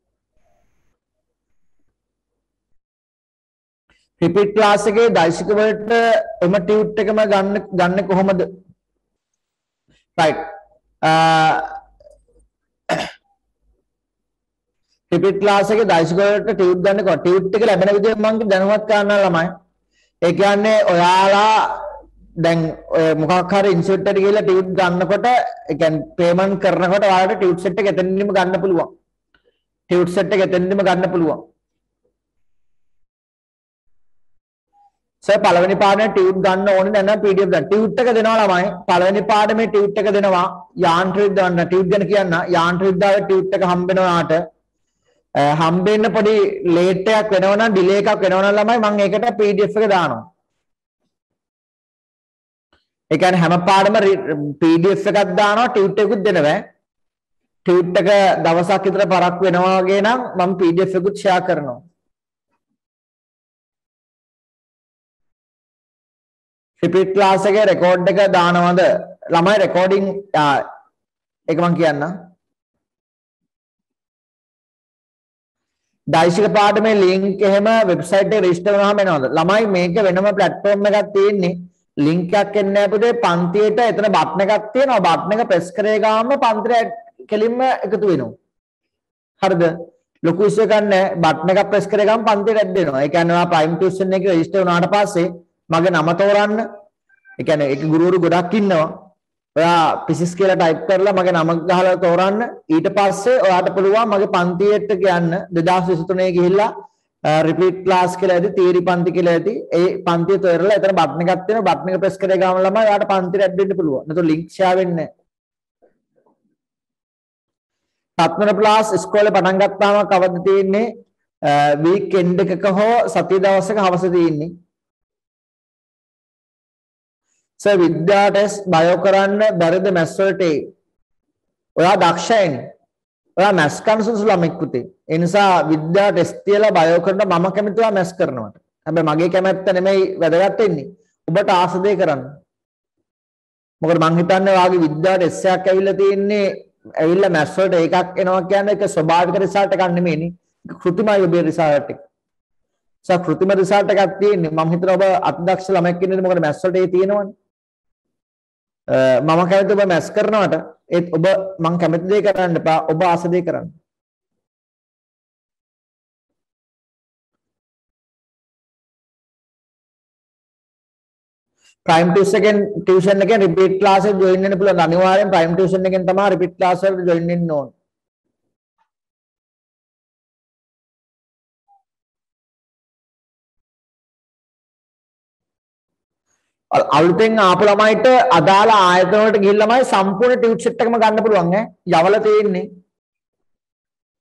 රිපීට් ක්ලාස් එකේ දෛසික වලට එම ටියුට් එකම ගන්න ගන්න කොහොමද? රයිට්. රිපීට් ක්ලාස් එකේ දෛසික වලට ටියුට් ගන්න කොහොමද? ටියුට් එක ලැබෙන විදිහ මම දැනුවත් කරන්න ළමයි. ඒ කියන්නේ ඔයාලා දැන් මොකක් හරි ඉන්ස්ටිටියුට් එකට ගිහලා ටියුට් ගන්නකොට ඒ කියන්නේ පේමන්ට් කරනකොට ඔයාලට ටියුට් සෙට් එක එතනින්ම ගන්න පුළුවන්. ටියුට් සෙට් එක එතනින්ම ගන්න පුළුවන්. සර් පළවෙනි පාඩමේ ටියුට් ගන්න ඕනේ නැත්නම් P D F ගන්න. ටියුට් එක දෙනවා ළමයි. පළවෙනි පාඩමේ ටියුට් එක දෙනවා. යාන්ත්‍ර විද්‍යාව ගන්න ටියුට් ගැන කියන්න. යාන්ත්‍ර විද්‍යාවේ ටියුට් එක හම්බ වෙනවා යාට. හම්බෙන්න පොඩි ලේට් එකක් වෙනවා නම් ඩිලේ එකක් වෙනවා නම් ළමයි මම ඒකට P D F එක දානවා. ඒ කියන්නේ හැම පාඩම P D F එකක් දානවා ටියුට් එකකුත් දෙනවා. ටියුට් එක දවසක් විතර පරක් වෙනවා වගේ නම් මම P D F එකකුත් ෂෙයා කරනවා. රිපීට් ක්ලාස් එකේ රෙකෝඩ් එක දානවද? ළමයි රෙකෝඩින් ඒක මම කියන්නම්. දෛසික පාඩමේ ලින්ක් එහෙම වෙබ්සයිට් එකේ රෙජිස්ටර් වුණාම එනවද? ළමයි මේක වෙනම ප්ලැට්ෆෝම් එකක් තියෙන්නේ. ලින්ක් එකක් එන්නේ නැහැ පුතේ. පන්තියට එතන බටන් එකක් තියෙනවා. බටන් එක ප්‍රෙස් කරේ ගාම පන්තියට කෙලින්ම එකතු වෙනවා. හරිද? ලොකු ඉෂුව එකක් නැහැ. බටන් එකක් ප්‍රෙස් කරේ ගාම පන්තියට ඇඩ් වෙනවා. ඒ කියන්නේ ඔයා ප්‍රයිම් ටියුෂන් එකේ රෙජිස්ටර් වුණාට පස්සේ මගේ නම තෝරන්න. ඒ කියන්නේ ඒක ගුරුවරු ගොඩක් ඉන්නවා. ඔයා පිසිස් කියලා ටයිප් කරලා මගේ නම ගහලා තෝරන්න. ඊට පස්සේ ඔයාට පුළුවන් මගේ පන්තියට යන්න දෙදාස් විසි තුනේ ගිහිල්ලා රිපීට් ක්ලාස් කියලා ඇති තියරි පන්ති කියලා ඇති. ඒ පන්තිය තෝරලා එතන බටන් එකක් තියෙනවා. බටන් එක ප්‍රෙස් කරේ ගාම ළමයි ඔයාට පන්තියට ඇඩ් වෙන්න පුළුවන්. නැත්නම් ලින්ක් ෂෙයා වෙන්නේ නැහැ. සත්මන ප්ලාස් ඉස්කෝලේ පටන් ගත්තාම කවද්ද තියෙන්නේ? වීක් එන්ඩ් එකක හෝ සතිය දවසක හවස තියෙන්නේ. සර් විද්‍යා ටෙස්ට් බයෝ කරන්න බැරිද මැස් වලට? ඔයා දක්ෂයිනේ. ඔයා මැස් කරන සුසු ළමෙක් පුතේ. ඒ නිසා විද්‍යා ටෙස්ට් තියලා බයෝ කරන මම කැමති ඔයා මැස් කරනවට. හැබැයි මගේ කැමැත්ත නෙමෙයි වැදගත් වෙන්නේ. ඔබට ආස දේ කරන්න. මොකද මං හිතන්නේ ඔයාගේ විද්‍යා ටෙස්ට් එකක් ඇවිල්ලා තියෙන්නේ ඇවිල්ලා මැස් වලට එකක් එනවා කියන්නේ ඒක ස්වභාවික රිසල්ට් එකක් නෙමෙයිනේ. කෘත්‍රිමයි ඔබේ රිසල්ට් එක. සර් කෘත්‍රිම රිසල්ට් එකක් තියෙන්නේ. මම හිතනවා ඔබ අත්දක්ෂ ළමෙක් ඉන්නේ මොකද මැස් වලට ඒ තියෙනවනේ. මම කැමති ඔබ මැස් කරනවට ඒත් ඔබ මං කැමති දේ කරන්න එපා ඔබ ආස දේ කරන්න. ප්‍රයිම් ටියුෂන් එකෙන් ටියුෂන් එකෙන් රිපීට් ක්ලාස් එක ජොයින් වෙන්න පුළුවන්. අනිවාර්යෙන් ප්‍රයිම් ටියුෂන් එකෙන් තමයි රිපීට් ක්ලාස් වලට ජොයින් වෙන්න ඕන. අලුතෙන් ආපු ළමයිට අදාළ ආයතන වලට ගිහින් ළමයි සම්පූර්ණ ටියුට් සෙට් එකම ගන්න පුළුවන් ඈ. යවල තියෙන්නේ.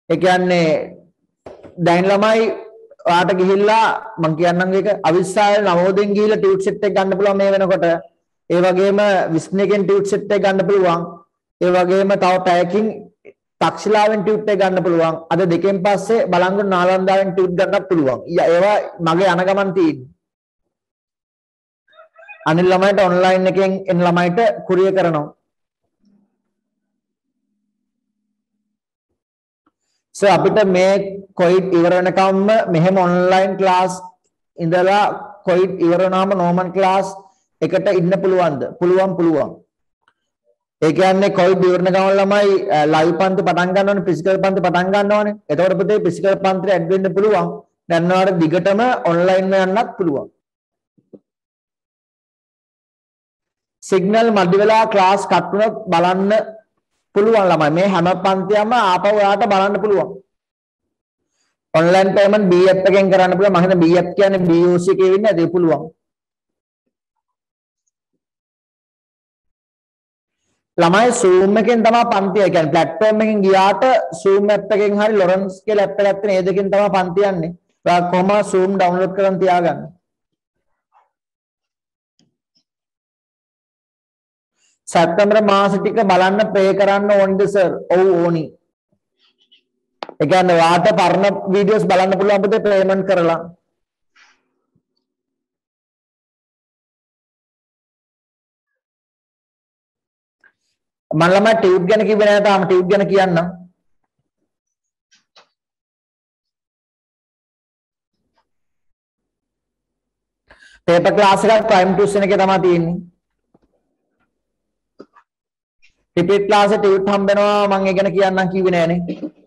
ඒ කියන්නේ දැන් ළමයි ඔයාට ගිහිල්ලා මම කියන්නම් ඒක අවිස්සාවේ නවෝදයෙන් ගිහිල්ලා ටියුට් සෙට් එක ගන්න පුළුවන් මේ වෙනකොට. ඒ වගේම විස්නේකෙන් ටියුට් සෙට් එක ගන්න පුළුවන්. ඒ වගේම තව පැයකින් තක්ෂිලාවෙන් ටියුට් එක ගන්න පුළුවන්. අද දෙකෙන් පස්සේ බලංගොඩ නාලන්දාවෙන් ටියුට් ගන්නත් පුළුවන්. ඒවා මගේ යන ගමන් තියෙන්නේ. අනිත් ළමයිට ඔන්ලයින් එකෙන් එන ළමයිට කුරිය කරනවා. So අපිට මේ කොයිඩ් ඉවර වෙනකම්ම මෙහෙම ඔන්ලයින් ක්ලාස් ඉඳලා කොයිඩ් ඉවර වුණාම නෝමන් ක්ලාස් එකට ඉන්න පුළුවන්ද? පුළුවන් පුළුවන්. ඒ කියන්නේ කොයිඩ් ඉවර වෙනකම් ළමයි ලයිව් පන්ති පටන් ගන්නවනේ, ෆිසිකල් පන්ති පටන් ගන්නවනේ. එතකොට පුතේ ෆිසිකල් පන්තිට ඇඩ් වෙන්න පුළුවන්. දැන් ඔයාලට දිගටම ඔන්ලයින් යන්නත් පුළුවන්. සිග්නල් මැද වෙලා ක්ලාස් කට් වුණොත් බලන්න පුළුවන් ළමයි. මේ හැම පන්තියක්ම ආපහු ඔයාලට බලන්න පුළුවන්. ඔන්ලයින් පේමන්ට් B app එකෙන් කරන්න පුළුවන්. මම හිතන්නේ B app කියන්නේ B O C එකේ වෙන්නේ නැද? ඒ පුළුවන්. ළමයි Zoom එකෙන් තමයි පන්ති. ඒ කියන්නේ platform එකෙන් ගියාට Zoom app එකෙන් හරි Lawrence කියලා app එකක් තියෙන. ඒ දෙකෙන් තමයි පන්ති යන්නේ. ඔයා කොහොම Zoom download කරන් තියාගන්න. සැප්තැම්බර් මාස ටික බලන්න පේ කරන්න ඕනද සර්? ඔව් ඕනි. ඒ කියන්නේ වාට පරණ වීඩියෝස් බලන්න පුළුවන් පුතේ පේමන්ට් කරලා. මම ළමයි ටියුට් ගැන කිව්වේ නැහැ තාම. ටියුට් ගැන කියන්නම්. පේපර් ක්ලාස් එකක් ප්‍රයිම් ටියුෂන් එකේ තමයි තියෙන්නේ. රිපීට් ක්ලාස් එක ටියුට් හම්බ වෙනවා මම ඒ ගැන කියන්නම් කිව්වේ නෑනේ.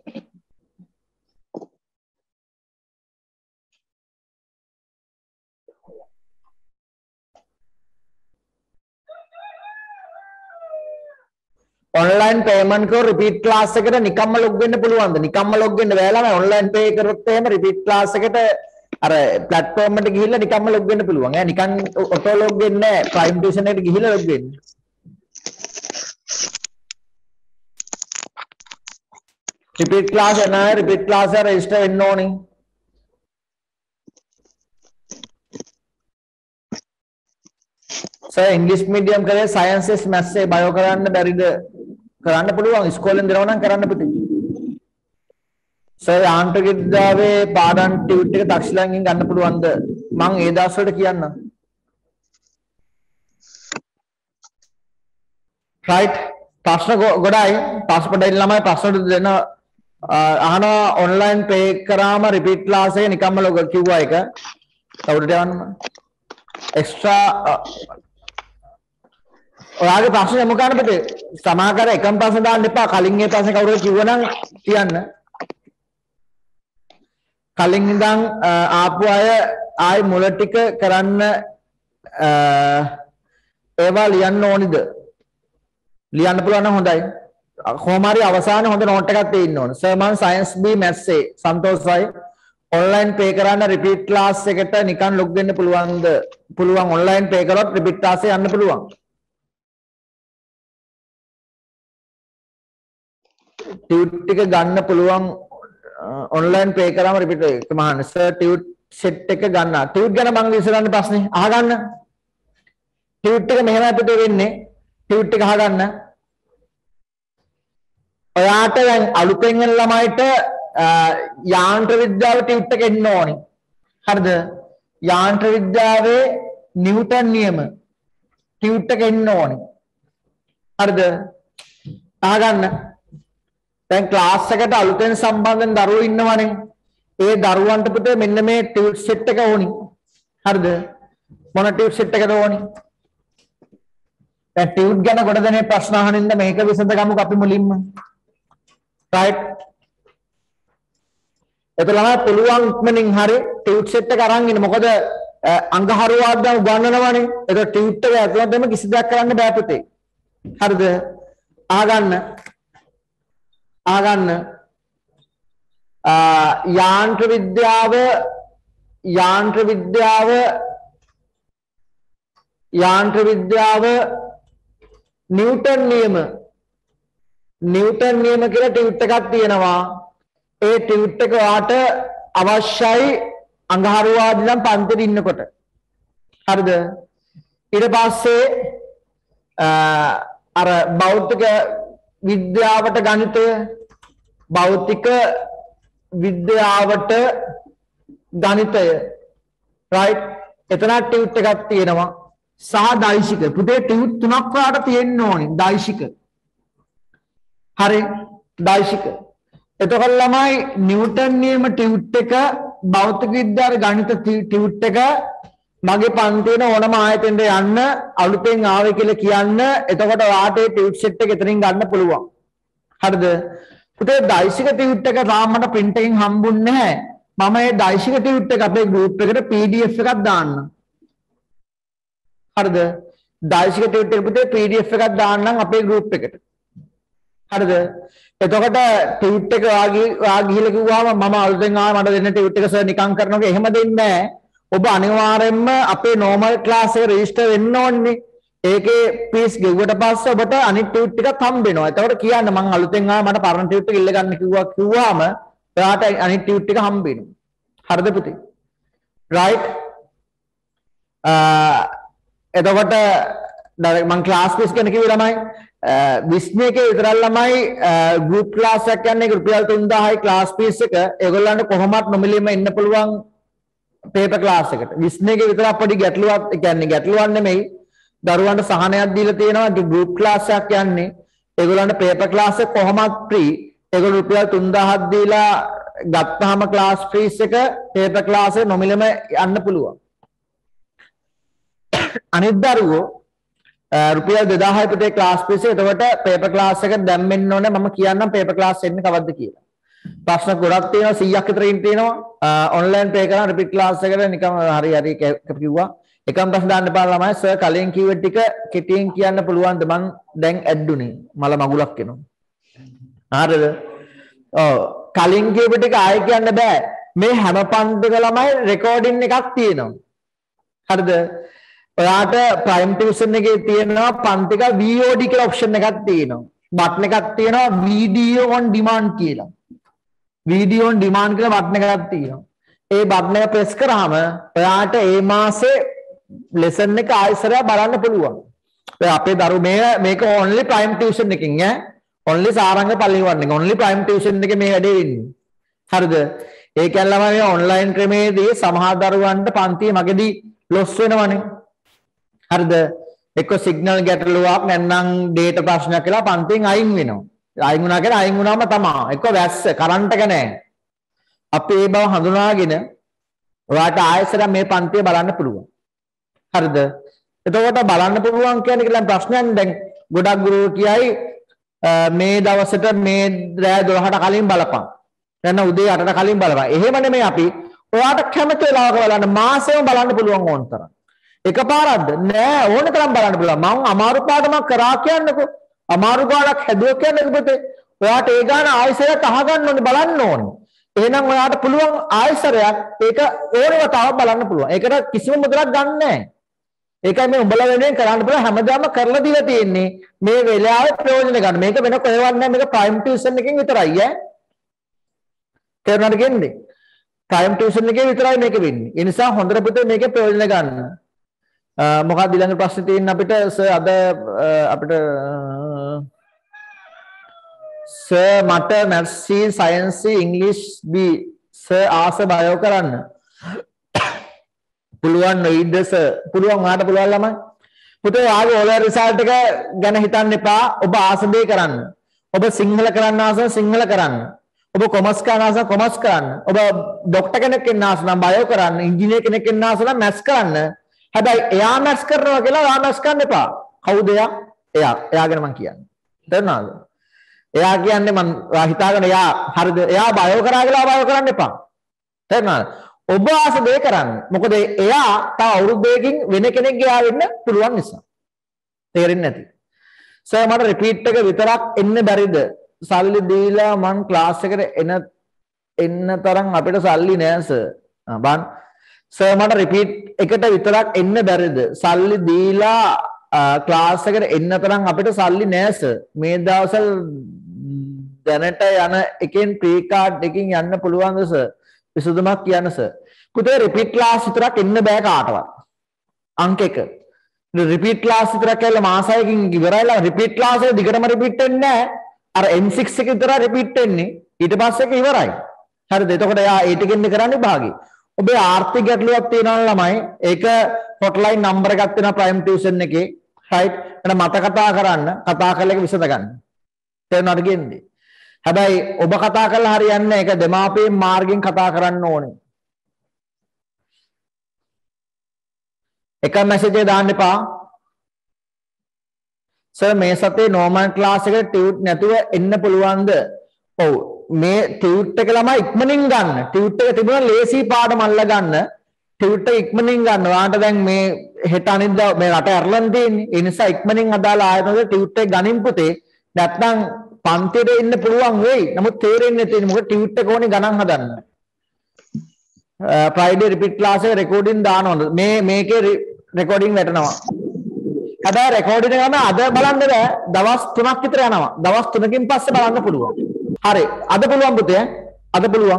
ඔන්ලයින් පේමන්ට් කරෝ රිපීට් ක්ලාස් එකට නිකම්ම ලොග් වෙන්න පුළුවන්ද? නිකම්ම ලොග් වෙන්න බෑ ළමයි. ඔන්ලයින් පේ කරොත් එහෙම රිපීට් ක්ලාස් එකට අර ප්ලැට්ෆෝම් එකට ගිහිල්ලා නිකම්ම ලොග් වෙන්න පුළුවන්. ඈ නිකන් ඔටෝ ලොග් වෙන්නේ නෑ. ප්‍රයිම් ටියුෂන් එකට ගිහිල්ලා ලොග් වෙන්න. රිපීට් ක්ලාස් එක නෑ. රිපීට් ක්ලාස් එක රෙජිස්ටර් වෙන්න ඕනේ. සර් ඉංග්‍රීසි මීඩියම් කරේ සයන්සස් මැත්ස් ඒ බයෝ කරන්න බැරිද? කරන්න පුළුවන්. ඉස්කෝලෙන් දෙනවා නම් කරන්න පුතේ. සර් යාන්ත්‍රික විද්‍යාවේ පාඩම් ටියුට් එක දක්ෂලංගෙන් ගන්න පුළුවන්ද? මම ඒ දවස් වලට කියන්නම්. රයිට්. ප්‍රශ්න ගොඩයි. ප්‍රශ්න පොඩ්ඩක් ළමයි ප්‍රශ්න දෙන්න අහන ඔන්ලයින් පේ කරාම රිපීට් ක්ලාස් එක නිකම්ම ලොග් කිව්වා එක. තවුඩට යන්න. එක්ස්ට්‍රා ඔයාගේ ප්‍රශ්න යමු ගන්න පුතේ. සමාකර එකම ප්‍රශ්න දාන්න එපා. කලින් ඒ ප්‍රශ්නේ කවුරුහරි කිව්වනම් කියන්න. කලින් ඉඳන් ආපු අය ආයි මුල ටික කරන්න ඒවා ලියන්න ඕනිද? ලියන්න පුළුවන් නම් හොඳයි. කොහොම හරි අවසානයේ හොඳ නෝට් එකක් තියෙන්න ඕන. සර් මම සයන්ස් B මැත්ස් A සන්තෝෂයි. ඔන්ලයින් පේ කරන්න රිපීට් ක්ලාස් එකට නිකන් ලොග් වෙන්න පුළුවන්ද? පුළුවන්. ඔන්ලයින් පේ කරොත් රිපීට් ක්ලාස් එක යන්න පුළුවන්. ටියුට් ටික ගන්න පුළුවන් ඔන්ලයින් පේ කරාම රිපීට් එක මහන්න. සර් ටියුට් සෙට් එක ගන්න. ටියුට් ගැන මම විසඳන්න ප්‍රශ්නේ අහගන්න. ටියුට් එක මෙහෙම අපිට වෙන්නේ. ටියුට් එක අහගන්න. ඔයාට දැන් අලුතෙන් එන ළමයිට යාන්ත්‍ර විද්‍යාව ටියුට් එක එන්න ඕනේ. හරිද? යාන්ත්‍ර විද්‍යාවේ නිව්ටන් නියම ටියුට් එක එන්න ඕනේ. හරිද? අහගන්න. දැන් ක්ලාස් එකට අලුතෙන් සම්බන්ධ වෙන දරුවෝ ඉන්නවනේ. ඒ දරුවන්ට පුතේ මෙන්න මේ ටියුට් සෙට් එක ඕනි. හරිද? මොන ටියුට් සෙට් එකද ඕනි? දැන් ටියුට් ගැන කොට දෙනේ ප්‍රශ්න අහනින්ද මේක විසඳගමුක අපි මුලින්ම. රයිට්. එතකොට පුළුවන් ඉක්මනින් හරි ටියුට් සෙට් එක අරන් ඉන්න. මොකද අංගහරුවාද උගන්වනවානේ. ඒක ටියුට් එක ඇතුළතම කිසි දෙයක් කරන්න බෑ පුතේ. හරිද? අහගන්න. අහගන්න. යාන්ත්‍ර විද්‍යාව යාන්ත්‍ර විද්‍යාව යාන්ත්‍ර විද්‍යාව නිව්ටන් නියම නිව්ටන් නියම කියලා ටියුට් එකක් තියෙනවා. ඒ ටියුට් එක ඔයාට අවශ්‍යයි අඟහරුවාදා නම් පන්තියේ ඉන්නකොට. හරිද? ඊට පස්සේ අර භෞතික විද්‍යාවට ගණිතය භෞතික විද්‍යාවට ගණිතය right එතන ටියුට් එකක් තියෙනවා සහ දෛශික පුතේ ටියුට් තුනක් වලට තියෙන්න ඕනේ දෛශික හරි දෛශික එතකොට ළමයි නිව්ටන් නියම ටියුට් එක භෞතික විද්‍යාවේ ගණිත ටියුට් එක මගේ පන්තියේ ඕනම ආයතනයකට යන්න අලුතෙන් ආවේ කියලා කියන්න එතකොට ඔයාට ඒ ටියුට් සෙට් එක එතනින් ගන්න පුළුවන් හරිද පුතේ දෛශික ටියුට් එක තාම මට print එකෙන් හම්බුන්නේ නැහැ මම මේ දෛශික ටියුට් එක අපේ group එකට P D F එකක් දාන්න හරිද දෛශික ටියුට් එක පුතේ P D F එකක් දාන්නම් අපේ group එකට හරිද එතකොට ටියුට් එක වාගේ වා ගිහිල්ලා කිව්වම මම අලුතෙන් ආවා මට දෙන්න ටියුට් එක සර් නිකන් කරනවා එහෙම දෙන්නේ නැහැ ඔබ අනිවාර්යයෙන්ම අපේ normal class එක register වෙන්න ඕනේ. ඒකේ fees ගෙවුවට පස්සේ ඔබට අනිත් ටියුට් ටිකක් හම්බ වෙනවා. එතකොට කියන්න මම අලුතෙන් ආවා මට පරණ ටියුට් එක ඉල්ල ගන්න කිව්වා කිව්වාම ඔයාට අනිත් ටියුට් ටික හම්බ වෙනවා. හරිද පුතේ? right? එතකොට මම class fees ගැන කිව්වේ ළමයි විස්මය එකේ විතරක් ළමයි group class එකක් යන්නේ රුපියල් තුන්දාහයි class fees එක ඒගොල්ලන්ට කොහොමත් නොමිලේම ඉන්න පුළුවන් paper class එකට විස්මයගේ විතරක් පොඩි ගැටලුවක් කියන්නේ ගැටලුවක් නෙමෙයි දරුවන්ට සහනයක් දීලා තියෙනවා group class එකක් යන්නේ ඒගොල්ලන්ට paper class එක කොහොමත් free ඒගොල්ලෝ රුපියල් තුන්දාහක් දීලා ගත්තාම class fees එක paper class එක නොමිලේම යන්න පුළුවන් අනිත් දරුවෝ රුපියල් දෙදාහයි පුතේ class fees එක එතකොට paper class එක දැම්මෙන්න ඕනේ මම කියන්නම් paper class එන්නේ කවද්ද කියලා ප්‍රශ්න ගොඩක් තියෙනවා සීයක් විතර ඉන්න තියෙනවා ඔන්ලයින් පේ කරන රිපීට් ක්ලාස් එකට නිකන් හරි හරි කිව්වා එකම ප්‍රශ්න දාන්න එපා ළමයි සර් කලින් කිව්ව ටික කෙටියෙන් කියන්න පුළුවන්ද මං දැන් ඇඩ්ඩුනේ මල මගුලක් එනවා හරිද ඔව් කලින් කියපු ටික ආයෙ කියන්න බෑ මේ හැම පන්තික ළමයි රෙකෝඩින් එකක් තියෙනවා හරිද ඔයාට ප්‍රයිම් ටියුෂන් එකේ තියෙනවා පන්තික V O D කියලා ඔප්ෂන් එකක් තියෙනවා බටන් එකක් තියෙනවා වීඩියෝ ඔන් ඩිමාන්ඩ් කියලා වීඩියෝ ඔන් ඩිමාන්ඩ් කියලා බටන් එකක් තියෙනවා. ඒ බටන් එක ප්‍රෙස් කරාම ඔයාට ඒ මාසේ ලෙසන් එක ආයෙසරයක් බලන්න පුළුවන්. ඔය අපේ දරු මේ මේක only prime tuition එකකින් ඈ. only Saranga පල්ලිවන්නේ. only prime tuition එකේ මේ වැඩේ වෙන්නේ. හරිද? ඒ කියන්නේ ළමයි මේ online ක්‍රමේදී සමහර දරුවන්ට පන්තියේ මගදී ලොස් වෙනවනේ. හරිද? එක්ක සිග්නල් ගැටලුවක් නැත්නම් data ප්‍රශ්නයක් කියලා පන්තියෙන් අයින් වෙනවා. අයින් වුණා කියලා අයින් වුණාම තමයි එක්ක වැස්ස කරන්ට් එක නැහැ. අපි ඒ බව හඳුනාගෙන ඔයාට ආයෙසර මේ පන්තිය බලන්න පුළුවන්. හරිද? එතකොට බලන්න පුළුවන් කියන්නේ කියලා ප්‍රශ්නයක් දැන් ගොඩක් ගුරුවරු කියයි මේ දවසට මේ රෑ දොළහට කලින් බලපන්. නැත්නම් උදේ අටට කලින් බලපන්. එහෙම නෙමෙයි අපි ඔයාට කැමති වෙලාවක බලන්න මාසෙම බලන්න පුළුවන් ඕන තරම්. එකපාරක්ද? නෑ ඕන තරම් බලන්න පුළුවන්. මම අමාරු පාඩමක් කරා කියන්නකෝ. අමාරු ගානක් හැදුවා කියන්නේ පුතේ ඔයාට ඒ ගාන ආයෙසරයක් අහගන්න ඕනේ බලන්න ඕනේ එහෙනම් ඔයාට පුළුවන් ආයෙසරයක් ඒක ඕනෙම තාම බලන්න පුළුවන් ඒකට කිසිම මුදලක් ගන්න නැහැ ඒකයි මේ උඹලා වෙනුවෙන් කරන්න පුළුවන් හැමදාම කරලා දීලා තියෙන්නේ මේ වෙලාවේ ප්‍රයෝජන ගන්න මේක වෙන කොහෙවත් නැහැ මේක ප්‍රයිම් ටියුෂන් එකකින් විතරයි ඈ තේරුණාද කියන්නේ ප්‍රයිම් ටියුෂන් එකේ විතරයි මේක වෙන්නේ ඒ නිසා හොඳට පුතේ මේකේ ප්‍රයෝජන ගන්න මොකක්ද ඊළඟ ප්‍රශ්නේ තියෙන අපිට සර් අද අපිට සර් මට මැත්ස් C සයන්ස් C ඉංග්‍රීසි B සර් ආස බයෝ කරන්න පුළුවන් නේද සර් පුළුවන් ඔයාලට පුළුවන් ළමයි පුතේ ආගේ ඕලර් රිසල්ට් එක ගැන හිතන්න එපා ඔබ ආස දේ කරන්න ඔබ සිංහල කරන්න ආස සිංහල කරන්න ඔබ කොමර්ස් කරන්න ආස කොමර්ස් කරන්න ඔබ ડોක්ටර් කෙනෙක් වෙන්න ආස නම් බයෝ කරන්න ඉංජිනේර කෙනෙක් වෙන්න ආස නම් මැත්ස් කරන්න හැබැයි එයා මැත්ස් කරනවා කියලා ඔයා මැත්ස් කරන්න එපා. කවුද එයා? එයා. එයාගෙන මම කියන්නේ. තේරුණාද? එයා කියන්නේ මම ඔයා හිතාගෙන එයා හරිද? එයා බයෝ කරා කියලා බයෝ කරන්න එපා. තේරුණාද? ඔබ ආස දෙය කරන්න. මොකද එයා තව අවුරුද්දකින් වෙන කෙනෙක්ගේ ආ වෙන්න පුළුවන් නිසා. තේරෙන්නේ නැති. සර් මට රිපීට් එක විතරක් එන්න බැරිද? සල්ලි දීලා මං ක්ලාස් එකට එන එන්න තරම් අපිට සල්ලි නෑ සර්. ආ බන් සර් මට රිපීට් එකට විතරක් එන්න බැරිද? සල්ලි දීලා ක්ලාස් එකට එන්න තරම් අපිට සල්ලි නෑ සර්. මේ දවස්වල දැනට යන එකෙන් ප්‍රී කාඩ් එකකින් යන්න පුළුවන්ද සර්? විසඳුමක් කියන්න සර්. පුතේ රිපීට් ක්ලාස් විතරක් එන්න බෑ කාටවත්. අංක එක. රිපීට් ක්ලාස් විතරක් කියලා මාස එකකින් ඉවරයිලා රිපීට් ක්ලාස් එක දිගටම රිපීට් වෙන්නේ නැහැ. අර එන් සික්ස් එක විතර රිපීට් වෙන්නේ. ඊට පස්සේ ඒක ඉවරයි. හරිද? එතකොට එයා ඒ ටිකෙන් කරන්නේ භාගي. ඔබේ ආර්ථික ගැටලුවක් තියෙනවා ළමයි. ඒක හොට්ලයින් නම්බර් එකක් තියෙනවා ප්‍රයිම් ටියුෂන් එකේ. රයිට්. එන මට කතා කරන්න. කතා කරලා ඒක විසඳ ගන්න. තේරුණාද කියන්නේ? හැබැයි ඔබ කතා කරලා හරියන්නේ නැහැ. ඒක දෙමාපියන් මාර්ගෙන් කතා කරන්න ඕනේ. එක මැසේජ් එක දාන්න එපා. සර් මේ සතේ නෝමල් ක්ලාස් එකට ටියුට් නැතුව එන්න පුළුවන්ද? ඔව්. මේ ටියුට් එක ළමයි ඉක්මනින් ගන්න. ටියුට් එක තිබුණා ලේසි පාඩම අල්ල ගන්න. ටියුට් එක ඉක්මනින් ගන්න. ඔයාලට දැන් මේ හෙට අනිද්දා මේ රට ඇරලන් තියෙන්නේ. ඒ නිසා ඉක්මනින් අදාළ ආයතනවල ටියුට් එක ගනින් පුතේ. නැත්නම් පන්තියට එන්න පුළුවන් වෙයි. නමුත් තේරෙන්නේ නැති මොකද ටියුට් එක ඕනේ ගණන් හදන්න. ෆ්‍රයිඩේ රිපීට් ක්ලාස් එක රෙකෝඩින් දානවද? මේ මේකේ රෙකෝඩින් වැටෙනවා. හැබැයි රෙකෝඩින් එක අද බලන්න බෑ. දවස් තුනක් විතර යනවා. දවස් තුනකින් පස්සේ බලන්න පුළුවන්. හරි. අද පුළුවන් පුතේ. අද පුළුවන්.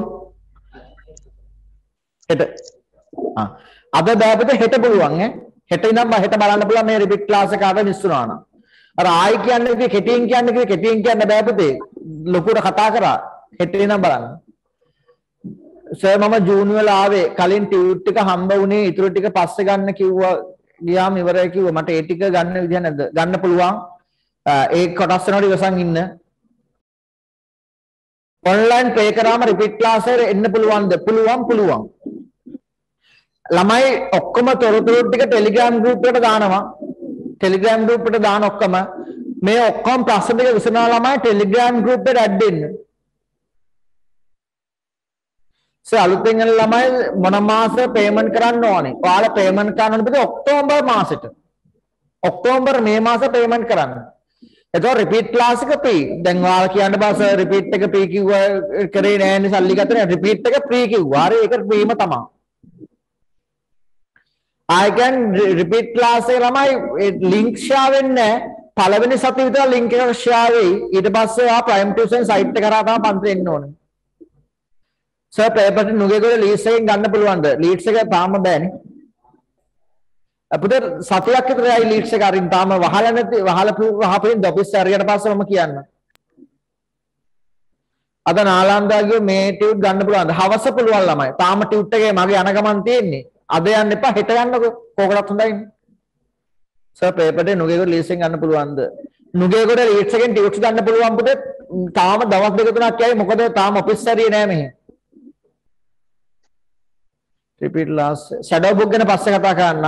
හෙට. ආ. අද බෑ පුතේ හෙට පුළුවන් ඈ. හෙට ඉඳන් හෙට බලන්න පුළුවන් මේ රිපීට් ක්ලාස් එක ආව මිස් වුණා නම්. අර ආයි කියන්නේ කිව්වේ කෙටියෙන් කියන්නේ කිව්වේ කෙටියෙන් කියන්න බෑ පුතේ. ලොකුට කතා කරා. හෙට ඉඳන් බලන්න. සර් මම ජූන් වල ආවේ. කලින් ටියුට් ටික හම්බ වුණේ. ඊටු ටික පස්සේ ගන්න කිව්වා. ගියාම ඉවරයි කිව්වා. මට ඒ ටික ගන්න විදිහ නැද්ද? ගන්න පුළුවන්. ඒ කොටස් වෙනකොට ඉවසන් ඉන්න. ඔන්ලයින් පේ කරාම රිපීට් ක්ලාස් එකට එන්න පුළුවන්ද? පුළුවන් පුළුවන්. ළමයි ඔක්කොම තොරතුරු ටික ටෙලිග්‍රෑම් ගෲප් එකට දානවා. ටෙලිග්‍රෑම් ගෲප් එකට දාන ඔක්කොම මේ ඔක්කොම ප්‍රශ්න ටික විසඳන ළමයි ටෙලිග්‍රෑම් ගෲප් එකට ඇඩ් වෙන්න. සර් අලුතෙන් එන ළමයි මොන මාසෙ පේමන්ට් කරන්න ඕනේ? ඔයාලා පේමන්ට් කරන්න ඕනේ ඔක්තෝබර් මාසෙට. ඔක්තෝබර් මේ මාසෙ පේමන්ට් කරන්න. එතකොට රිපීට් ක්ලාස් එක ප්‍රී. දැන් ඔයාලා කියන්න බෑ සර් රිපීට් එක ප්‍රී කිව්වා කරේ නෑනේ සල්ලි ගත්තනේ. රිපීට් එක ප්‍රී කිව්වා. හරි ඒක ප්‍රීම තමයි. I can repeat class එක ළමයි link share වෙන්නේ නැහැ. පළවෙනි සතිය විතර link එක share වෙයි. ඊට පස්සේ ආ prime tuition site එක කරා තමයි පන්ති එන්න ඕනේ. සර් පේපර් නුගේගොඩ ලීඩ්ස් එකෙන් ගන්න පුළුවන්ද? ලීඩ්ස් එක තාම බෑනේ. අපිට සතියක් විතර යයි ලීඩ්ස් එක අරින් තාම වහලා නැති වහලා වහපින් ඔෆිස් හරියට පස්සේ මම කියන්න. අද නාලන්දාගේ මේ ටියුට් ගන්න පුළුවන්ද? හවස පුළුවන් ළමයි. තාම ටියුට් එකේ මගේ යන ගමන් තියෙන්නේ. අද යන්න එපා හෙට යන්නකෝ. කෝකටත් හොඳයිනේ. සර් පේපර් එකේ නුගේගොඩ ලීඩ්ස් එකෙන් ගන්න පුළුවන්ද? නුගේගොඩ ලීඩ්ස් එකෙන් ටියුට්ස් ගන්න පුළුවන් පුතේ. තාම දවස් දෙක තුනක් යයි. මොකද තාම ඔෆිස් හරියේ නෑ මෙහෙ. repeat last shadow book ගැන පස්සේ කතා කරන්න.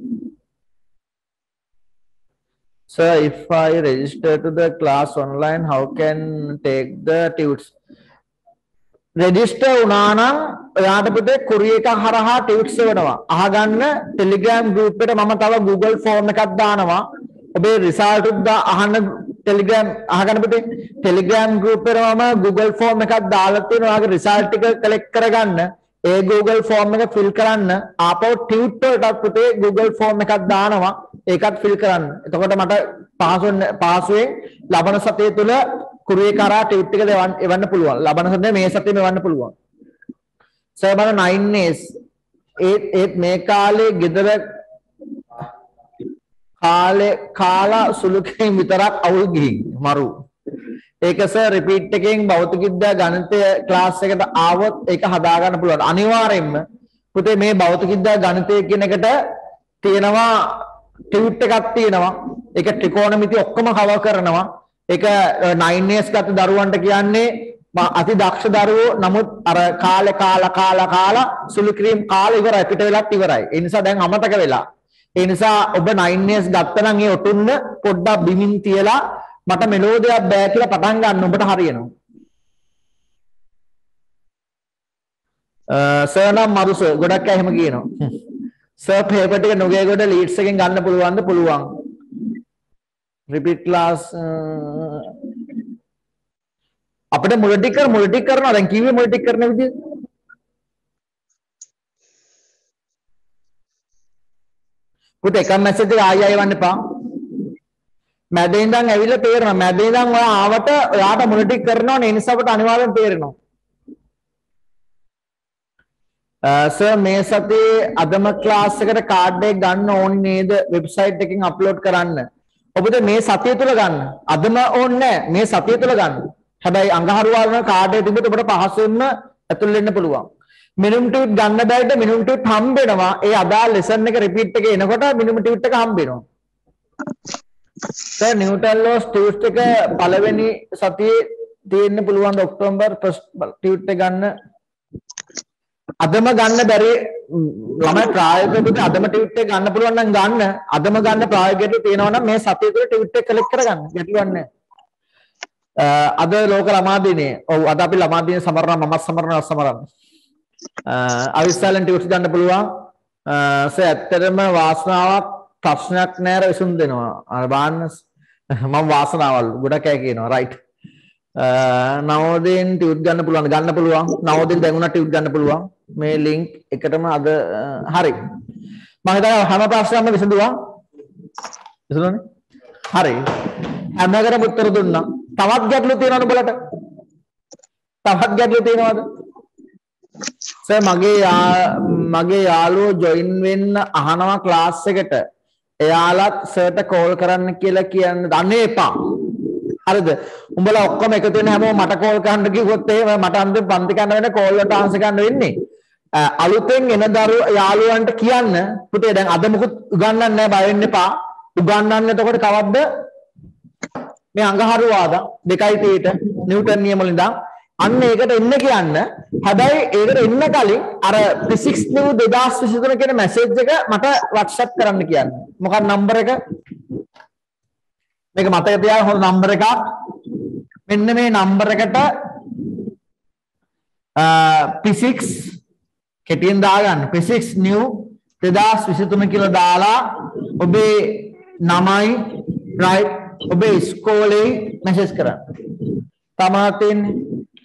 Sir, if I register to the class online, how can take the tuts? Register වුණා නම් ඔයාට පුතේ courier එක හරහා tuts වෙනවා. අහගන්න Telegram group එකට මම තව Google form එකක් දානවා. ඔබේ result උත් අහන්න Telegram අහගන්න පුතේ Telegram group එකට මම Google form එකක් දාලා තියෙනවා. ඔයාගේ result ටික collect කරගන්න. ඒ Google form එක fill කරන්න. ආපහු tut වලටත් පුතේ Google form එකක් දානවා. ඒකත් fill කරන්න. එතකොට මට පහසුවෙන් පහසුවෙන් ලබන සතිය තුල කුරිය කරා ටියුට් එක එවන්න පුළුවන්. ලබන සතියේ මේ සතියේම එවන්න පුළුවන්. සර් මම nine days eight eight මේ කාලේ ගෙදර කාලේ කාලා සුළුකෙන් විතරක් අවුල් ගිහින් මරු. ඒක සර් රිපීට් එකෙන් භෞතික විද්‍යා ගණිතය ක්ලාස් එකට ආවොත් ඒක හදා ගන්න පුළුවන්. අනිවාර්යෙන්ම පුතේ මේ භෞතික විද්‍යා ගණිතය කියන එකට තියෙනවා ටියුට් එකක් තියෙනවා. ඒක ත්‍රිකෝණමිති ඔක්කොම කවර් කරනවා. ඒක nine years ගත දරුවන්ට කියන්නේ අති දක්ෂ දරුවෝ. නමුත් අර කාලේ කාලා කාලා කාලා සුළු ක්‍රීම් කාලා ඉවරයි පිට වෙලත් ඉවරයි. ඒ නිසා දැන් අමතක වෙලා. ඒ නිසා ඔබ nine years ගත්තනම් ඒ ඔටුන්න පොඩ්ඩක් බිමින් තියලා මට මෙලෝඩියක් බෑ කියලා පටන් ගන්න ඔබට හරියනවා. සර් නම් මරුස ගොඩක් අය එහෙම කියනවා. සර් පේපර් ටික නුගේගොඩ ලීඩ්ස් එකෙන් ගන්න පුළුවන්ද? පුළුවන්. රිපීට් ක්ලාස් අපිට මුල ටික කර මුල ටික කරනවා. දැන් කිව්වේ මුල ටික කරන විදිය. පුතේ එකම මැසේජ් එක ආයෙ ආයෙ වන්න එපා. මැද ඉඳන් ඇවිල්ලා තේරෙනවා. මැද ඉඳන් ඔයා ආවට ඔයාට මුල ටික කරනවනේ. ඒ නිසා අපට අනිවාර්යෙන් තේරෙනවා. සර් මේ සතියේ අදම ක්ලාස් එකට කාඩ් එක ගන්න ඕනේ නේද? වෙබ්සයිට් එකකින් අප්ලෝඩ් කරන්න. ඔබද මේ සතිය තුල ගන්න. අදම ඕනේ නැහැ. මේ සතිය තුල ගන්න. හැබැයි අඟහරුවාල වල කාඩ් එක තිබුණොත් ඔබට පහසුවෙන්ම ඇතුල් වෙන්න පුළුවන්. මිනිමම් ටියුට් ගන්න බැරිද මිනිමම් ටියුට් හම්බ වෙනවා. ඒ අදාළ ලෙසන් එක රිපීට් එක එනකොට මිනිමම් ටියුට් එක හම්බ වෙනවා. සර් නිව්ටන් ලෝස් ටියුට් එක පළවෙනි සතියේ තියෙන්න පුළුවන් ඔක්තෝබර් ෆස්ට් ටියුට් එක ගන්න. අදම ගන්න බැරි ළමයි ප්‍රායෝගිකව අදම ටියුට් එක ගන්න පුළුවන් නම් ගන්න. අදම ගන්න ප්‍රායෝගිකව තියෙනවා නම් මේ සතිය තුළ ටියුට් එක කලෙක්ට් කරගන්න. ගැටලුවක් නැහැ. අද ලෝක ළමා දිනේ. ඔව් අද අපි ළමා දිනේ සමරන මම සමරන සමරන. අවිස්සලෙන් ටියුට් ගන්න පුළුවන්. සර් ඇත්තටම වාසනාවක් ප්‍රශ්නයක් නෑර විසඳ දෙනවා. අර බාන්න මම වාසනාවල් ගොඩක් අය කියනවා. රයිට්. නවෝදයෙන් ටියුට් ගන්න පුළුවන් ගන්න පුළුවන්. නවෝදයෙන් දැන් උනා ටියුට් ගන්න පුළුවන්. මේ ලින්ක් එකටම අද හරි. මම හිතනවා හැම ප්‍රශ්නයක්ම විසඳුවා. විසඳුණානේ? හරි. හැමකටම උත්තර දුන්නා. තවත් ගැටලු තියෙනවද උඹලට? තවත් ගැටලු තියෙනවද? සර් මගේ මගේ යාළුවෝ ජොයින් වෙන්න අහනවා ක්ලාස් එකට. එයාලත් සර්ට කෝල් කරන්න කියලා කියන්න දන්නේ එපා. හරිද? උඹලා ඔක්කොම එකතු වෙන හැමෝම මට කෝල් කරන්න කිව්වොත් එහෙම මට අන්තිම පන්ති කන්න වෙන කෝල් වලට ආන්සර් ගන්න වෙන්නේ. අලුතෙන් එන දරු යාළුවන්ට කියන්න පුතේ දැන් අද මුකුත් උගන්වන්න නැහැ බය වෙන්න එපා. උගන්වන්න එතකොට කවද්ද? මේ අඟහරුවාදා දෙකයි තීට නිව්ටන් නියම වලින් ඉඳන් අන්න ඒකට එන්න කියන්න. හැබැයි ඒකට එන්න කලින් අර ෆිසික්ස් නිව් දෙදාස් විසිතුන කියන මැසේජ් එක මට WhatsApp කරන්න කියන්න. මොකක්ද නම්බර එක? මේක මතක තියාගන්න හොඳ නම්බර එකක්. මෙන්න මේ නම්බර එකට ෆිසික්ස් කෙටියෙන් දාගන්න. ෆිසික්ස් නිව් දෙදාස් විසිතුන කියලා දාලා ඔබේ නමයි රයිට් ඔබේ ඉස්කෝලේ මැසේජ් කරන්න. තමා තියෙන්නේ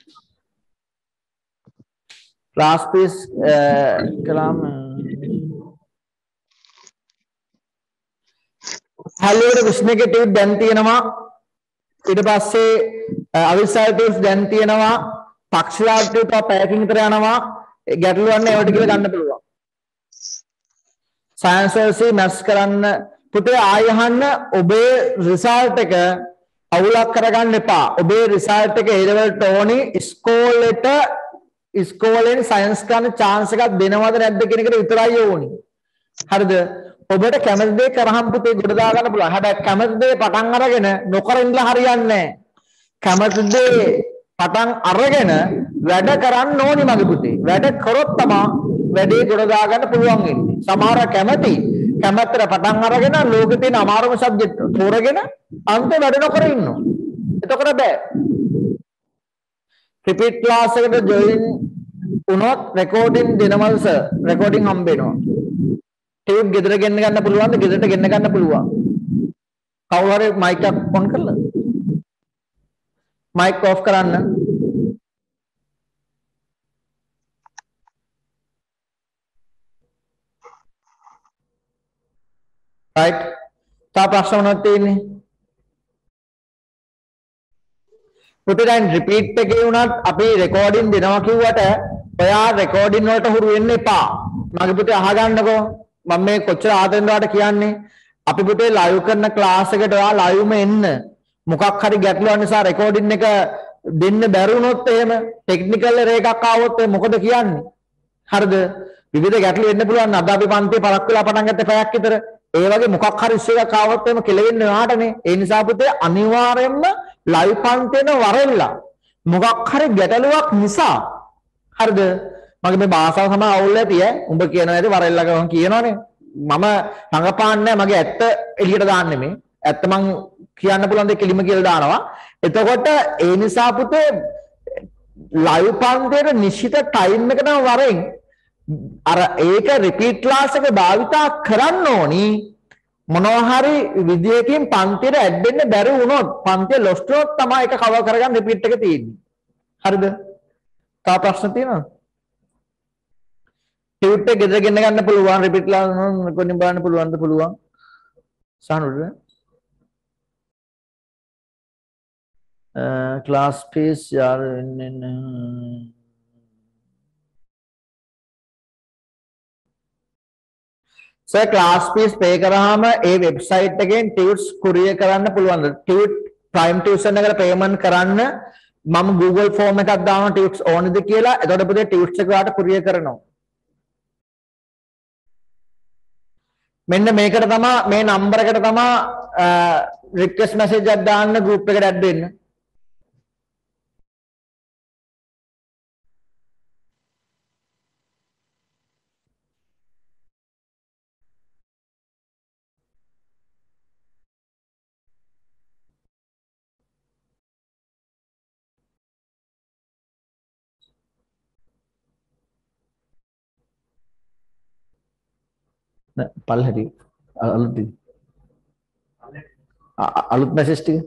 ක්ලාස් පීස් කළාම හැලුවට විශ්මක ටියුට් දැන් තියෙනවා. ඊට පස්සේ අවිස්සාර ටියුට් දැන් තියෙනවා. පක්ෂලාට ටියුට් පැයකින් විතර යනවා. ගැටලුවක් නැහැ ඒවට කියලා ගන්න පුළුවන්. සයන්ස් වලදී මැත්ස් කරන්න පුතේ ආය අහන්න ඔබේ රිසල්ට් එක අවුලක් කරගන්න එපා. ඔබේ රිසල්ට් එක ඒ ලෙවල්ට ඕනි ඉස්කෝලේට ඉස්කෝලෙන් සයන්ස් ගන්න chance එකක් දෙනවද නැද්ද කියන එකට විතරයි ඕනි. හරිද? ඔබට කැමති දේ කරහම් පුතේ ගොඩ දා ගන්න පුළුවන්. හැබැයි කැමති දේ පටන් අරගෙන නොකර ඉඳලා හරියන්නේ නැහැ. කැමති දේ පටන් අරගෙන වැඩ කරන්න ඕනි මගේ පුතේ. වැඩ කරොත් තමයි වැඩේ ගොඩ දා ගන්න පුළුවන් වෙන්නේ. සමහර කැමති කැමැත්තට පටන් අරගෙන ලෝකේ තියෙන අමාරුම සබ්ජෙක්ට් තෝරගෙන අන්තිම වැඩ නොකර ඉන්නවා. එතකොට බෑ. රිපීට් ක්ලාස් එකට ජොයින් වුණොත් රෙකෝඩින් දෙනවල් සර්. රෙකෝඩින් හම්බ වෙනවා. ටියුට් ගෙදර ගෙන්න ගන්න පුළුවන්ද? ගෙදරට ගෙන්න ගන්න පුළුවන්. කවුරු හරි මයික් එක ඔන් කරලා. මයික් ඔෆ් කරන්න. right. තා ප්‍රශ්න මොනවද තියෙන්නේ? පුතේ දැන් රිපීට් එකේ වුණත් අපි රෙකෝඩින් දෙනවා කිව්වට ඔයා රෙකෝඩින් වලට හුරු වෙන්න එපා. මගේ පුතේ අහගන්නකෝ. මම මේ කොච්චර ආදරෙන්ද ඔයාලට කියන්නේ. අපි පුතේ ලයිව් කරන ක්ලාස් එකට ඔයා ලයිව්ම එන්න. මොකක් හරි ගැටලුවක් නිසා රෙකෝඩින් එක දෙන්න බැරි වුණොත් එහෙම ටෙක්නිකල් එරර් එකක් ආවොත් මොකද කියන්නේ? හරිද? විවිධ ගැටලු වෙන්න පුළුවන්. අද අපි පන්තියේ පරක් වෙලා පටන් ගත්තේ පැයක් විතර. ඒ වගේ මොකක් හරි ඉෂුව එකක් ආවොත් එහෙම කෙලවෙන්නේ ඔයාටනේ. ඒ නිසා පුතේ අනිවාර්යයෙන්ම ලයිව් පන්තියන වරෙල්ලා මොකක් හරි ගැටලුවක් නිසා හරිද? මගේ මේ භාෂාව තමයි අවුල් ඇති ඈ. උඹ කියනවා ඇති වරෙල්ලා ගම කියනවනේ. මම රඟපාන්නේ මගේ ඇත්ත එළියට දාන්නේ මේ. ඇත්ත මං කියන්න පුළුවන් දේ කෙලිම කියලා දානවා. එතකොට ඒ නිසා පුතේ ලයිව් පන්තියේ නිශ්චිත ටයිම් එක තමයි වරෙන් අර ඒක රිපීට් ක්ලාස් එක භාවිතා කරන්න ඕනි. මොනවා හරි විදියකින් පන්තියට ඇඩ් වෙන්න බැරි වුණොත් පන්තිය ලොස්ට් වුණොත් තමයි ඒක කවර් කරගන්න රිපීට් එක තියෙන්නේ. හරිද? තව ප්‍රශ්න තියෙනවද? ටියුට් එක ගෙදර ගෙන්න ගන්න පුළුවන් රිපීට් ක්ලාස් රෙකෝඩින් බලන්න පුළුවන්ද? පුළුවන්. සානුද? class fees yaar sir class fees pay කරාම ඒ website එකෙන් tuitions courier කරන්න පුළුවන්ද tuit prime tuition එකට payment කරන්න මම Google form එකක් දානවා tuitions ඕනද කියලා එතකොට පුතේ tuitions එක ඔයාලට courier කරනවා මෙන්න මේකට තමයි මේ number එකට තමයි request message එකක් දාන්න group එකට add වෙන්න පල්හැටි අලුත් අලුත් මැසේජ් ටික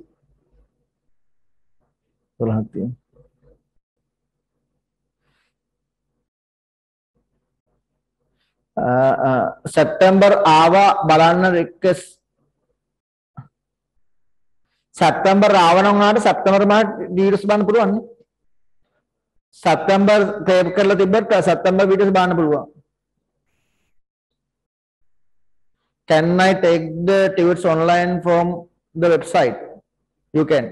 දොළහක් තියෙනවා සැප්තැම්බර් ආවා බලන්න රික්වෙස්ට් සැප්තැම්බර් ආවනම් ආට සැප්තැම්බර් මාස වීඩියෝස් බලන්න පුළුවන් නේ සැප්තැම්බර් සේව් කරලා තිබ්බත් සැප්තැම්බර් වීඩියෝස් බලන්න පුළුවන් Can I take the tuitions online from the website? You can.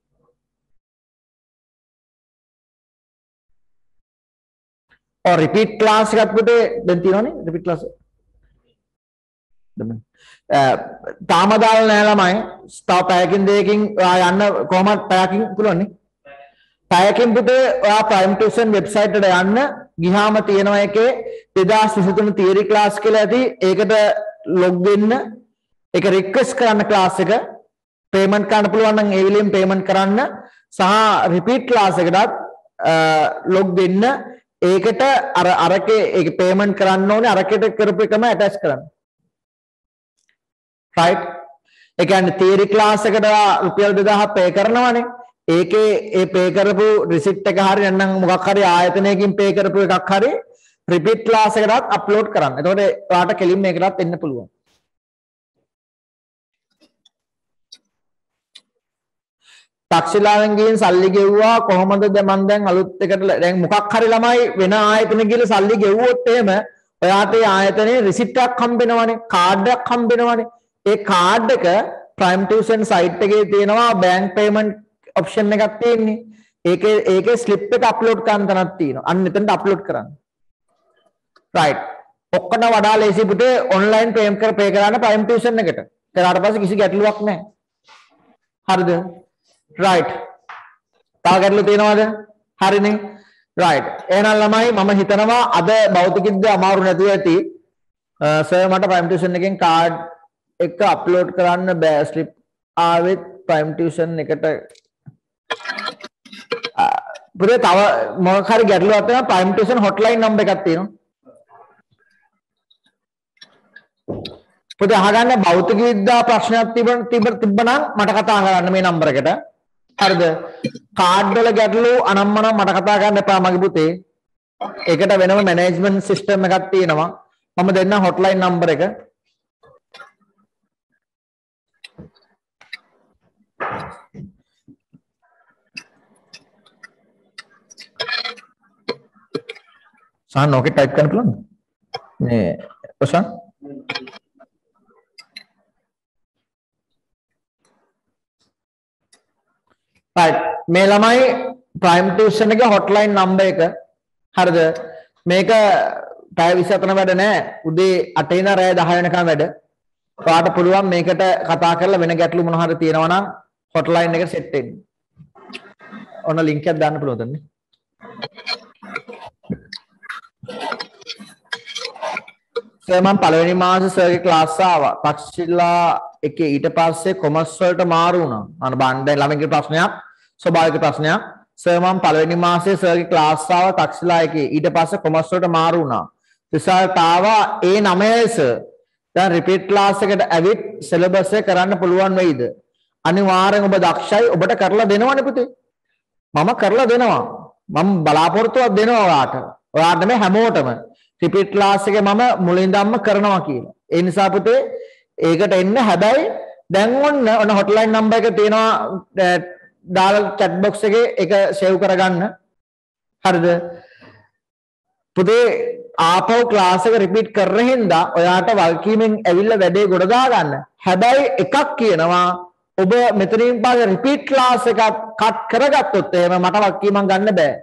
Or repeat class එකක් පුතේ දැන් තියෙනවනේ repeat class. දෙන්න. තාම දාලා නැහැ ළමයි. ස්ටොප් පැයකින් දෙකකින් ඔයා යන්න කොහොමද පැයකින් පුළුවන් නේ? පැයකින් පුතේ ඔයා prime tuition website එකට යන්න ගියාම තියෙනවා එකේ දෙදාස් විසිතුන theory class කියලා ඇති. ඒකට log වෙන්න ඒක request කරන්න class එක payment කරන්න පුළුවන් නම් ඒ විලෙන් payment කරන්න සහ repeat class එකටත් log වෙන්න ඒකට අර අරකේ ඒක payment කරන්න ඕනේ අරකට කරපු එකම attach කරන්න right ඒ කියන්නේ theory class එකට රුපියල් දෙදාහක් pay කරනවානේ ඒකේ ඒ pay කරපු receipt එක හරිය නැත්නම් මොකක් හරි ආයතනයකින් pay කරපු එකක් හරිය repeat class එකටත් upload කරන්න. එතකොට ඔයාලට කෙලින් මේකටත් එන්න පුළුවන්. තාක්ෂිලාවෙන් ගිහින් සල්ලි ගෙවුවා කොහොමද මම දැන් අලුත් එකට දැන් මොකක් හරි ළමයි වෙන ආයතන ගිහලා සල්ලි ගෙවුවොත් එහෙම ඔයාට ඒ ආයතනයේ receipt එකක් හම්බෙනවනේ, card එකක් හම්බෙනවනේ. ඒ card එක prime tuition site එකේ තියෙනවා bank payment option එකක් තියෙන්නේ. ඒකේ ඒකේ slip එක upload කරන්න තැනක් තියෙනවා. අන්න එතනට upload කරන්න. right ඔක්කොම වඩා ලේසි පුතේ online pay කර pay කරන්න prime tuition එකට කරාට පස්සේ කිසි ගැටලුවක් නැහැ හරිද right තව ගැටලු තියෙනවද හරිනේ right එහෙනම් ළමයි මම හිතනවා අද භෞතික විද්‍යාව අමාරු නැතුව ඇති සර් මට prime tuition එකෙන් card එක upload කරන්න බෑ slip ආවෙත් prime tuition එකට පුතේ තව මොකක් හරි ගැටලුවක් තියෙනවා prime tuition hotline number එකක් තියෙනවා පුතේ අහගන්න භෞතික විද්‍යා ප්‍රශ්නයක් තිබුණ තිබ්බනම් මට කතා කරන්න මේ නම්බර එකට. හරිද? කාඩ් වල ගැටලු අනම්මනම් මට කතා කරන්න එපා මගේ පුතේ. ඒකට වෙනම මැනේජ්මන්ට් සිස්ටම් එකක් තියෙනවා. මම දෙන්න හොට්ලයින් නම්බර එක. සාන් ඕකේ ටයිප් කරන්න පුළුවන්ද? මේ ඔසන් right මේ ළමයි prime tuition එකේ hotline number එක හරිද මේක පැය විසිහතර වැඩ නෑ උදේ අටේ ඉඳන් රෑ දහ වෙනකම් වැඩ ඔයාට පුළුවන් මේකට කතා කරලා වෙන ගැටලු මොනවා හරි තියෙනවා නම් hotline එකට set වෙන්න ඔන්න link එකක් දාන්න පුළුවන් නේ සර් මම පළවෙනි මාසේ සර්ගේ ක්ලාස් ආවා පක්ෂිලා එකේ ඊට පස්සේ කොමර්ස් වලට මාරු වුණා. අන්න බලන්න දැන් ළමයින්ගේ ප්‍රශ්නයක් ස්වභාවික ප්‍රශ්නයක්. සර් මම පළවෙනි මාසේ සර්ගේ ක්ලාස් ආවා තක්ෂිලා එකේ ඊට පස්සේ කොමර්ස් වලට මාරු වුණා. රිසල්ට් ආවා ඒ නවයයි සර්. දැන් රිපීට් ක්ලාස් එකට ඇවිත් සිලබස් එක කරන්න පුළුවන් වෙයිද? අනිවාර්යෙන් ඔබ දක්ෂයි ඔබට කරලා දෙනවනේ පුතේ. මම කරලා දෙනවා. මම බලාපොරොත්තුවක් දෙනවා ඔයාට. ඔයාට මේ හැමෝටම රිපීට් ක්ලාස් එකේ මම මුලින්දම්ම කරනවා කියලා. ඒ නිසා පුතේ ඒකට එන්න හැබැයි දැන් ඔන්න ඔන්න හොට්ලයින් නම්බර් එක තියෙනවා දාලා chat box එකේ ඒක save කරගන්න. හරිද? පුතේ ආපහු ක්ලාස් එක රිපීට් කරන හින්දා ඔයාට වල්කීමෙන් ඇවිල්ලා වැඩේ ගොඩ දා ගන්න. හැබැයි එකක් කියනවා ඔබ මෙතනින් පස්සේ රිපීට් ක්ලාස් එකක් කට් කරගත්තොත් එහෙම මට වල්කීමක් ගන්න බෑ.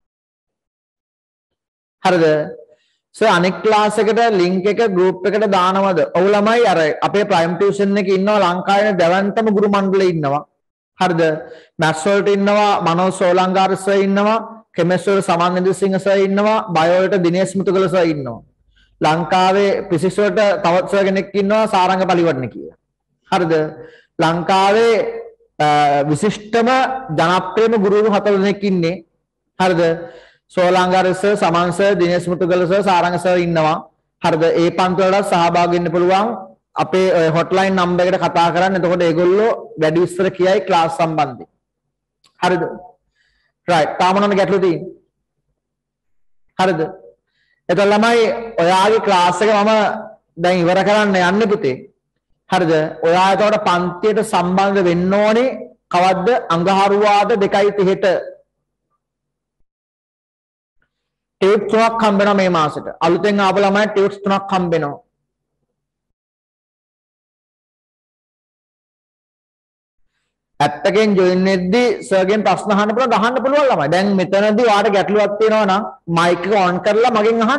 හරිද? සර් අනෙක් ක්ලාස් එකට ලින්ක් එක ගෲප් එකට දානවද? ඔව් ළමයි අර අපේ ප්‍රයිම් ටියුෂන් එකේ ඉන්නවා ලංකාවේ දැවැන්තම ගුරු මණ්ඩලෙ ඉන්නවා. හරිද? මැත්ස් වලට ඉන්නවා මනෝජ් සෝලංගාර සර් ඉන්නවා. කෙමිස්ට්‍රි වල සමන්විත සිංහ සර් ඉන්නවා. බයෝ වලට දිනේෂ් මුතුගල සර් ඉන්නවා. ලංකාවේ ෆිසික්ස් වලට තවත් සර් කෙනෙක් ඉන්නවා සාරංග පලිවඩන කියලා. හරිද? ලංකාවේ විශිෂ්ටම ජනප්‍රියම ගුරුවරු හතර දෙනෙක් ඉන්නේ. හරිද? Solangara sir, Saman sir, Dinesh Muthugala sir, Saranga sir ඉන්නවා. හරිද? ඒ පන්ති වලට සහභාගී වෙන්න පුළුවන්. අපේ හොට්ලයින් නම්බර් එකට කතා කරන්න. එතකොට ඒගොල්ලෝ වැඩි විස්තර කියයි ක්ලාස් සම්බන්ධයෙන්. හරිද? right. තාම මොනවද ගැටලු තියෙන්නේ? හරිද? එතකොට ළමයි ඔයාගේ ක්ලාස් එක මම දැන් ඉවර කරන්න යන්නේ පුතේ. හරිද? ඔයා එතකොට පන්තියට සම්බන්ධ වෙන්න ඕනේ කවද්ද? අඟහරුවාද දෙකයි තිහට. ටියුට් තුනක් හම්බ වෙනවා මේ මාසෙට. අලුතෙන් ආපු ළමයි ටියුට්ස් තුනක් හම්බ වෙනවා. ඇත්තකින් ජොයින් වෙද්දී සර්ගෙන් ප්‍රශ්න අහන්න පුළුවන් අහන්න පුළුවන් ළමයි. දැන් මෙතනදී ඔයාලට ගැටලුවක් තියෙනවා නම් මයික් එක ඔන් කරලා මගෙන් අහන්න.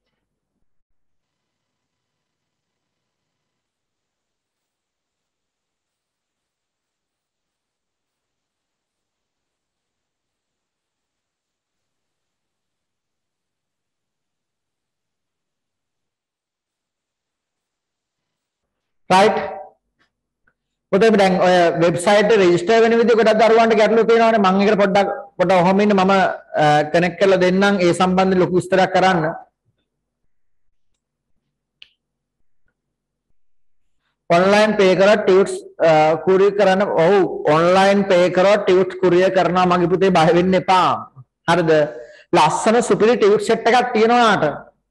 right? පොතේ දැන් ඔය වෙබ්සයිට් එක රෙජිස්ටර් වෙන විදිහ ගොඩක් දරුවන්ට ගැටලු තියෙනවානේ. මම ඒකට පොඩ්ඩක් පොඩ්ඩක් ඔහොම ඉන්න මම කනෙක්ට් කරලා දෙන්නම් ඒ සම්බන්ධයෙන් ලොකු විස්තරයක් කරන්න. ඔන්ලයින් පේ කරලා ටියුට්ස් කුරියර් කරන්න. ඔව් ඔන්ලයින් පේ කරලා ටියුට්ස් කුරියර් කරනවා මගේ පුතේ බය වෙන්න එපා. හරිද? ලස්සන සුපිරි ටියුට් සෙට් එකක් තියෙනවා යාට.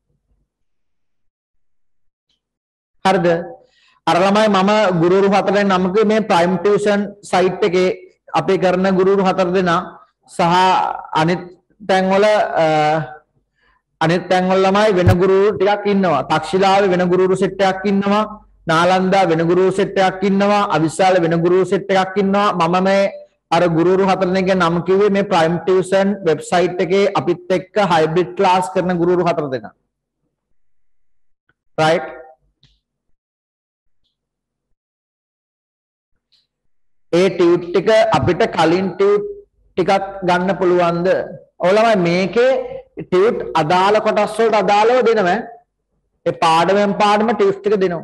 හරිද? අර ළමයි මම ගුරුවරු හතර නමක මේ ප්‍රයිම් ටියුෂන් සයිට් එකේ අපි කරන ගුරුවරු හතර දෙනා සහ අනිත් තැන්වල අනිත් තැන්වල ළමයි වෙන ගුරුවරු ටිකක් ඉන්නවා. තක්ෂිලාවේ වෙන ගුරුවරු සෙට් එකක් ඉන්නවා. නාලන්දා වෙන ගුරුවරු සෙට් එකක් ඉන්නවා. අවිස්සාල වෙන ගුරුවරු සෙට් එකක් ඉන්නවා. මම මේ අර ගුරුවරු හතර දෙනෙක්ගේ නම කිව්වේ මේ ප්‍රයිම් ටියුෂන් වෙබ්සයිට් එකේ අපිත් එක්ක හයිබ්‍රිඩ් ක්ලාස් කරන ගුරුවරු හතර දෙනා. right? ඒ ටියුට් ටික අපිට කලින් ටියුට් ටිකක් ගන්න පුළුවන්ද? ඔයාලම මේකේ ටියුට් අදාළ කොටස් වලට අදාළව දෙනවා. ඒ පාඩමෙන් පාඩම ටියුට් ටික දෙනවා.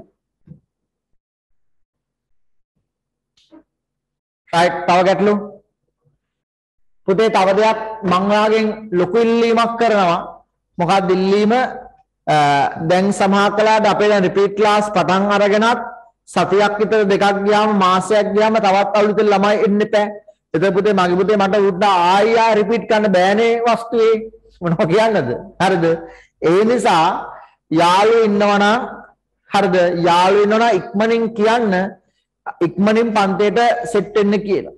right? තව ගැටලු? පුතේ තව දෙයක් මම ඔයාගෙන් ලොකු ඉල්ලීමක් කරනවා. මොකක්ද ඉල්ලීම? දැන් සමහර කලාට අපේ දැන් රිපීට් ක්ලාස් පටන් අරගෙනත් සතියක් විතර දෙකක් ගියාම මාසයක් ගියාම තවත් අලුත් ළමයි එන්න එපා. එතකොට පුතේ මගේ පුතේ මට උඩ ආයි ආ රිපීට් කරන්න බෑනේ වස්තුවේ. මොනවා කියන්නද? හරිද? ඒ නිසා යාළුවෝ ඉන්නවනම් හරිද? යාළුවෝ ඉන්නවනම් ඉක්මනින් කියන්න ඉක්මනින් පන්තියට සෙට් වෙන්න කියලා.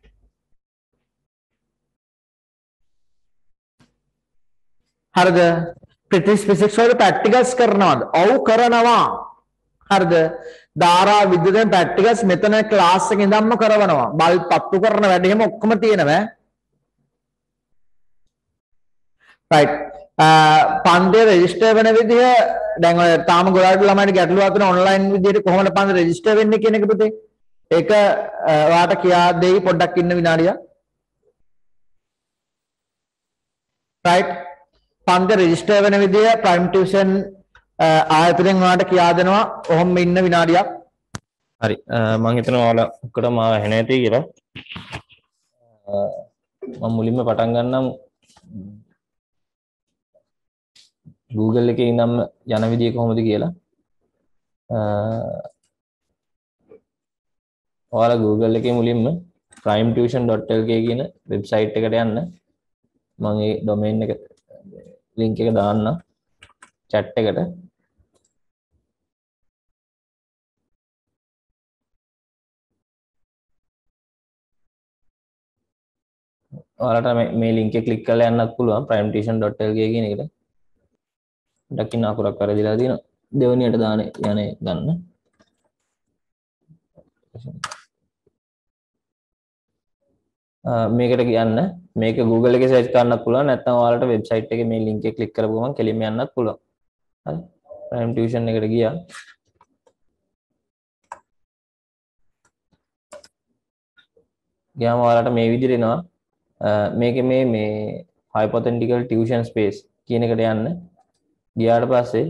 හරිද? ප්‍රැක්ටිස් ෆිසික්ස් වල ප්‍රැක්ටිකල්ස් කරනවද? ඔව් කරනවා. හරිද? ධාරා විද්‍යුතෙන් ප්‍රැක්ටිකල්ස් මෙතන ක්ලාස් එකේ ඉඳන්ම කරවනවා. බල්බ් පත්තු කරන වැඩ එහෙම ඔක්කොම තියෙනවා. right. පන්තිය රෙජිස්ටර් වෙන විදිහ දැන් ඔය තාම ගොඩාක් ළමයින්ට ගැටලුවක් තියෙන ඔන්ලයින් විදිහට කොහොමද පන්ති රෙජිස්ටර් වෙන්නේ කියන එක පුතේ. ඒක ඔයාලට කියා දෙයි පොඩ්ඩක් ඉන්න විනාඩියක්. right. පන්ති රෙජිස්ටර් වෙන විදිහ ප්‍රයිම් ටියුෂන් ආයතනයෙන් ඔයාලට කියා දෙනවා. ඔහොම ඉන්න විනාඩියක්. හරි මම හිතනවා ඔයාලා ඔක්කොටම ආව ඇහෙ නැති කියලා. මම මුලින්ම පටන් ගන්නම් Google එකේ ඉඳන්ම යන විදිය කොහොමද කියලා. ඔයාලා Google එකේ මුලින්ම prime tuition dot l k කියන වෙබ්සයිට් එකට යන්න. මම ඒ domain එක link එක දාන්නම් chat එකට. ඔයාලට මේ මේ link එක click කරලා යන්නත් පුළුවන් prime tuition dot l k කියන එකට. දකින්න අකුරක් වැරදිලා තියෙනවා. දෙවෙනියට දාන යන්නේ ගන්න. මේකට කියන්න මේක Google එකේ search කරන්නත් පුළුවන් නැත්නම් ඔයාලට website එකේ මේ link එක click කරපුවම කෙලින්ම යන්නත් පුළුවන්. හරි. prime tuition එකට ගියා. ගියාම ඔයාලට මේ විදිහට එනවා. මේකේ මේ මේ hypothetical tuition space කියන එකට යන්න. ගියාට පස්සේ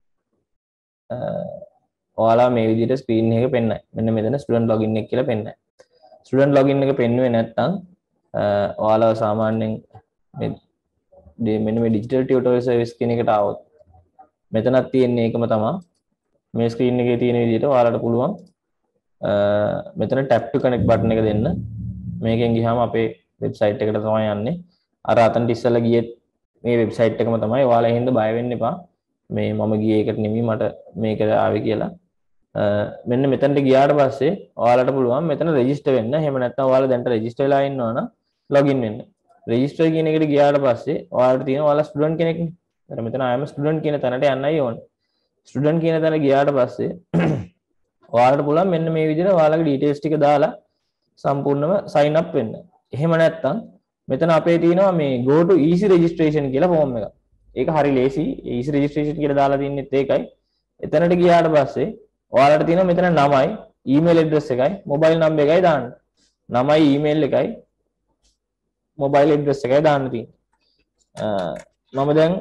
ඔයාලා මේ විදිහට screen එක පෙන්නයි. මෙන්න මෙතන student login එක කියලා පෙන්නයි. student login එක පෙන්නුවේ නැත්නම් ඔයාලා සාමාන්‍යයෙන් මේ මෙන්න මේ digital tutorial service කියන එකට ආවොත් මෙතනක් තියෙන්නේ ඒකම තමයි. මේ screen එකේ තියෙන විදිහට ඔයාලට පුළුවන් මෙතන tap to connect button එක දෙන්න. මේකෙන් ගියාම අපේ website එකට තමයි යන්නේ. අර අතනට ඉස්සලා ගියේ මේ website එකම තමයි. ඔයාලා හින්දා බය වෙන්න එපා. මේ මම ගියේ එකට නෙමෙයි මට මේකට ආවේ කියලා. මෙන්න මෙතනට ගියාට පස්සේ ඔයාලට පුළුවන් මෙතන register වෙන්න. එහෙම නැත්නම් ඔයාලා දැන්ට register වෙලා ඉන්නවා නම් login වෙන්න. register කියන එකට ගියාට පස්සේ ඔයාලට තියෙනවා ඔයාලා student කෙනෙක්නේ. එතන මෙතන I am student කියන තැනට යන්නයි ඕනේ. student කියන තැන ගියාට පස්සේ ඔයාලට පුළුවන් මෙන්න මේ විදිහට ඔයාලගේ details ටික දාලා සම්පූර්ණව sign up වෙන්න. එහෙම නැත්නම් මෙතන අපේ තියෙනවා මේ go to easy registration කියලා form එකක්. ඒක හරි ලේසි. easy registration කියලා දාලා තින්නෙත් ඒකයි. එතනට ගියාට පස්සේ ඔයාලට තියෙනවා මෙතන නමයි, email address එකයි, mobile number එකයි දාන්න. නමයි, email එකයි, mobile address එකයි දාන්න තියෙන්නේ. මම දැන්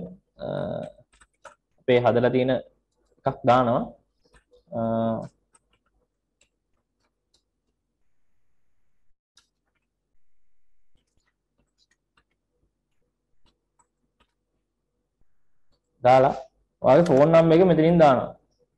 අපේ හදලා තියෙන එකක් දානවා. දාලා ඔයාගේ phone number එක මෙතනින් දානවා.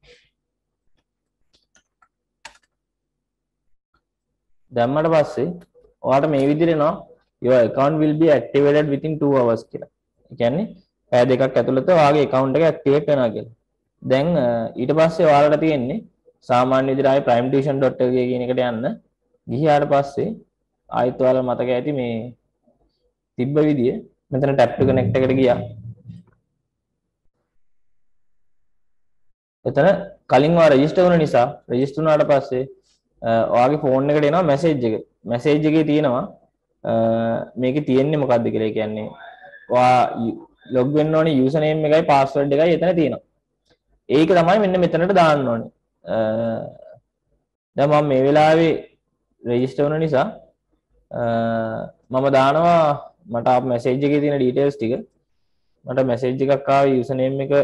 දැම්මට පස්සේ ඔයාලට මේ විදිහට එනවා your account will be activated within two hours කියලා. ඒ කියන්නේ පැය දෙකක් ඇතුළත ඔයාගේ account එක activate වෙනවා කියලා. දැන් ඊට පස්සේ ඔයාලට තියෙන්නේ සාමාන්‍ය විදිහට ආයේ prime tuition dot l k කියන එකට යන්න. ගිහියාට පස්සේ ආයෙත් ඔයාලා මතක ඇති මේ තිබ්බ විදිය මෙතන tap to connect එකට ගියා. එතන කලින් ඔයා register වුණ නිසා register වුණාට පස්සේ ඔයාගේ phone එකට එනවා message එක. message එකේ තියෙනවා මේකේ තියෙන්නේ මොකක්ද කියලා. ඒ කියන්නේ ඔයා log වෙන්න ඕනේ username එකයි password එකයි එතන තියෙනවා. ඒක තමයි මෙන්න මෙතනට දාන්න ඕනේ. දැන් මම මේ වෙලාවේ register වුණ නිසා මම දානවා මට ආපු message එකේ තියෙන details ටික. මට message එකක් ආවේ username එක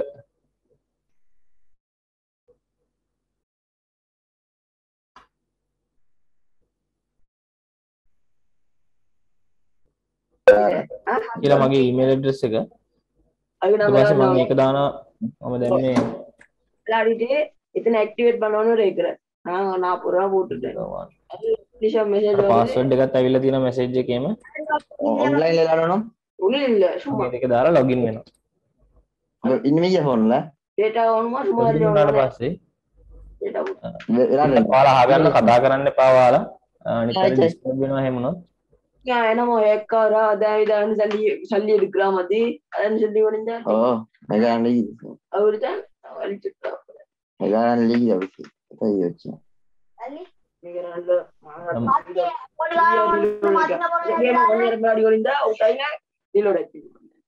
කියලා මගේ email address එක. ඊට පස්සේ මම මේක දානවා. මම දැන් මේ ලාඩිටේ එතන ඇක්ටිවේට් බලවන රේකර. ආ නාපුරා බෝට්ට. ලිෂා මෙසේජ් වල පාස්වර්ඩ් එකත් ඇවිල්ලා තියෙන මැසේජ් එකේම ऑनलाइन ले ला लो ना උනිල්ල සුමා මේක දාලා login වෙනවා. इनमें ये फोन ला data on මා සුමා login වුණාට පස්සේ data वेरा ले ඔයාලා අහගන්න කතා කරන්න එපා ඔයාලා. අනිත් අය disturb වෙනවා එහෙම වුණොත්. යා එනම එක්කවර අදායි දාන්න සල්ලි සල්ලි වික්‍රමදී අදන් සල්ලි වලින් දාන්න ओ मेगा ले අවුරුද අලිචුත්ත मेगा ले ये तो ये अच्छा මේකනල්ල මාඩි වලින් දා උටයින ඩිලෝඩ් එකක්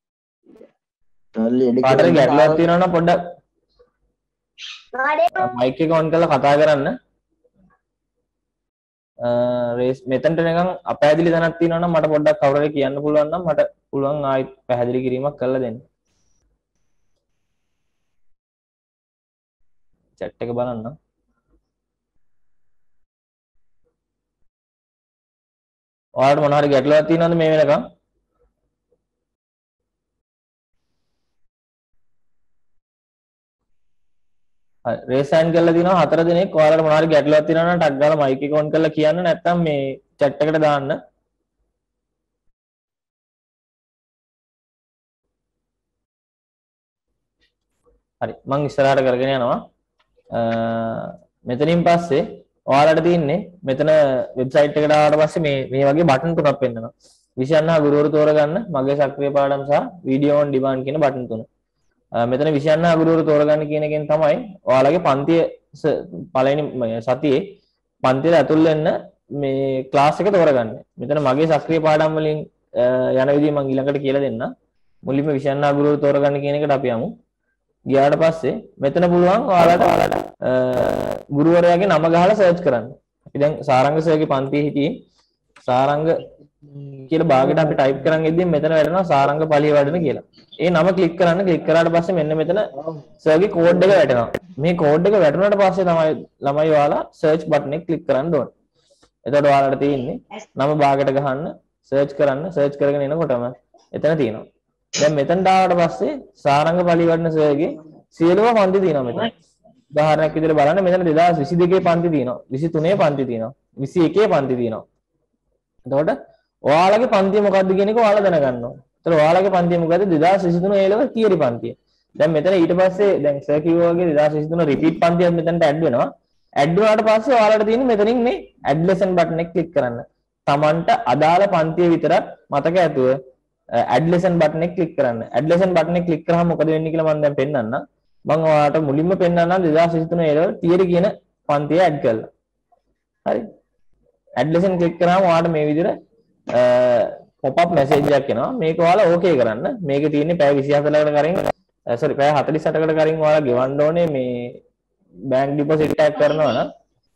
ले කාටද ගැටලුවක් තියෙනවා නම් පොඩ්ඩක් මයික් එක ඔන් කරලා කතා කරන්න. රේස් මෙතනට නිකන් අපැහැදිලි තැනක් තියෙනවා නම් මට පොඩ්ඩක් කවුරු හරි කියන්න පුළුවන් නම් මට පුළුවන් ආයෙත් පැහැදිලි කිරීමක් කරලා දෙන්න. chat එක බලන්න. ඔයාලට මොන හරි ගැටලුවක් තියෙනවද මේ වෙනකම්? හරි රේස් සයින් කරලා දිනවා හතර දිනක්. ඔයාලට මොන හරි ගැටලුවක් තියෙනවා නම් ටක් ගාලා මයික් එක ඔන් කරලා කියන්න. නැත්නම් මේ chat එකට දාන්න. හරි මම ඉස්සරහට කරගෙන යනවා. මෙතනින් පස්සේ ඔයාලට තියෙන්නේ මෙතන වෙබ්සයිට් එකට ආවට පස්සේ මේ මේ වගේ බටන් තුනක් පෙන්නනවා. විෂයන් හා ගුරුවරු තෝරගන්න මගේ සක්‍රිය පාඩම් සහ වීඩියෝ ඔන් ඩිමාන්ඩ් කියන බටන් තුන. මෙතන විෂයන් හා ගුරුවරු තෝරගන්න කියන එකෙන් තමයි ඔයාලගේ පන්තිය පළවෙනි සතියේ පන්තියට ඇතුල් වෙන්න මේ ක්ලාස් එක තෝරගන්න. මෙතන මගේ සක්‍රිය පාඩම් වලින් යන විදිහ මම ඊළඟට කියලා දෙන්න. මුලින්ම විෂයන් හා ගුරුවරු තෝරගන්න කියන එකට අපි යමු. ගියාට පස්සේ මෙතන පුළුවන් ඔයාලට ගුරුවරයාගේ නම ගහලා සර්ච් කරන්න. අපි දැන් සාරංග සර්ගේ පන්තියේ හිටියේ සාරංග කියලා භාගයට අපි ටයිප් කරන් ඉද්දී මෙතන වැටෙනවා සාරංග පළිය වඩන කියලා. ඒ නම ක්ලික් කරන්න. ක්ලික් කරාට පස්සේ මෙන්න මෙතන සර්ගේ කෝඩ් එක වැටෙනවා. මේ කෝඩ් එක වැටුණාට පස්සේ තමයි ළමයි ඔයාලා සර්ච් බටන් එක ක්ලික් කරන්න ඕනේ. එතකොට ඔයාලට තියෙන්නේ නම භාගයට ගහන්න, සර්ච් කරන්න. සර්ච් කරගෙන එනකොටම එතන තියෙනවා. දැන් මෙතනට ආවට පස්සේ සාරංග පළිය වඩන සර්ගේ සියලුම පන්ති තියෙනවා මෙතන. උදාහරණයක් විදිහට බලන්න මෙතන දෙදාස් විසි දෙකේ පන්ති තියෙනවා. විසි තුනේ පන්ති තියෙනවා. විසි එකේ පන්ති තියෙනවා. එතකොට ඔයාලගේ පන්තිය මොකක්ද කියන එක ඔයාලා දැනගන්න ඕනේ. ඒතර ඔයාලගේ පන්තිය මොකද? දෙදාස් විසි තුන ඒ ලෙවල් තියරි පන්තිය. දැන් මෙතන ඊට පස්සේ දැන් සර් කිව්වා වගේ දෙදාස් විසි තුන රිපීට් පන්තියක් මෙතනට ඇඩ් වෙනවා. ඇඩ් වුණාට පස්සේ ඔයාලට තියෙන්නේ මෙතනින් මේ ඇඩ් ලෙසන් බටන් එක ක්ලික් කරන්න. Tamanට අදාළ පන්තිය විතරක් මතක ඇතුව ඇඩ් ලෙසන් බටන් එක ක්ලික් කරන්න. ඇඩ් ලෙසන් බටන් එක ක්ලික් කරාම මොකද වෙන්නේ කියලා මම දැන් පෙන්නන්නම්. මම ඔයාලට මුලින්ම පෙන්නන්නම් දෙදාස් විසි තුන ඒ ලෙවල් තියරි කියන පන්තිය ඇඩ් කරලා. හරි. ඇඩ් ලෙසන් ක්ලික් කරාම ඔයාලට මේ විදිහට pop up message එකක් එනවා. මේක ඔයාලා ඕකේ කරන්න. මේකේ තියෙන්නේ පැය විසි හතරකට කරින් sorry පැය හතළිස් අටකට කරින් ඔයාලා ගෙවන්න ඕනේ මේ bank deposit එකක් කරනවා නම්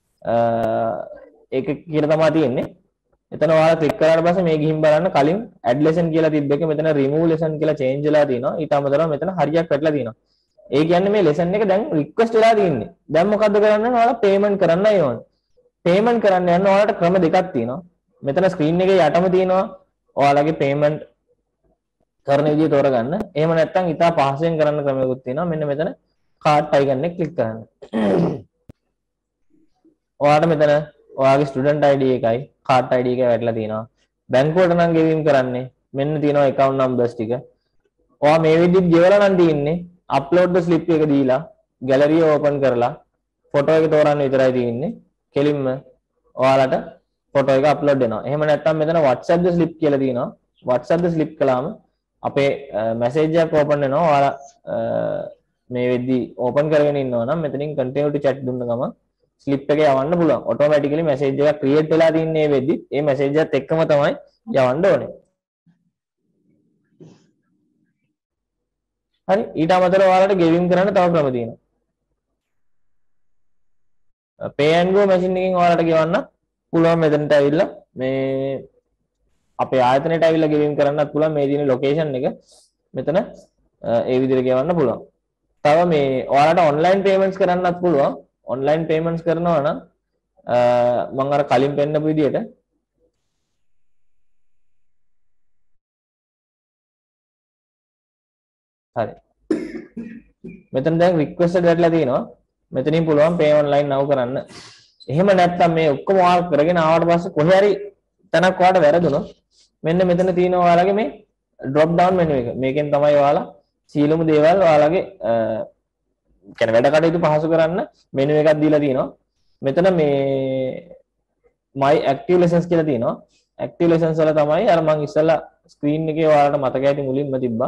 ඒක කියලා තමයි තියෙන්නේ. එතන ඔයාලා ක්ලික් කරාට පස්සේ මේ ගිහින් බලන්න කලින් add lesson කියලා තිබ්බ එක මෙතන remove lesson කියලා change වෙලා තියෙනවා. ඊට අමතරව මෙතන හරියක් වැටලා තියෙනවා. ඒ කියන්නේ මේ lesson එක දැන් request වෙලා තියෙන්නේ. දැන් මොකද්ද කරන්න ඕනේ? ඔයාලා payment කරන්නයි ඕනේ. payment කරන්න යන්න ඔයාලට ක්‍රම දෙකක් තියෙනවා. මෙතන ස්ක්‍රීන් එකේ යටම තියෙනවා ඔයාලගේ payment කරන විදිය තෝරගන්න. එහෙම නැත්නම් ඉතා පහසුවෙන් කරන්න ක්‍රමයකුත් තියෙනවා. මෙන්න මෙතන card icon එක ක්ලික් කරන්න. ඔයාලට මෙතන ඔයාගේ student I D එකයි card I D එකයි වැටලා තියෙනවා. බැංකුවට නම් ගෙවීම් කරන්නේ මෙන්න තියෙනවා account numbers ටික. ඔයා මේ විදිහට ගෙවලා නම් තියෙන්නේ upload the slip එක දීලා gallery open කරලා photo එක තෝරන්න විතරයි තියෙන්නේ. කෙලින්ම ඔයාලට photo එක upload වෙනවා. එහෙම නැත්නම් මෙතන WhatsApp the slip කියලා තියෙනවා. WhatsApp the slip කළාම අපේ message එකක් open වෙනවා. ඔයාලා මේ වෙද්දි open කරගෙන ඉන්නවා නම් මෙතනින් continue to chat දුන්න ගමන් slip එක යවන්න පුළුවන්. automatically message එකක් create වෙලා තින්නේ මේ වෙද්දි ඒ message එකත් එක්කම තමයි යවන්න ඕනේ. හරි. ඊට අමතරව ඔයාලට ගෙවීම් කරන්න තව ක්‍රම තියෙනවා. pay and go machine එකකින් ඔයාලට ගෙවන්න පුළුවන්. මෙතනට ඇවිල්ලා මේ අපේ ආයතනයට ඇවිල්ලා ගෙවීම් කරන්නත් පුළුවන්. මේ දිනේ location එක මෙතන ඒ විදිහට ගෙවන්න පුළුවන්. තව මේ ඔයාලට online payments කරන්නත් පුළුවන්. online payments කරනවා නම් මම අර කලින් පෙන්නපු විදිහට හරි. මෙතන දැන් requested වැටලා තියෙනවා. මෙතනින් පුළුවන් pay online now කරන්න. එහෙම නැත්නම් මේ ඔක්කොම ඔයාලා කරගෙන ආවට පස්සේ කොහේ හරි තැනක් ඔයාලට වැරදුනොත් මෙන්න මෙතන තියෙනවා ඔයාලගේ මේ drop down menu එක. මේකෙන් තමයි ඔයාලා සීලමු දේවල් ඔයාලගේ කියන්නේ වැඩ කටයුතු පහසු කරන්න menu එකක් දීලා තියෙනවා. මෙතන මේ my active lessons කියලා තියෙනවා. active lessons වල තමයි අර මම ඉස්සෙල්ලා screen එකේ ඔයාලට මතක ඇති මුලින්ම තිබ්බා.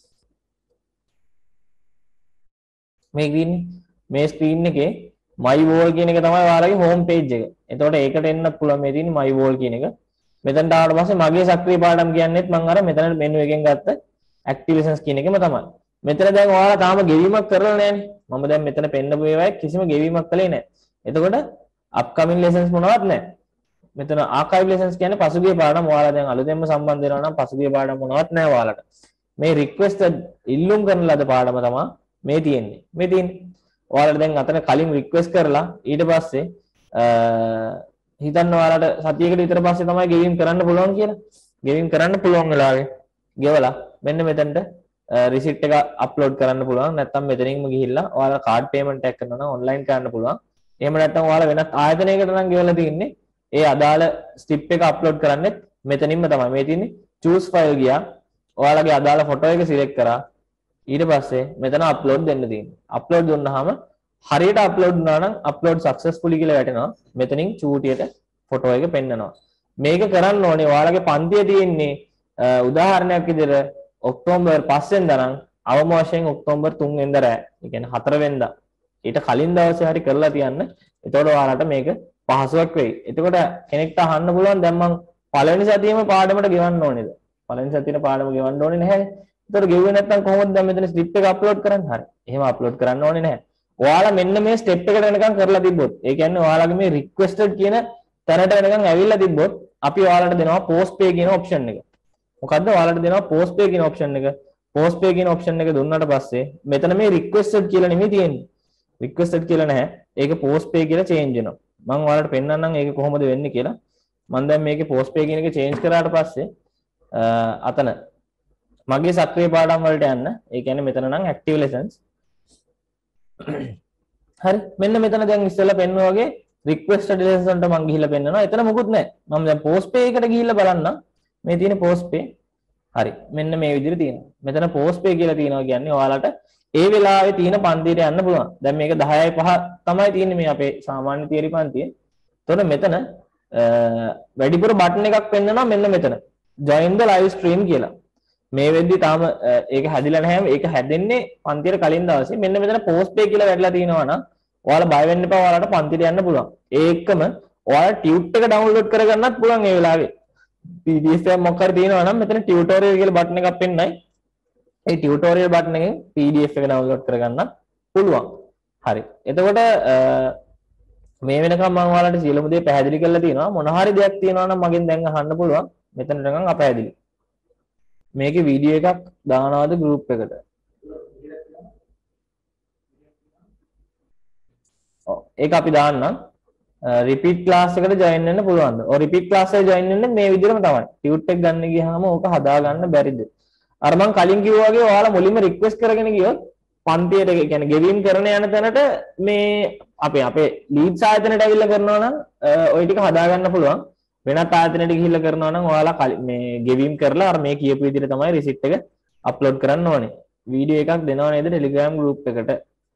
මේ green මේ screen එකේ my wall කියන එක තමයි ඔයාලගේ home page එක. එතකොට ඒකට එන්න පුළුවන් මේ තියෙන්නේ my wall කියන එක. මෙතනට ආවට පස්සේ මගේ සක්‍රිය පාඩම් කියන්නේත් මම අර මෙතන menu එකෙන් ගත්ත active lessons කියන එකම තමයි. මෙතන දැන් ඔයාලා තාම ගෙවීමක් කරලා නැහැනේ. මම දැන් මෙතන පෙන්නපු ඒවායේ කිසිම ගෙවීමක් කළේ නැහැ. එතකොට upcoming lessons මොනවත් නැහැ. මෙතන archive lessons කියන්නේ පසුගිය පාඩම් ඔයාලා දැන් අලුතෙන්ම සම්බන්ධ වෙනවා නම් පසුගිය පාඩම් මොනවත් නැහැ ඔයාලට. මේ requested ඉල්ලුම් කරන ලද පාඩම තමයි මේ තියෙන්නේ. මේ තියෙන්නේ. ඔයාලට දැන් අතන කලින් request කරලා ඊට පස්සේ හිතන්න ඔයාලට සතියකට විතර පස්සේ තමයි ගෙවීම් කරන්න පුළුවන් කියලා. ගෙවීම් කරන්න පුළුවන් වෙලාවේ ගෙවලා මෙන්න මෙතනට receipt එක upload කරන්න පුළුවන්. නැත්නම් මෙතනින්ම ගිහිල්ලා ඔයාලා card payment එකක් කරනවා නම් online කරන්න පුළුවන්. එහෙම නැත්නම් ඔයාලා වෙනත් ආයතනයකට නම් ගෙවලා තින්නේ ඒ අදාළ strip එක upload කරන්නෙත් මෙතනින්ම තමයි. මේ තියෙන්නේ choose file ගියා. ඔයාලගේ අදාළ photo එක select කරා. ඊට පස්සේ මෙතන upload දෙන්න තියෙනවා. upload දුන්නාම හරියට upload වුණා නම් upload successfully කියලා වැටෙනවා. මෙතනින් චූටියට photo එක පෙන්නනවා. මේක කරන්න ඕනේ ඔයාලගේ පන්තිය තියෙන්නේ උදාහරණයක් විදිහට ඔක්තෝබර් පහ වෙනිදා නම් අවම වශයෙන් ඔක්තෝබර් තුන් වෙනිදා රෑ. ඒ කියන්නේ හතර වෙනිදා. ඊට කලින් දවසේ හරි කරලා තියන්න. එතකොට ඔයාලට මේක පහසුවක් වෙයි. එතකොට කෙනෙක්ට අහන්න පුළුවන් දැන් මම පළවෙනි සතියේම පාඩමට ගෙවන්න ඕනේද? පළවෙනි සතියේ පාඩම ගෙවන්න ඕනේ නැහැ. එතකොට ගෙවුවේ නැත්නම් කොහොමද දැන් මෙතන ස්ලිප් එක අප්ලෝඩ් කරන්නේ? හරි. එහෙම අප්ලෝඩ් කරන්න ඕනේ නැහැ. ඔයාලා මෙන්න මේ ස්ටෙප් එකට වෙනකන් කරලා තිබ්බොත්, ඒ කියන්නේ ඔයාලගේ මේ රික්වෙස්ටඩ් කියන තැනට වෙනකන් ඇවිල්ලා තිබ්බොත් අපි ඔයාලට දෙනවා පෝස්ට් පේ කියන ඔප්ෂන් එක. මොකද්ද? ඔයාලට දෙනවා පෝස්ට් පේ කියන ඔප්ෂන් එක. පෝස්ට් පේ කියන ඔප්ෂන් එක දුන්නාට පස්සේ මෙතන මේ රික්වෙස්ටඩ් කියලා නෙමෙයි තියෙන්නේ. රික්වෙස්ටඩ් කියලා නැහැ. ඒක පෝස්ට් පේ කියලා චේන්ජ් වෙනවා. මම ඔයාලට පෙන්නන්නම් ඒක කොහොමද වෙන්නේ කියලා. මම දැන් මේකේ පෝස්ට් පේ කියන එක චේන්ජ් කරාට පස්සේ අතන මගේ සක්‍රිය පාඩම් වලට යන්න. ඒ කියන්නේ මෙතන නම් ඇක්ටිව් ලෙසන්ස්. හරි. මෙන්න මෙතන දැන් ඉස්සෙල්ලා පෙන්වුවා වගේ රික්වෙස්ටඩ් ලෙසන්ස් වලට මම ගිහිල්ලා පෙන්නනවා. එතන මොකුත් නැහැ. මම දැන් පෝස්ට් පේ එකට ගිහිල්ලා බලන්නම්. මේ තියෙන පෝස්ට් පේ. හරි. මෙන්න මේ විදිහට තියෙනවා. මෙතන පෝස්ට් පේ කියලා තියෙනවා කියන්නේ ඔයාලට ඒ වෙලාවේ තියෙන පන්තියට යන්න පුළුවන්. දැන් මේක දහයයි පහ තමයි තියෙන්නේ මේ අපේ සාමාන්‍ය තියරි පන්තියේ. එතකොට මෙතන වැඩිපුර බටන් එකක් පෙන්නනවා මෙන්න මෙතන. join the live stream කියලා. මේ වෙද්දි තාම ඒක හැදිලා නැහැ. ඒක හැදෙන්නේ පන්තියට කලින් දවසේ. මෙන්න මෙතන post pay කියලා වැටලා තිනවා නම් ඔයාලා බය වෙන්න එපා. ඔයාලට පන්තියට යන්න පුළුවන්. ඒකම ඔයාලා tute එක download කරගන්නත් පුළුවන් ඒ වෙලාවේ. P D F එක මොකක් හරි තියෙනවා නම් මෙතන tutorial කියලා බටන් එකක් පෙන්නයි. ඒ tutorial බටන් එකෙන් P D F එක download කරගන්න පුළුවන්. හරි. එතකොට මේ වෙනකම් මම ඔයාලට සියලුම දේ පැහැදිලි කරලා තියෙනවා. මොන හරි දෙයක් තියෙනවා නම් මගෙන් දැන් අහන්න පුළුවන්. මෙතනට නිකන් අපැහැදිලි. මේකේ වීඩියෝ එකක් දානවාද group එකට? ඔව් ඒක අපි දාන්නම්. repeat class එකට join වෙන්න පුළුවන්ද? ඔය repeat class එකට join වෙන්න මේ විදිහටම තමයි. tute එක ගන්න ගියාම ඕක හදා ගන්න බැරිද? අර මම කලින් කිව්වා වගේ ඔයාලා මුලින්ම රික්වෙස්ට් කරගෙන ගියොත් පන්තියට ඒ කියන්නේ ගෙවීම් කරන යන තැනට මේ අපේ අපේ ලීඩ්ස් ආයතනයට ඇවිල්ලා කරනවා නම් ওই ටික හදා ගන්න පුළුවන්. වෙනත් ආයතනයකට ගිහිල්ලා කරනවා නම් ඔයාලා මේ ගෙවීම් කරලා අර මේ කියපු විදිහට තමයි රිසිට් එක අප්ලෝඩ් කරන්න ඕනේ. වීඩියෝ එකක් දෙනවා නේද Telegram group එකට.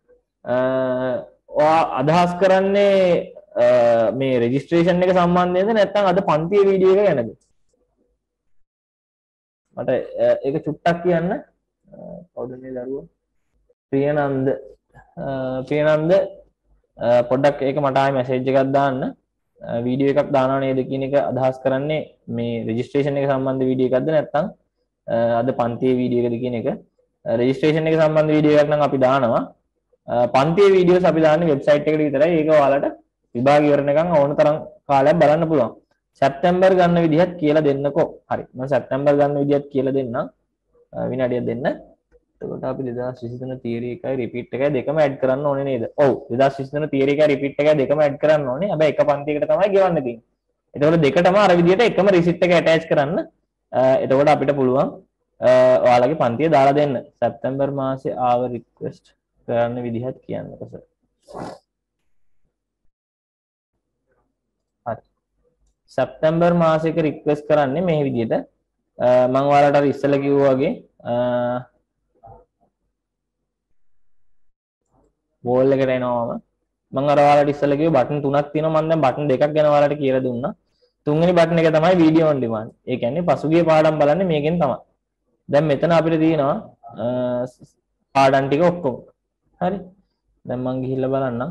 ඔයා අදහස් කරන්නේ මේ රෙජිස්ට්‍රේෂන් එක සම්බන්ධයෙන්ද නැත්නම් අද පන්තියේ වීඩියෝ එක ගැනද? මට ඒක චුට්ටක් කියන්න. කවුද මේ දරුවා? ප්‍රියනන්ද. ප්‍රියනන්ද පොඩ්ඩක් ඒක මට ආයෙ මැසේජ් එකක් දාන්න. වීඩියෝ එකක් දානවා නේද කියන එක අදහස් කරන්නේ මේ රෙජිස්ට්‍රේෂන් එක සම්බන්ධ වීඩියෝ එකක්ද නැත්නම් අද පන්තියේ වීඩියෝ එකද කියන එක. රෙජිස්ට්‍රේෂන් එක සම්බන්ධ වීඩියෝ එකක් නම් අපි දානවා. පන්තියේ වීඩියෝස් අපි දාන්නේ වෙබ්සයිට් එකට විතරයි. ඒක ඔයාලට විභාග ඉවරනකම් ඕන තරම් කාලයක් බලන්න පුළුවන්. සැප්තැම්බර් ගන්න විදිහත් කියලා දෙන්නකෝ. හරි. මම සැප්තැම්බර් ගන්න විදිහත් කියලා දෙන්නම්. විනාඩියක් දෙන්න. එතකොට අපි දෙදාස් විසිතුන තියරි එකයි රිපීට් එකයි දෙකම ඇඩ් කරන්න ඕනේ නේද? ඔව්. දෙදාස් විසිතුන තියරි එකයි රිපීට් එකයි දෙකම ඇඩ් කරන්න ඕනේ. හැබැයි එක පන්තියකට තමයි ගෙවන්න තියෙන්නේ. එතකොට දෙකටම අර විදිහට එකම රිසිට් එක ඇටච් කරන්න. එතකොට අපිට පුළුවන් ඔයාලගේ පන්තිය දාලා දෙන්න. සැප්තැම්බර් මාසේ ආව රික්වෙස්ට් කරන්න විදිහත් කියන්නකෝ සර්. හරි. සැප්තැම්බර් මාසෙක රික්වෙස්ට් කරන්නේ මේ විදිහට. මම ඔයාලට අර ඉස්සෙල්ලා කිව්වා වගේ වෝල් එකට එනවාම මම අර ඔයාලට ඉස්සෙල්ලා කිව්වේ බටන් තුනක් තියෙනවා. මම දැන් බටන් දෙකක් ගැන ඔයාලට කියලා දුන්නා. තුන්වෙනි බටන් එක තමයි වීඩියෝ ඔන් ඩිමාන්ඩ්. ඒ කියන්නේ පසුගිය පාඩම් බලන්නේ මේකෙන් තමයි. දැන් මෙතන අපිට තියෙනවා පාඩම් ටික ඔක්කොම. හරි. දැන් මම ගිහිල්ලා බලන්නම්.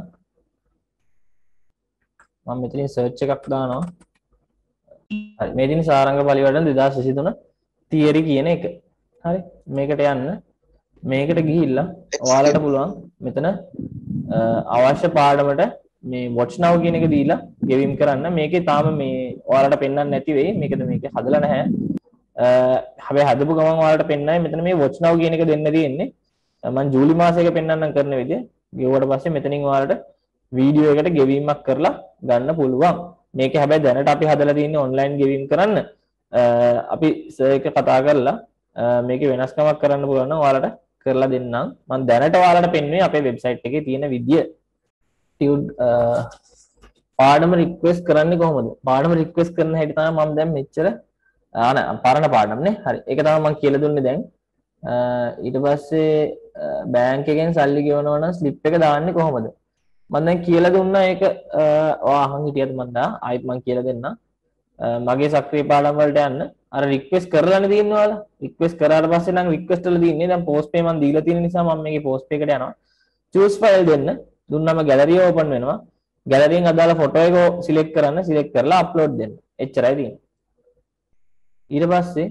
මම මෙතනින් සර්ච් එකක් දානවා. හරි. මේ දින සාරංග පරිවර්තන දෙදාස් විසිතුන තියරි කියන එක. හරි. මේකට යන්න. මේකට ගිහිල්ලා ඔයාලට පුළුවන් මෙතන අවශ්‍ය පාඩමට මේ watch now කියන එක දීලා ගෙවීම් කරන්න. මේකේ තාම මේ ඔයාලට පෙන්වන්න නැති වෙයි. මේකද මේක හදලා නැහැ. හැබැයි හදපු ගමන් ඔයාලට පෙන්නයි මෙතන මේ watch now කියන එක දෙන්න තියෙන්නේ. මම ජූලි මාසයක පෙන්වන්නම් කරන විදිය. ගෙවුවට පස්සේ මෙතනින් ඔයාලට වීඩියෝ එකට ගෙවීමක් කරලා ගන්න පුළුවන්. මේක හැබැයි දැනට අපි හදලා තියෙන්නේ ඔන්ලයින් ගෙවීම් කරන්න. අපි සර් එක කතා කරලා මේකේ වෙනස්කමක් කරන්න පුළුවන් නම් ඔයාලට කරලා දෙන්නම්. මම දැනට ඔයාලට පෙන්වන්නේ අපේ වෙබ්සයිට් එකේ තියෙන විදිය. ටියුඩ් පාඩම රික්වෙස්ට් කරන්නේ කොහොමද? පාඩම රික්වෙස්ට් කරන හැටි තමයි මම දැන් මෙච්චර ආ නෑ පරණ පාඩම් නේ. හරි. ඒක තමයි මම කියලා දුන්නේ දැන්. ඊට පස්සේ බැංක් එකෙන් සල්ලි ගෙවනවා නම් ස්ලිප් එක දාන්නේ කොහොමද? මම දැන් කියලා දුන්නා ඒක ඔයා අහන් හිටියද මන්ද ආයෙත් මම කියලා දෙන්නම්. මගේ සක්‍රිය පාඩම් වලට යන්න අර රික්වෙස්ට් කරලානේ තියෙන්නේ ඔයාලා. රික්වෙස්ට් කරාට පස්සේ නම් රික්වෙස්ට් වල තියෙන්නේ දැන් පෝස්ට් පේ මම දීලා තියෙන නිසා මම මේකේ පෝස්ට් පේ එකට යනවා. choose file දෙන්න. දුන්නම ගැලරිය ඕපන් වෙනවා. ගැලරියෙන් අදාළ ෆොටෝ එක සිලෙක්ට් කරන්න. සිලෙක්ට් කරලා අප්ලෝඩ් දෙන්න. එච්චරයි තියෙන්නේ. ඊට පස්සේ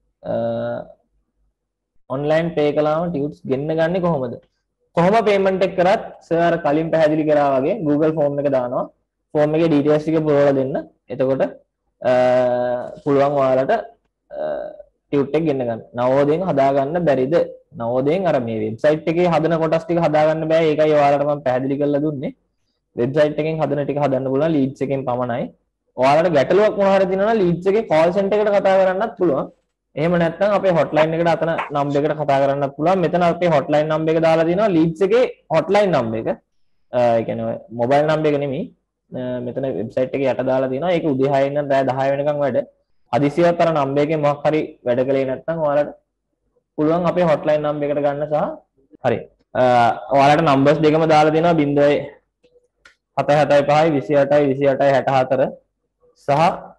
ඔන්ලයින් පේ කළාම ටියුට්ස් ගෙන්න ගන්නේ කොහොමද? කොහොම පේමන්ට් එක කරත් සර් කලින් පැහැදිලි කරා වගේ Google ෆෝම් එක දානවා. ෆෝම් එකේ ඩීටේල්ස් ටික පුරවලා දෙන්න. එතකොට පුළුවන් ඔයාලට ටියුට් එක ගෙන්න ගන්න. නවෝදයෙන් හදා ගන්න බැරිද? නවෝදයෙන් අර මේ වෙබ්සයිට් එකේ හදන කොටස් ටික හදා ගන්න බෑ. ඒකයි ඔයාලට මම පැහැදිලි කරලා දුන්නේ. වෙබ්සයිට් එකෙන් හදන ටික හදන්න පුළුවන් ලීඩ්ස් එකෙන් පමණයි. ඔයාලට ගැටලුවක් මොනවා හරි තියෙනවා නම් ලීඩ්ස් එකේ කෝල් සෙන්ටර් එකට කතා කරන්නත් පුළුවන්. එහෙම නැත්නම් අපේ හොට්ලයින් එකට අතන නම්බර් එකට කතා කරන්නත් පුළුවන්. මෙතන අපේ හොට්ලයින් නම්බර් එක දාලා තියෙනවා ලීඩ්ස් එකේ හොට්ලයින් නම්බර් එක. ඒ කියන්නේ මොබයිල් නම්බර් එක නෙමෙයි. මෙතන වෙබ්සයිට් එකේ යට දාලා තියෙනවා. ඒක උදේ හය ඉඳන් රෑ දහය වෙනකන් වැඩ. හදිසියෙත් අර නම්බර් එකේ මොකක් හරි වැඩ කළේ නැත්නම් ඔයාලට පුළුවන් අපේ හොට්ලයින් නම්බර් එකට ගන්න සහ හරි. ඔයාලට නම්බර්ස් දෙකම දාලා දෙනවා zero හත හතයි පහයි විසි අටයි විසි අටයි හැට හතර සහ